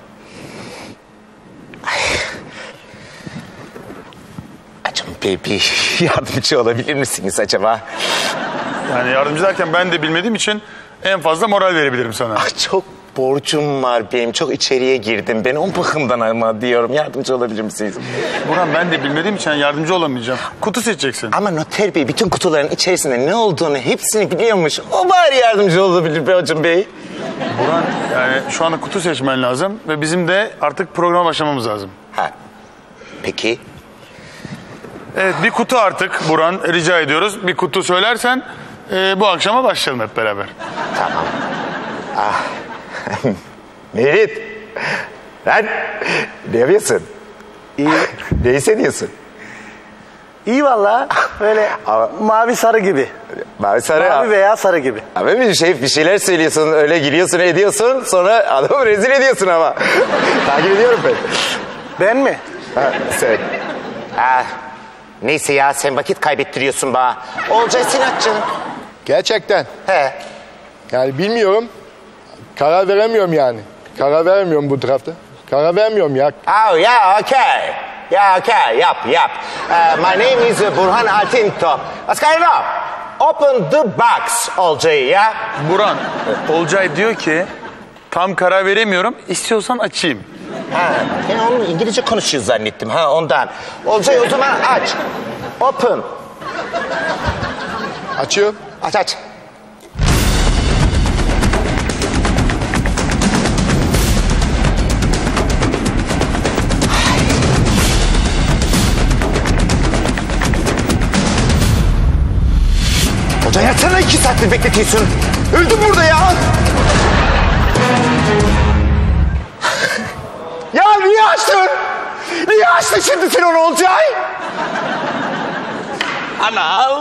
Acım Bey, bir yardımcı olabilir misiniz acaba? Yani yardımcı derken ben de bilmediğim için en fazla moral verebilirim sana. Ah, çok borcum var benim. Çok içeriye girdim. Ben o bakımdan ama diyorum. Yardımcı olabilir misiniz? Burhan, ben de bilmediğim için yardımcı olamayacağım. Kutu seçeceksin. Ama noter bey bütün kutuların içerisinde ne olduğunu hepsini biliyormuş. O bari yardımcı olabilir be hocam bey. Burhan, yani şu anda kutu seçmen lazım ve bizim de artık programa başlamamız lazım. Ha. Peki. Evet, bir kutu artık Burhan, rica ediyoruz. Bir kutu söylersen e, bu akşama başlayalım hep beraber. Tamam. Ah. Merit. Lan ne yapıyorsun? İyi. Ne hissediyorsun? İyi valla. Böyle mavi sarı gibi. Mavi sarı. Mavi veya sarı gibi. Abi bir şey bir şeyler söylüyorsun, öyle giriyorsun ediyorsun, sonra adamı rezil ediyorsun ama. Takip ediyorum ben. Ben mi? Ha, sen. Ah, neyse ya, sen vakit kaybettiriyorsun bana. Olcay Sinatçı. Gerçekten. He. Yani bilmiyorum. Karar veremiyorum yani. Karar veremiyorum bu tarafta. Karar vermiyorum ya. Oh yeah, okay. Yeah, okay, yap, yap. Uh, my name is Burhan Altinto. What's going on? Open the box, Olcay ya. Burhan, Olcay diyor ki tam karar veremiyorum, istiyorsan açayım. Ha, ben onu İngilizce konuşuyor zannettim ha ondan. Olcay o zaman aç. Open. Açıyorum. Aç aç. Olcay yatsana, iki saattir bekletiyorsun. Öldüm burada ya. Ya niye açtın? Niye açtın şimdi sen onu Olcay? Anam.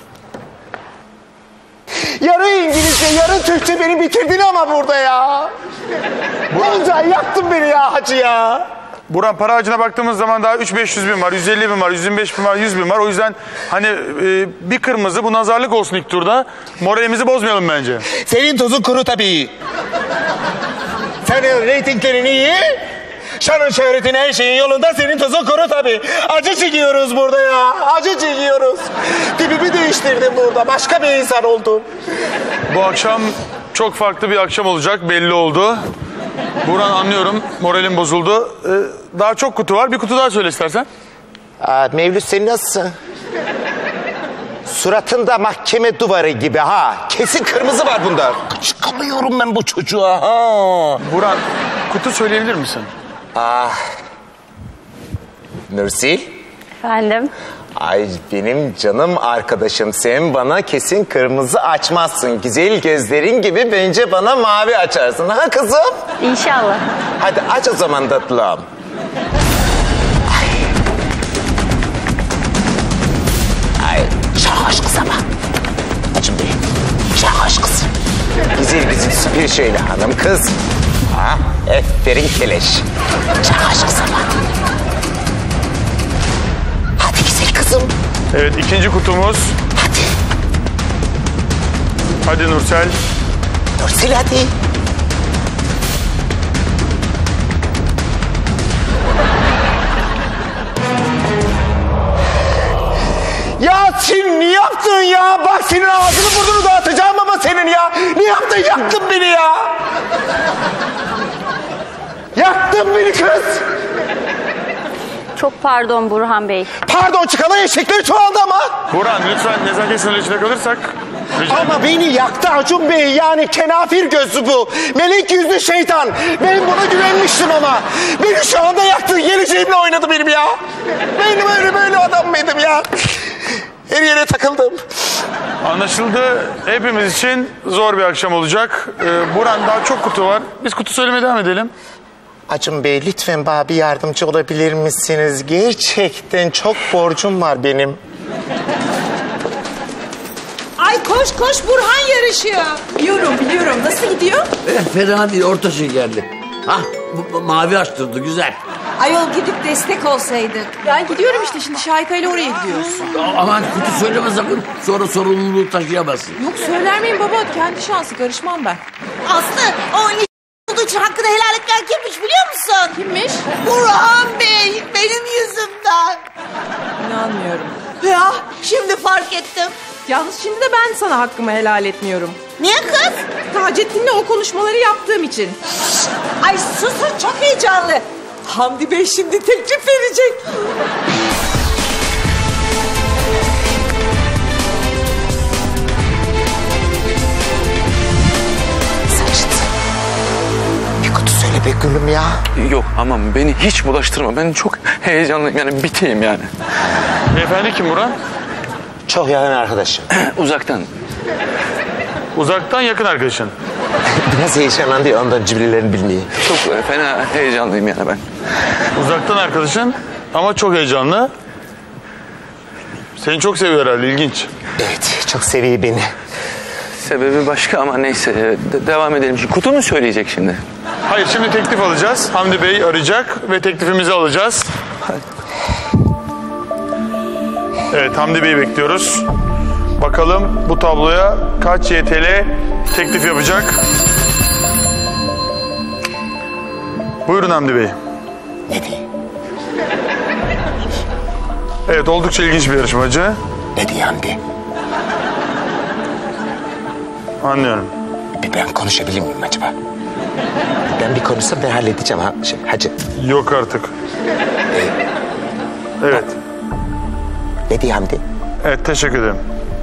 Yarı İngilizce, yarı Türkçe beni bitirdin ama burada ya. Olcay yaktın beni ya hacı ya. Burhan, para harcına baktığımız zaman daha üç beş yüz bin var, yüz elli bin var, yüz yirmi beş bin var, yüz bin var. O yüzden hani e, bir kırmızı, bu nazarlık olsun ilk turda. Moralimizi bozmayalım bence. Senin tuzun kuru tabii. Senin reytinglerin iyi. Şanın şöhretin her şeyin yolunda, senin tuzun kuru tabii. Acı çekiyoruz burada ya. Acı çekiyoruz. Tipimi değiştirdim burada. Başka bir insan oldum. Bu akşam çok farklı bir akşam olacak, belli oldu. Burhan, anlıyorum, moralim bozuldu. Ee, daha çok kutu var, bir kutu daha söyle istersen. Aa, Mevlüt, sen nasılsın? Suratında mahkeme duvarı gibi ha. Kesin kırmızı var bunda. Çıkamıyorum ben bu çocuğa ha. Burhan, kutu söyleyebilir misin? Ah. Nursil. Efendim? Ay benim canım arkadaşım, sen bana kesin kırmızı açmazsın. Güzel gözlerin gibi bence bana mavi açarsın. Ha kızım? İnşallah. Hadi aç o zaman tatlım. Ay. Ay çok aşkısı ama. Açın bey. Çok aşkısı. Güzel güzel süper şöyle hanım kız. Ha, aferin keleş. Çok aşkısı ama. Kızım. Evet, ikinci kutumuz. Hadi. Hadi Nursel. Nursel hadi. Ya sen ne yaptın ya? Bak senin ağzını burnunu dağıtacağım ama senin ya. Ne yaptın? Yaktın beni ya. Yaktın beni kız. Çok pardon Burhan Bey. Pardon, çıkalı eşekleri çoğaldı ama. Burhan, lütfen nezaket sınırı içinde kalırsak. Ama beni yaktı Acun Bey, yani kenafir gözlü bu. Melek yüzlü şeytan. Ben buna güvenmiştim ama. Beni şu anda yaktı, geleceğimle oynadı benim ya. Ben böyle böyle adam mıydım ya? Her yere takıldım. Anlaşıldı. Hepimiz için zor bir akşam olacak. Ee, Burhan, daha çok kutu var. Biz kutu söylemeye devam edelim. Acun Bey, lütfen bana bir yardımcı olabilir misiniz? Gerçekten çok borcum var benim. Ay koş koş, Burhan yarışıyor. Biliyorum biliyorum. Nasıl gidiyor? Eh, fena değil, orta şekerli. Hah, bu- mavi açtırdı güzel. Ayol gidip destek olsaydık. Ben gidiyorum işte şimdi Şahika ile oraya gidiyoruz. A- Aman kötü söyleme sakın. Sonra sorumluluğu taşıyamazsın. Yok söyler miyim baba? Kendi şansı karışmam ben. Aslı o ilişki olduğu için hakkını helal etmeyen kimmiş biliyor musun? Kimmiş? Burhan Bey benim yüzümden. İnanmıyorum. Ya şimdi fark ettim. Yalnız şimdi de ben sana hakkımı helal etmiyorum. Niye kız? Taceddin'le o konuşmaları yaptığım için. Ay susun çok heyecanlı. Hamdi Bey şimdi teklif verecek. Saçtı. Bir kutu söyle be gülüm ya. Yok aman beni hiç bulaştırma. Ben çok heyecanlıyım yani biteyim yani. Beyefendi kim Burhan? Çok yakın arkadaşım. Uzaktan. Uzaktan yakın arkadaşın. Biraz heyecanlandı ya ondan cibrilelerini bilmeyi. Çok fena heyecanlıyım yani ben. Uzaktan arkadaşın ama çok heyecanlı. Seni çok seviyor herhalde, ilginç. Evet, çok seviyor beni. Sebebi başka ama neyse. De- devam edelim. Şimdi kutu mu söyleyecek şimdi? Hayır, şimdi teklif alacağız. Hamdi Bey arayacak ve teklifimizi alacağız. Evet, Hamdi Bey'i bekliyoruz. Bakalım bu tabloya kaç Y T L teklif yapacak? Buyurun Hamdi Bey. Ne diyeyim? Evet, oldukça ilginç bir yarışmacı. Ne diyeyim Hamdi? Anlıyorum. Bir ben konuşabilir miyim acaba? Ben bir konuşsam ben halledeceğim ha. Şey, hacı. Yok artık. Evet. Ne diyeyim Hamdi? Evet, teşekkür ederim.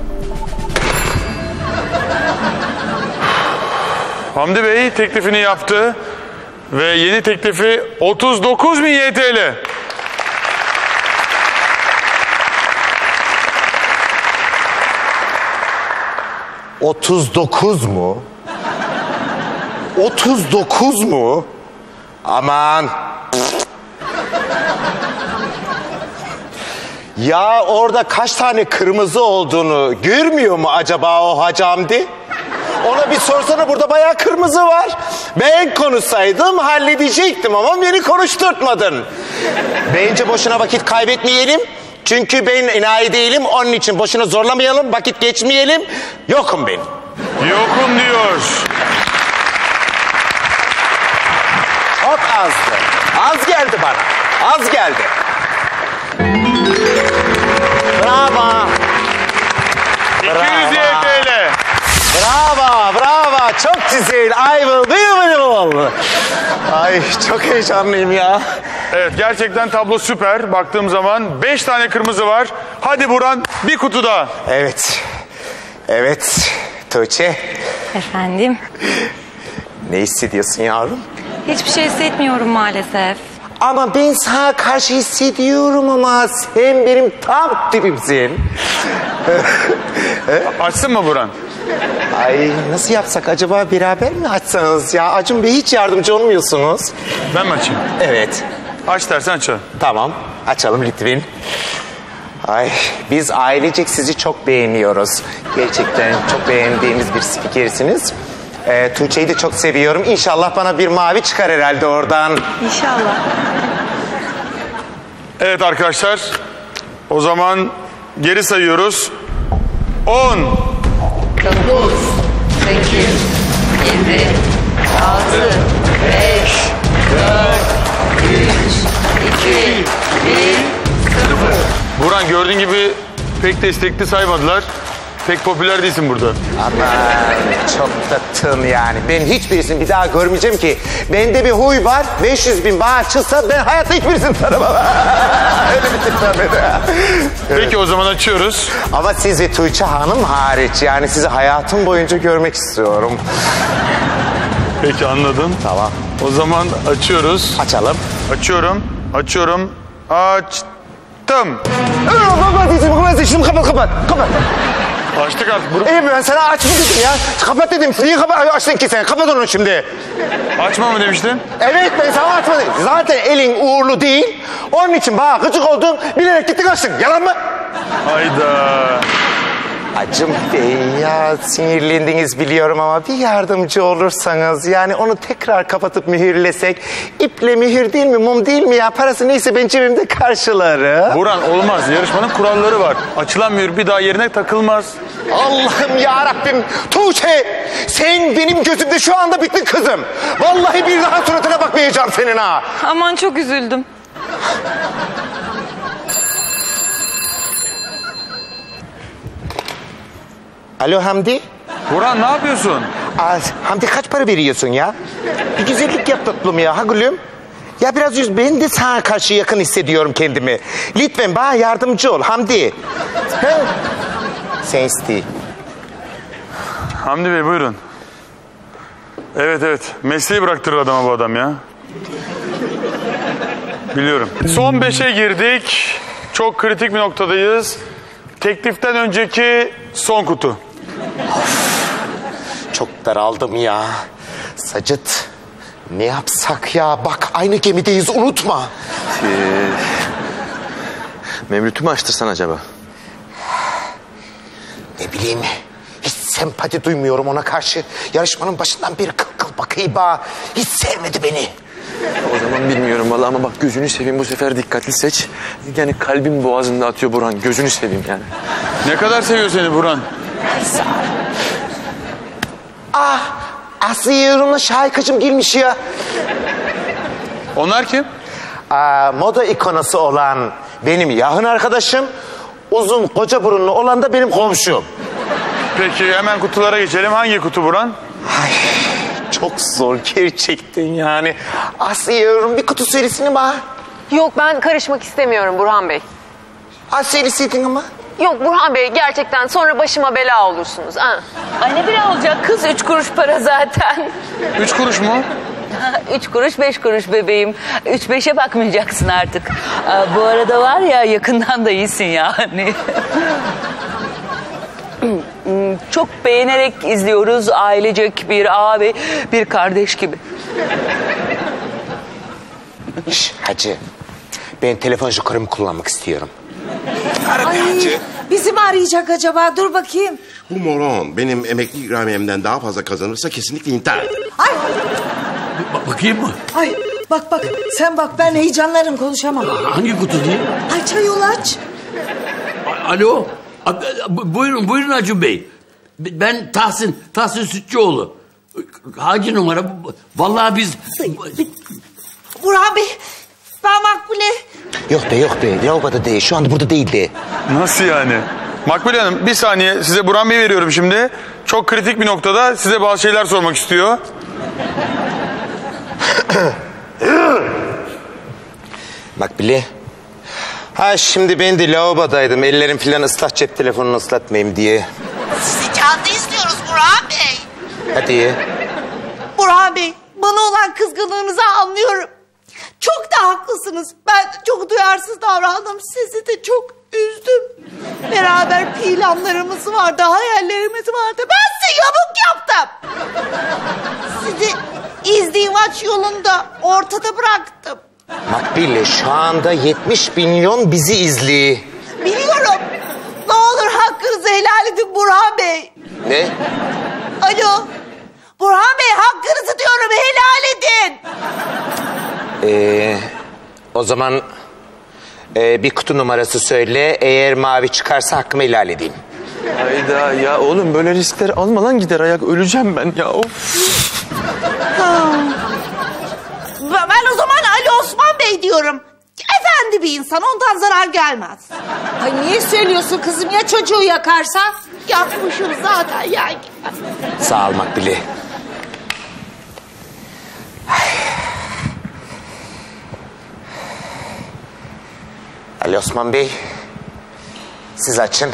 Hamdi Bey teklifini yaptı ve yeni teklifi otuz dokuz bin Y T L. otuz dokuz mu? otuz dokuz mu? Aman. Ya orada kaç tane kırmızı olduğunu görmüyor mu acaba o Hacı Hamdi? Ona bir sorsana, burada bayağı kırmızı var. Ben konuşsaydım halledecektim ama beni konuşturtmadın. Bence boşuna vakit kaybetmeyelim. Çünkü ben enayi değilim. Onun için boşuna zorlamayalım, vakit geçmeyelim. Yokum ben. Yokum diyor. Çok azdı. Az geldi bana. Az geldi. Bravo. iki yüz Y T L. Bravo, bravo. Çok güzel. I will be beautiful. Ay çok heyecanlıyım ya. Evet, gerçekten tablo süper. Baktığım zaman beş tane kırmızı var. Hadi Burhan, bir kutu daha. Evet. Evet. Tuğçe. Efendim? Ne hissediyorsun yavrum? Hiçbir şey hissetmiyorum maalesef. Ama ben sana karşı hissediyorum ama sen benim tam tipimsin. Açsın mı Burhan? Ay nasıl yapsak acaba, beraber mi açsanız ya? Acun Bey hiç yardımcı olmuyorsunuz. Ben mi açayım? Evet. Aç dersen açalım. Tamam, açalım lütfen. Ay biz ailecek sizi çok beğeniyoruz. Gerçekten çok beğendiğimiz bir spikersiniz. Ee, Tuğçe'yi de çok seviyorum. İnşallah bana bir mavi çıkar herhalde oradan. İnşallah. Evet arkadaşlar, o zaman geri sayıyoruz. on, dokuz, sekiz, yedi, altı, beş, dört, üç, iki, bir, sıfır. Burhan gördüğün gibi pek destekli saymadılar. Pek popüler değilsin burada. Aman çok da tın yani. Ben hiçbirisini bir daha görmeyeceğim ki. Bende bir huy var. beş yüz bin bana çıksa ben hayatta hiçbirisini tanımam. Öyle bir tip var bende. Peki o zaman açıyoruz. Ama siz ve Tuğçe Hanım hariç. Yani sizi hayatım boyunca görmek istiyorum. Peki anladım. Tamam. O zaman açıyoruz. Açalım. Açıyorum. Açıyorum. Açtım. Kapat şimdi kapat kapat. Kapat. Açtık artık. Bur- İyi ben sana açma dedim ya. Kapat dedim. Niye kapat? Açtın ki sen. Kapat onu şimdi. Açma mı demiştin? Evet ben sana açma dedim. Zaten elin uğurlu değil. Onun için bana gıcık oldun. Bilerek gittin açtın. Yalan mı? Hayda. Acım Bey ya sinirlendiniz biliyorum ama bir yardımcı olursanız yani onu tekrar kapatıp mühürlesek iple mühür değil mi mum değil mi ya parası neyse ben cebimde karşılarım. Burhan olmaz yarışmanın kuralları var. Açılan mühür bir daha yerine takılmaz. Allah'ım ya Rabbim Tuğçe sen benim gözümde şu anda bittin kızım. Vallahi bir daha suratına bakmayacağım senin ha. Aman çok üzüldüm. Alo Hamdi. Burhan ne yapıyorsun? Aa, Hamdi kaç para veriyorsun ya? Bir güzellik yap tatlım ya ha gülüm. Ya biraz yüz ben de sana karşı yakın hissediyorum kendimi. Lütfen bana yardımcı ol Hamdi. He? Sen iste. Hamdi Bey buyurun. Evet evet mesleği bıraktırır adama bu adam ya. Biliyorum. Son beşe girdik. Çok kritik bir noktadayız. Tekliften önceki son kutu. Of, çok daraldım ya. Sacıt ne yapsak ya? Bak aynı gemideyiz unutma. Ee, Mevlüt'ü mü açtırsan acaba? Ne bileyim hiç sempati duymuyorum ona karşı. Yarışmanın başından beri kıl kıl bakayım ha. Hiç sevmedi beni. O zaman bilmiyorum vallahi ama bak gözünü seveyim bu sefer dikkatli seç. Yani kalbim boğazında atıyor Burhan. Gözünü seveyim yani. Ne kadar seviyor seni Burhan? Ah Asiye Yorum'la Şahikacığım girmiş ya. Onlar kim? Aa, moda ikonosu olan benim yakın arkadaşım. Uzun koca burunlu olan da benim komşum. Peki hemen kutulara geçelim. Hangi kutu Burhan? Ay, çok zor gerçekten yani. Asiye Yorum bir kutu söylesin bana. Yok ben karışmak istemiyorum Burhan Bey. Ha söyleseydin ama. Yok Burhan Bey gerçekten sonra başıma bela olursunuz. Ha. Ay ne bile olacak kız üç kuruş para zaten. Üç kuruş mu? Üç kuruş beş kuruş bebeğim. Üç beşe bakmayacaksın artık. Aa, bu arada var ya yakından da iyisin yani. Çok beğenerek izliyoruz ailecek bir abi bir kardeş gibi. Şş, hacı ben telefon jokerimi kullanmak istiyorum. Ara Ay, hacı. bizi mi arayacak acaba? Dur bakayım. Bu moron benim emekli ikramiyemden daha fazla kazanırsa kesinlikle intihar eder. Ay. Ba- bakayım mı? Ay bak bak sen bak ben heyecanlarım konuşamam. Hangi kutu diye? Aç ayol aç. A- Alo. A- bu- Buyurun buyurun Acun Bey. Ben Tahsin, Tahsin Sütçüoğlu. Hangi numara? Vallahi biz... Burhan Bey ben Makbule. Yok be yok be lavaboda değil şu anda burada değil de. Nasıl yani? Makbule Hanım bir saniye size Burhan Bey veriyorum şimdi. Çok kritik bir noktada size bazı şeyler sormak istiyor. Makbule. Ha şimdi ben de lavabodaydım. Ellerim filan ıslak cep telefonunu ıslatmayayım diye. Sizi canlı izliyoruz Burhan Bey. Hadi. Burhan Bey bana olan kızgınlığınızı anlıyorum. Çok da haklısınız. Ben çok duyarsız davrandım. Sizi de çok üzdüm. Beraber planlarımız vardı, hayallerimiz vardı. Ben size yamuk yaptım. Sizi izdivaç yolunda ortada bıraktım. Makbule şu anda yetmiş milyon bizi izliyor. Biliyorum. Ne olur hakkınızı helal edin Burhan Bey. Ne? Alo. Burhan Bey hakkınızı diyorum helal edin. Ee, o zaman e, bir kutu numarası söyle. Eğer mavi çıkarsa hakkımı helal edeyim. Hayda ya oğlum böyle riskler alma lan gider ayak öleceğim ben ya of. Ben o zaman Ali Osman Bey diyorum. Efendi bir insan ondan zarar gelmez. Ay niye söylüyorsun kızım ya çocuğu yakarsa? Yakmışım zaten yani. Sağ ol Makbule. Ali Osman Bey, siz açın.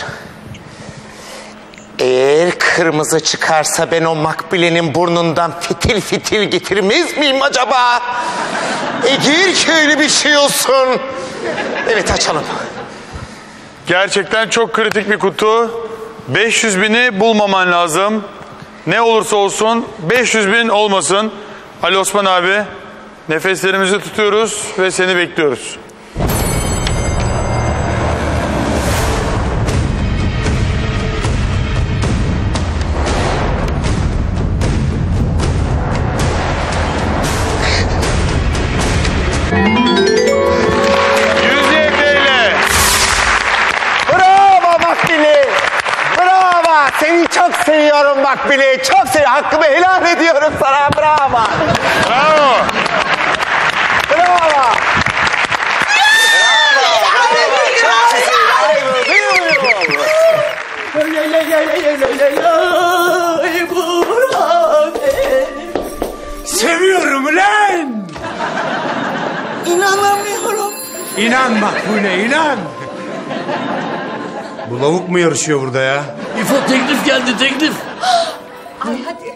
Eğer kırmızı çıkarsa ben o Makbule'nin burnundan fitil fitil getirmez miyim acaba? Eğer ki öyle bir şey olsun. Evet açalım. Gerçekten çok kritik bir kutu. beş yüz bini bulmaman lazım. Ne olursa olsun beş yüz bin olmasın. Ali Osman abi nefeslerimizi tutuyoruz ve seni bekliyoruz. Makbule. Çok sev, hakkımı helal ediyorum sana. Bravo. Bravo. Bravo. Seviyorum ulan. İnanamıyorum. İnan Makbule, inan. Bu lavuk mu yarışıyor burada ya? İfo teklif geldi, teklif. Ay hadi.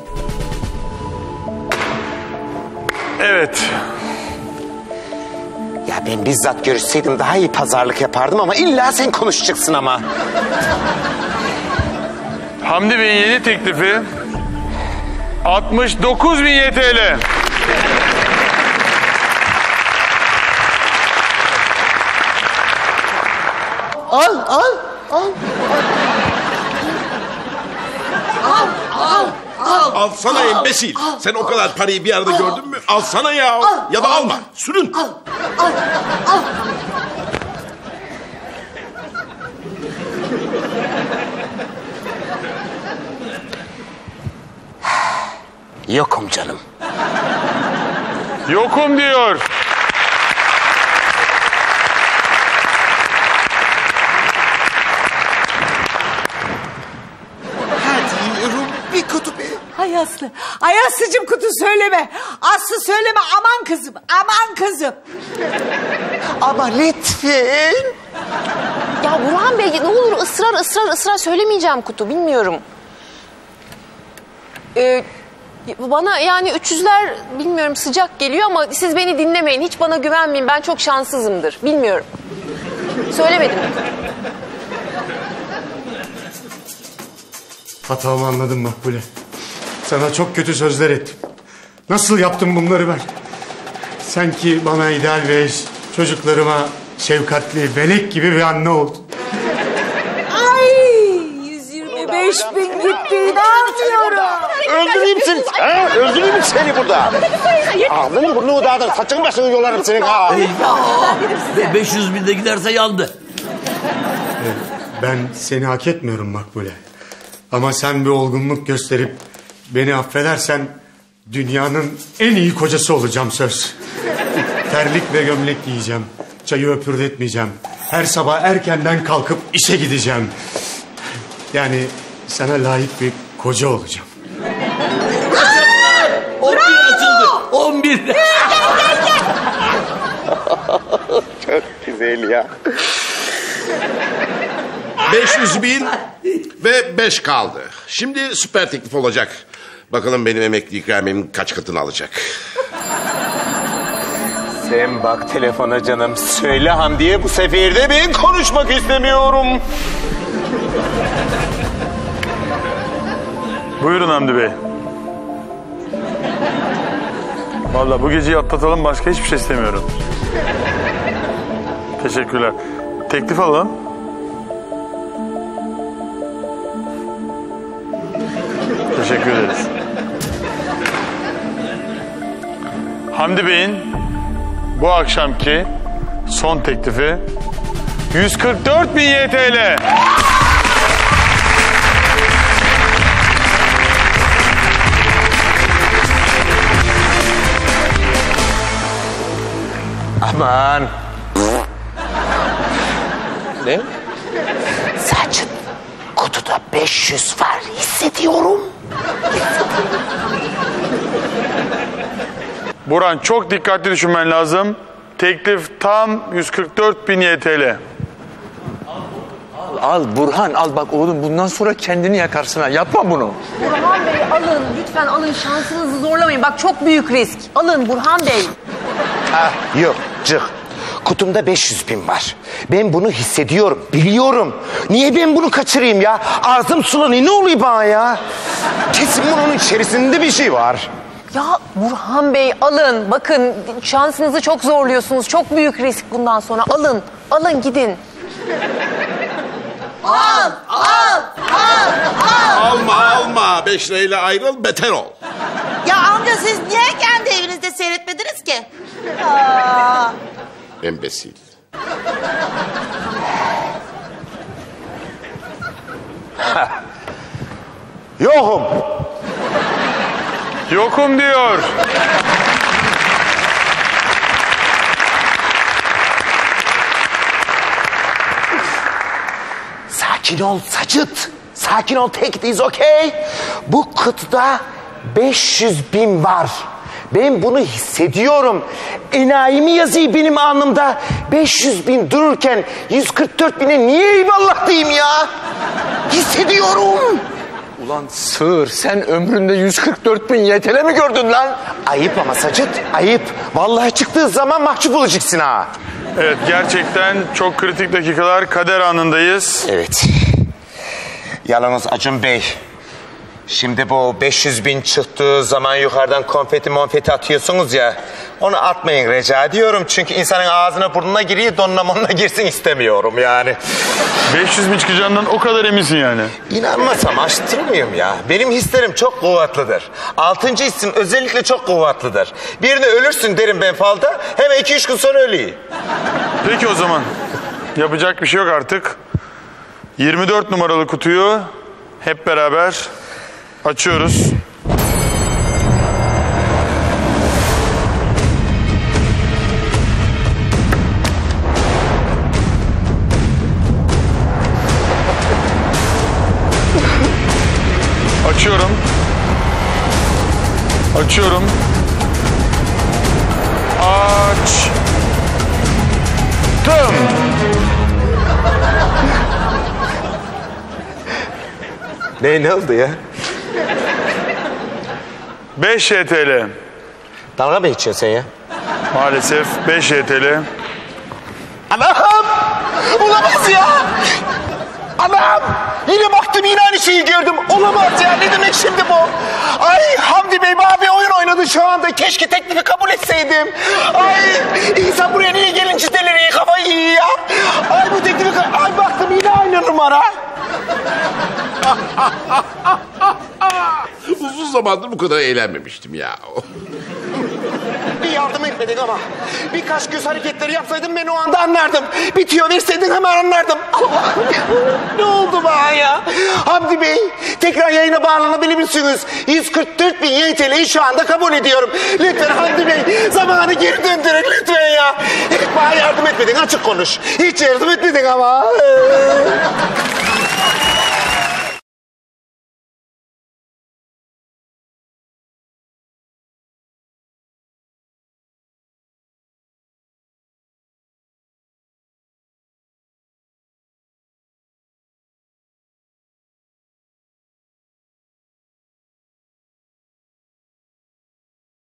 Evet. Ya ben bizzat görüşseydim daha iyi pazarlık yapardım ama illa sen konuşacaksın ama. Hamdi Bey'in yeni teklifi altmış dokuz bin Y T L. Al, al, al. Al, al, al. Alsana embesil. Sen o kadar parayı bir arada gördün mü? Alsana ya. Ya da alma. Sürün. Al, al, al. Yokum canım. Yokum diyor. Hadi yürü bir kutu be. Ay Aslı. Ay Aslı'cığım kutu söyleme. Aslı söyleme. Aman kızım. Aman kızım. Ama lütfen. Ya Burhan Bey ne olur ısrar ısrar ısrar söylemeyeceğim kutu bilmiyorum. Ee, bana yani üç yüzler bilmiyorum sıcak geliyor ama siz beni dinlemeyin. Hiç bana güvenmeyin. Ben çok şanssızımdır. Bilmiyorum. Söylemedim. Hatamı anladım Makbule. Sana çok kötü sözler ettim. Nasıl yaptım bunları ben? Sen ki bana ideal bir eş, çocuklarıma şefkatli, melek gibi bir anne oldun. Ay yüz yirmi beş bin gitti. İnanmıyorum. Öldüreyim seni. Ha? Öldüreyim seni burada. Ağzını burnunu dağıtır. Saçını başını yolarım senin. Ha. Ve beş yüz bin de giderse yandı. Ben seni hak etmiyorum Makbule. Ama sen bir olgunluk gösterip beni affedersen dünyanın en iyi kocası olacağım söz. Terlik ve gömlek giyeceğim. Çayı öpürdetmeyeceğim. Her sabah erkenden kalkıp işe gideceğim. Yani sana layık bir koca olacağım. on bir açıldı. on bir. Çok güzel ya. beş yüz bin ve beş kaldı. Şimdi süper teklif olacak. Bakalım benim emekli ikramiyemin kaç katını alacak. Sen bak telefona canım. Söyle Hamdi'ye bu sefer de ben konuşmak istemiyorum. Buyurun Hamdi Bey. Vallahi bu geceyi atlatalım, başka hiçbir şey istemiyorum. Teşekkürler. Teklif alalım. Teşekkür ederiz. Hamdi Bey'in bu akşamki son teklifi yüz kırk dört bin Y T L. Aman. Ne? Saçın kutuda beş yüz var hissediyorum. Burhan çok dikkatli düşünmen lazım. Teklif tam yüz kırk dört bin Y T L. Al, al Burhan al bak oğlum bundan sonra kendini yakarsın ha. Yapma bunu. Burhan Bey alın lütfen alın şansınızı zorlamayın. Bak çok büyük risk. Alın Burhan Bey. Ha yok cık. Kutumda beş yüz bin var. Ben bunu hissediyorum, biliyorum. Niye ben bunu kaçırayım ya? Ağzım sulanıyor, ne oluyor bana ya? Kesin bunun içerisinde bir şey var. Ya Burhan Bey alın. Bakın şansınızı çok zorluyorsunuz. Çok büyük risk bundan sonra. Alın. Alın gidin. Al, al, al, al. Alma alma. Beş lirayla ayrıl beter ol. Ya amca siz niye kendi evinizde seyretmediniz ki? Aa. Embesil. Yokum. Yokum diyor. Sakin ol Sacıt. Sakin ol, take it easy, okay? Bu kıtada beş yüz bin var. Ben bunu hissediyorum. Enayi mi yazıyor benim alnımda? beş yüz bin dururken yüz kırk dört bine niye eyvallah diyeyim ya? Hissediyorum. Ulan sığır, sen ömründe yüz kırk dört bin Y T L mi gördün lan? Ayıp ama Sacıt, ayıp. Vallahi çıktığı zaman mahcup olacaksın ha. Evet, gerçekten çok kritik dakikalar, kader anındayız. Evet. Yalnız Acun Bey, şimdi bu beş yüz bin çıktığı zaman yukarıdan konfeti monfeti atıyorsunuz ya, onu atmayın rica ediyorum. Çünkü insanın ağzına burnuna giriyor, donuna monuna girsin istemiyorum yani. beş yüz bin çıkacağından o kadar eminsin yani. İnanmasam açtırmıyorum ya. Benim hislerim çok kuvvetlidir. Altıncı hissim özellikle çok kuvvetlidir. Birine ölürsün derim ben falda, hemen iki üç gün sonra ölüyor. Peki o zaman, yapacak bir şey yok artık. yirmi dört numaralı kutuyu hep beraber açıyoruz. Açıyorum. Açıyorum. Açtım. Ne, ne oldu ya? beş Y T L. Dalga mı geçiyorsun sen ya? Maalesef beş Y T L. Anam! Olamaz ya! Anam! Yine baktım yine aynı şeyi gördüm. Olamaz ya, ne demek şimdi bu? Ay Hamdi Bey abi oyun oynadı şu anda. Keşke teklifi kabul etseydim. Ay insan buraya niye gelince deliriyor, kafayı yiyor ya. Ay bu teklifi... Ay baktım yine aynı numara. Uzun zamandır bu kadar eğlenmemiştim ya. Bir yardım etmedin ama. Birkaç göz hareketleri yapsaydın ben o anda anlardım. Bir tüyo verseydin hemen anlardım. Allah'ım ne oldu bana ya? Hamdi Bey tekrar yayına bağlanabilir misiniz? yüz kırk dört bin Y T L'yi şu anda kabul ediyorum. Lütfen Hamdi Bey zamanı geri döndürün lütfen ya. Hiç bana yardım etmedin, açık konuş. Hiç yardım etmedin ama.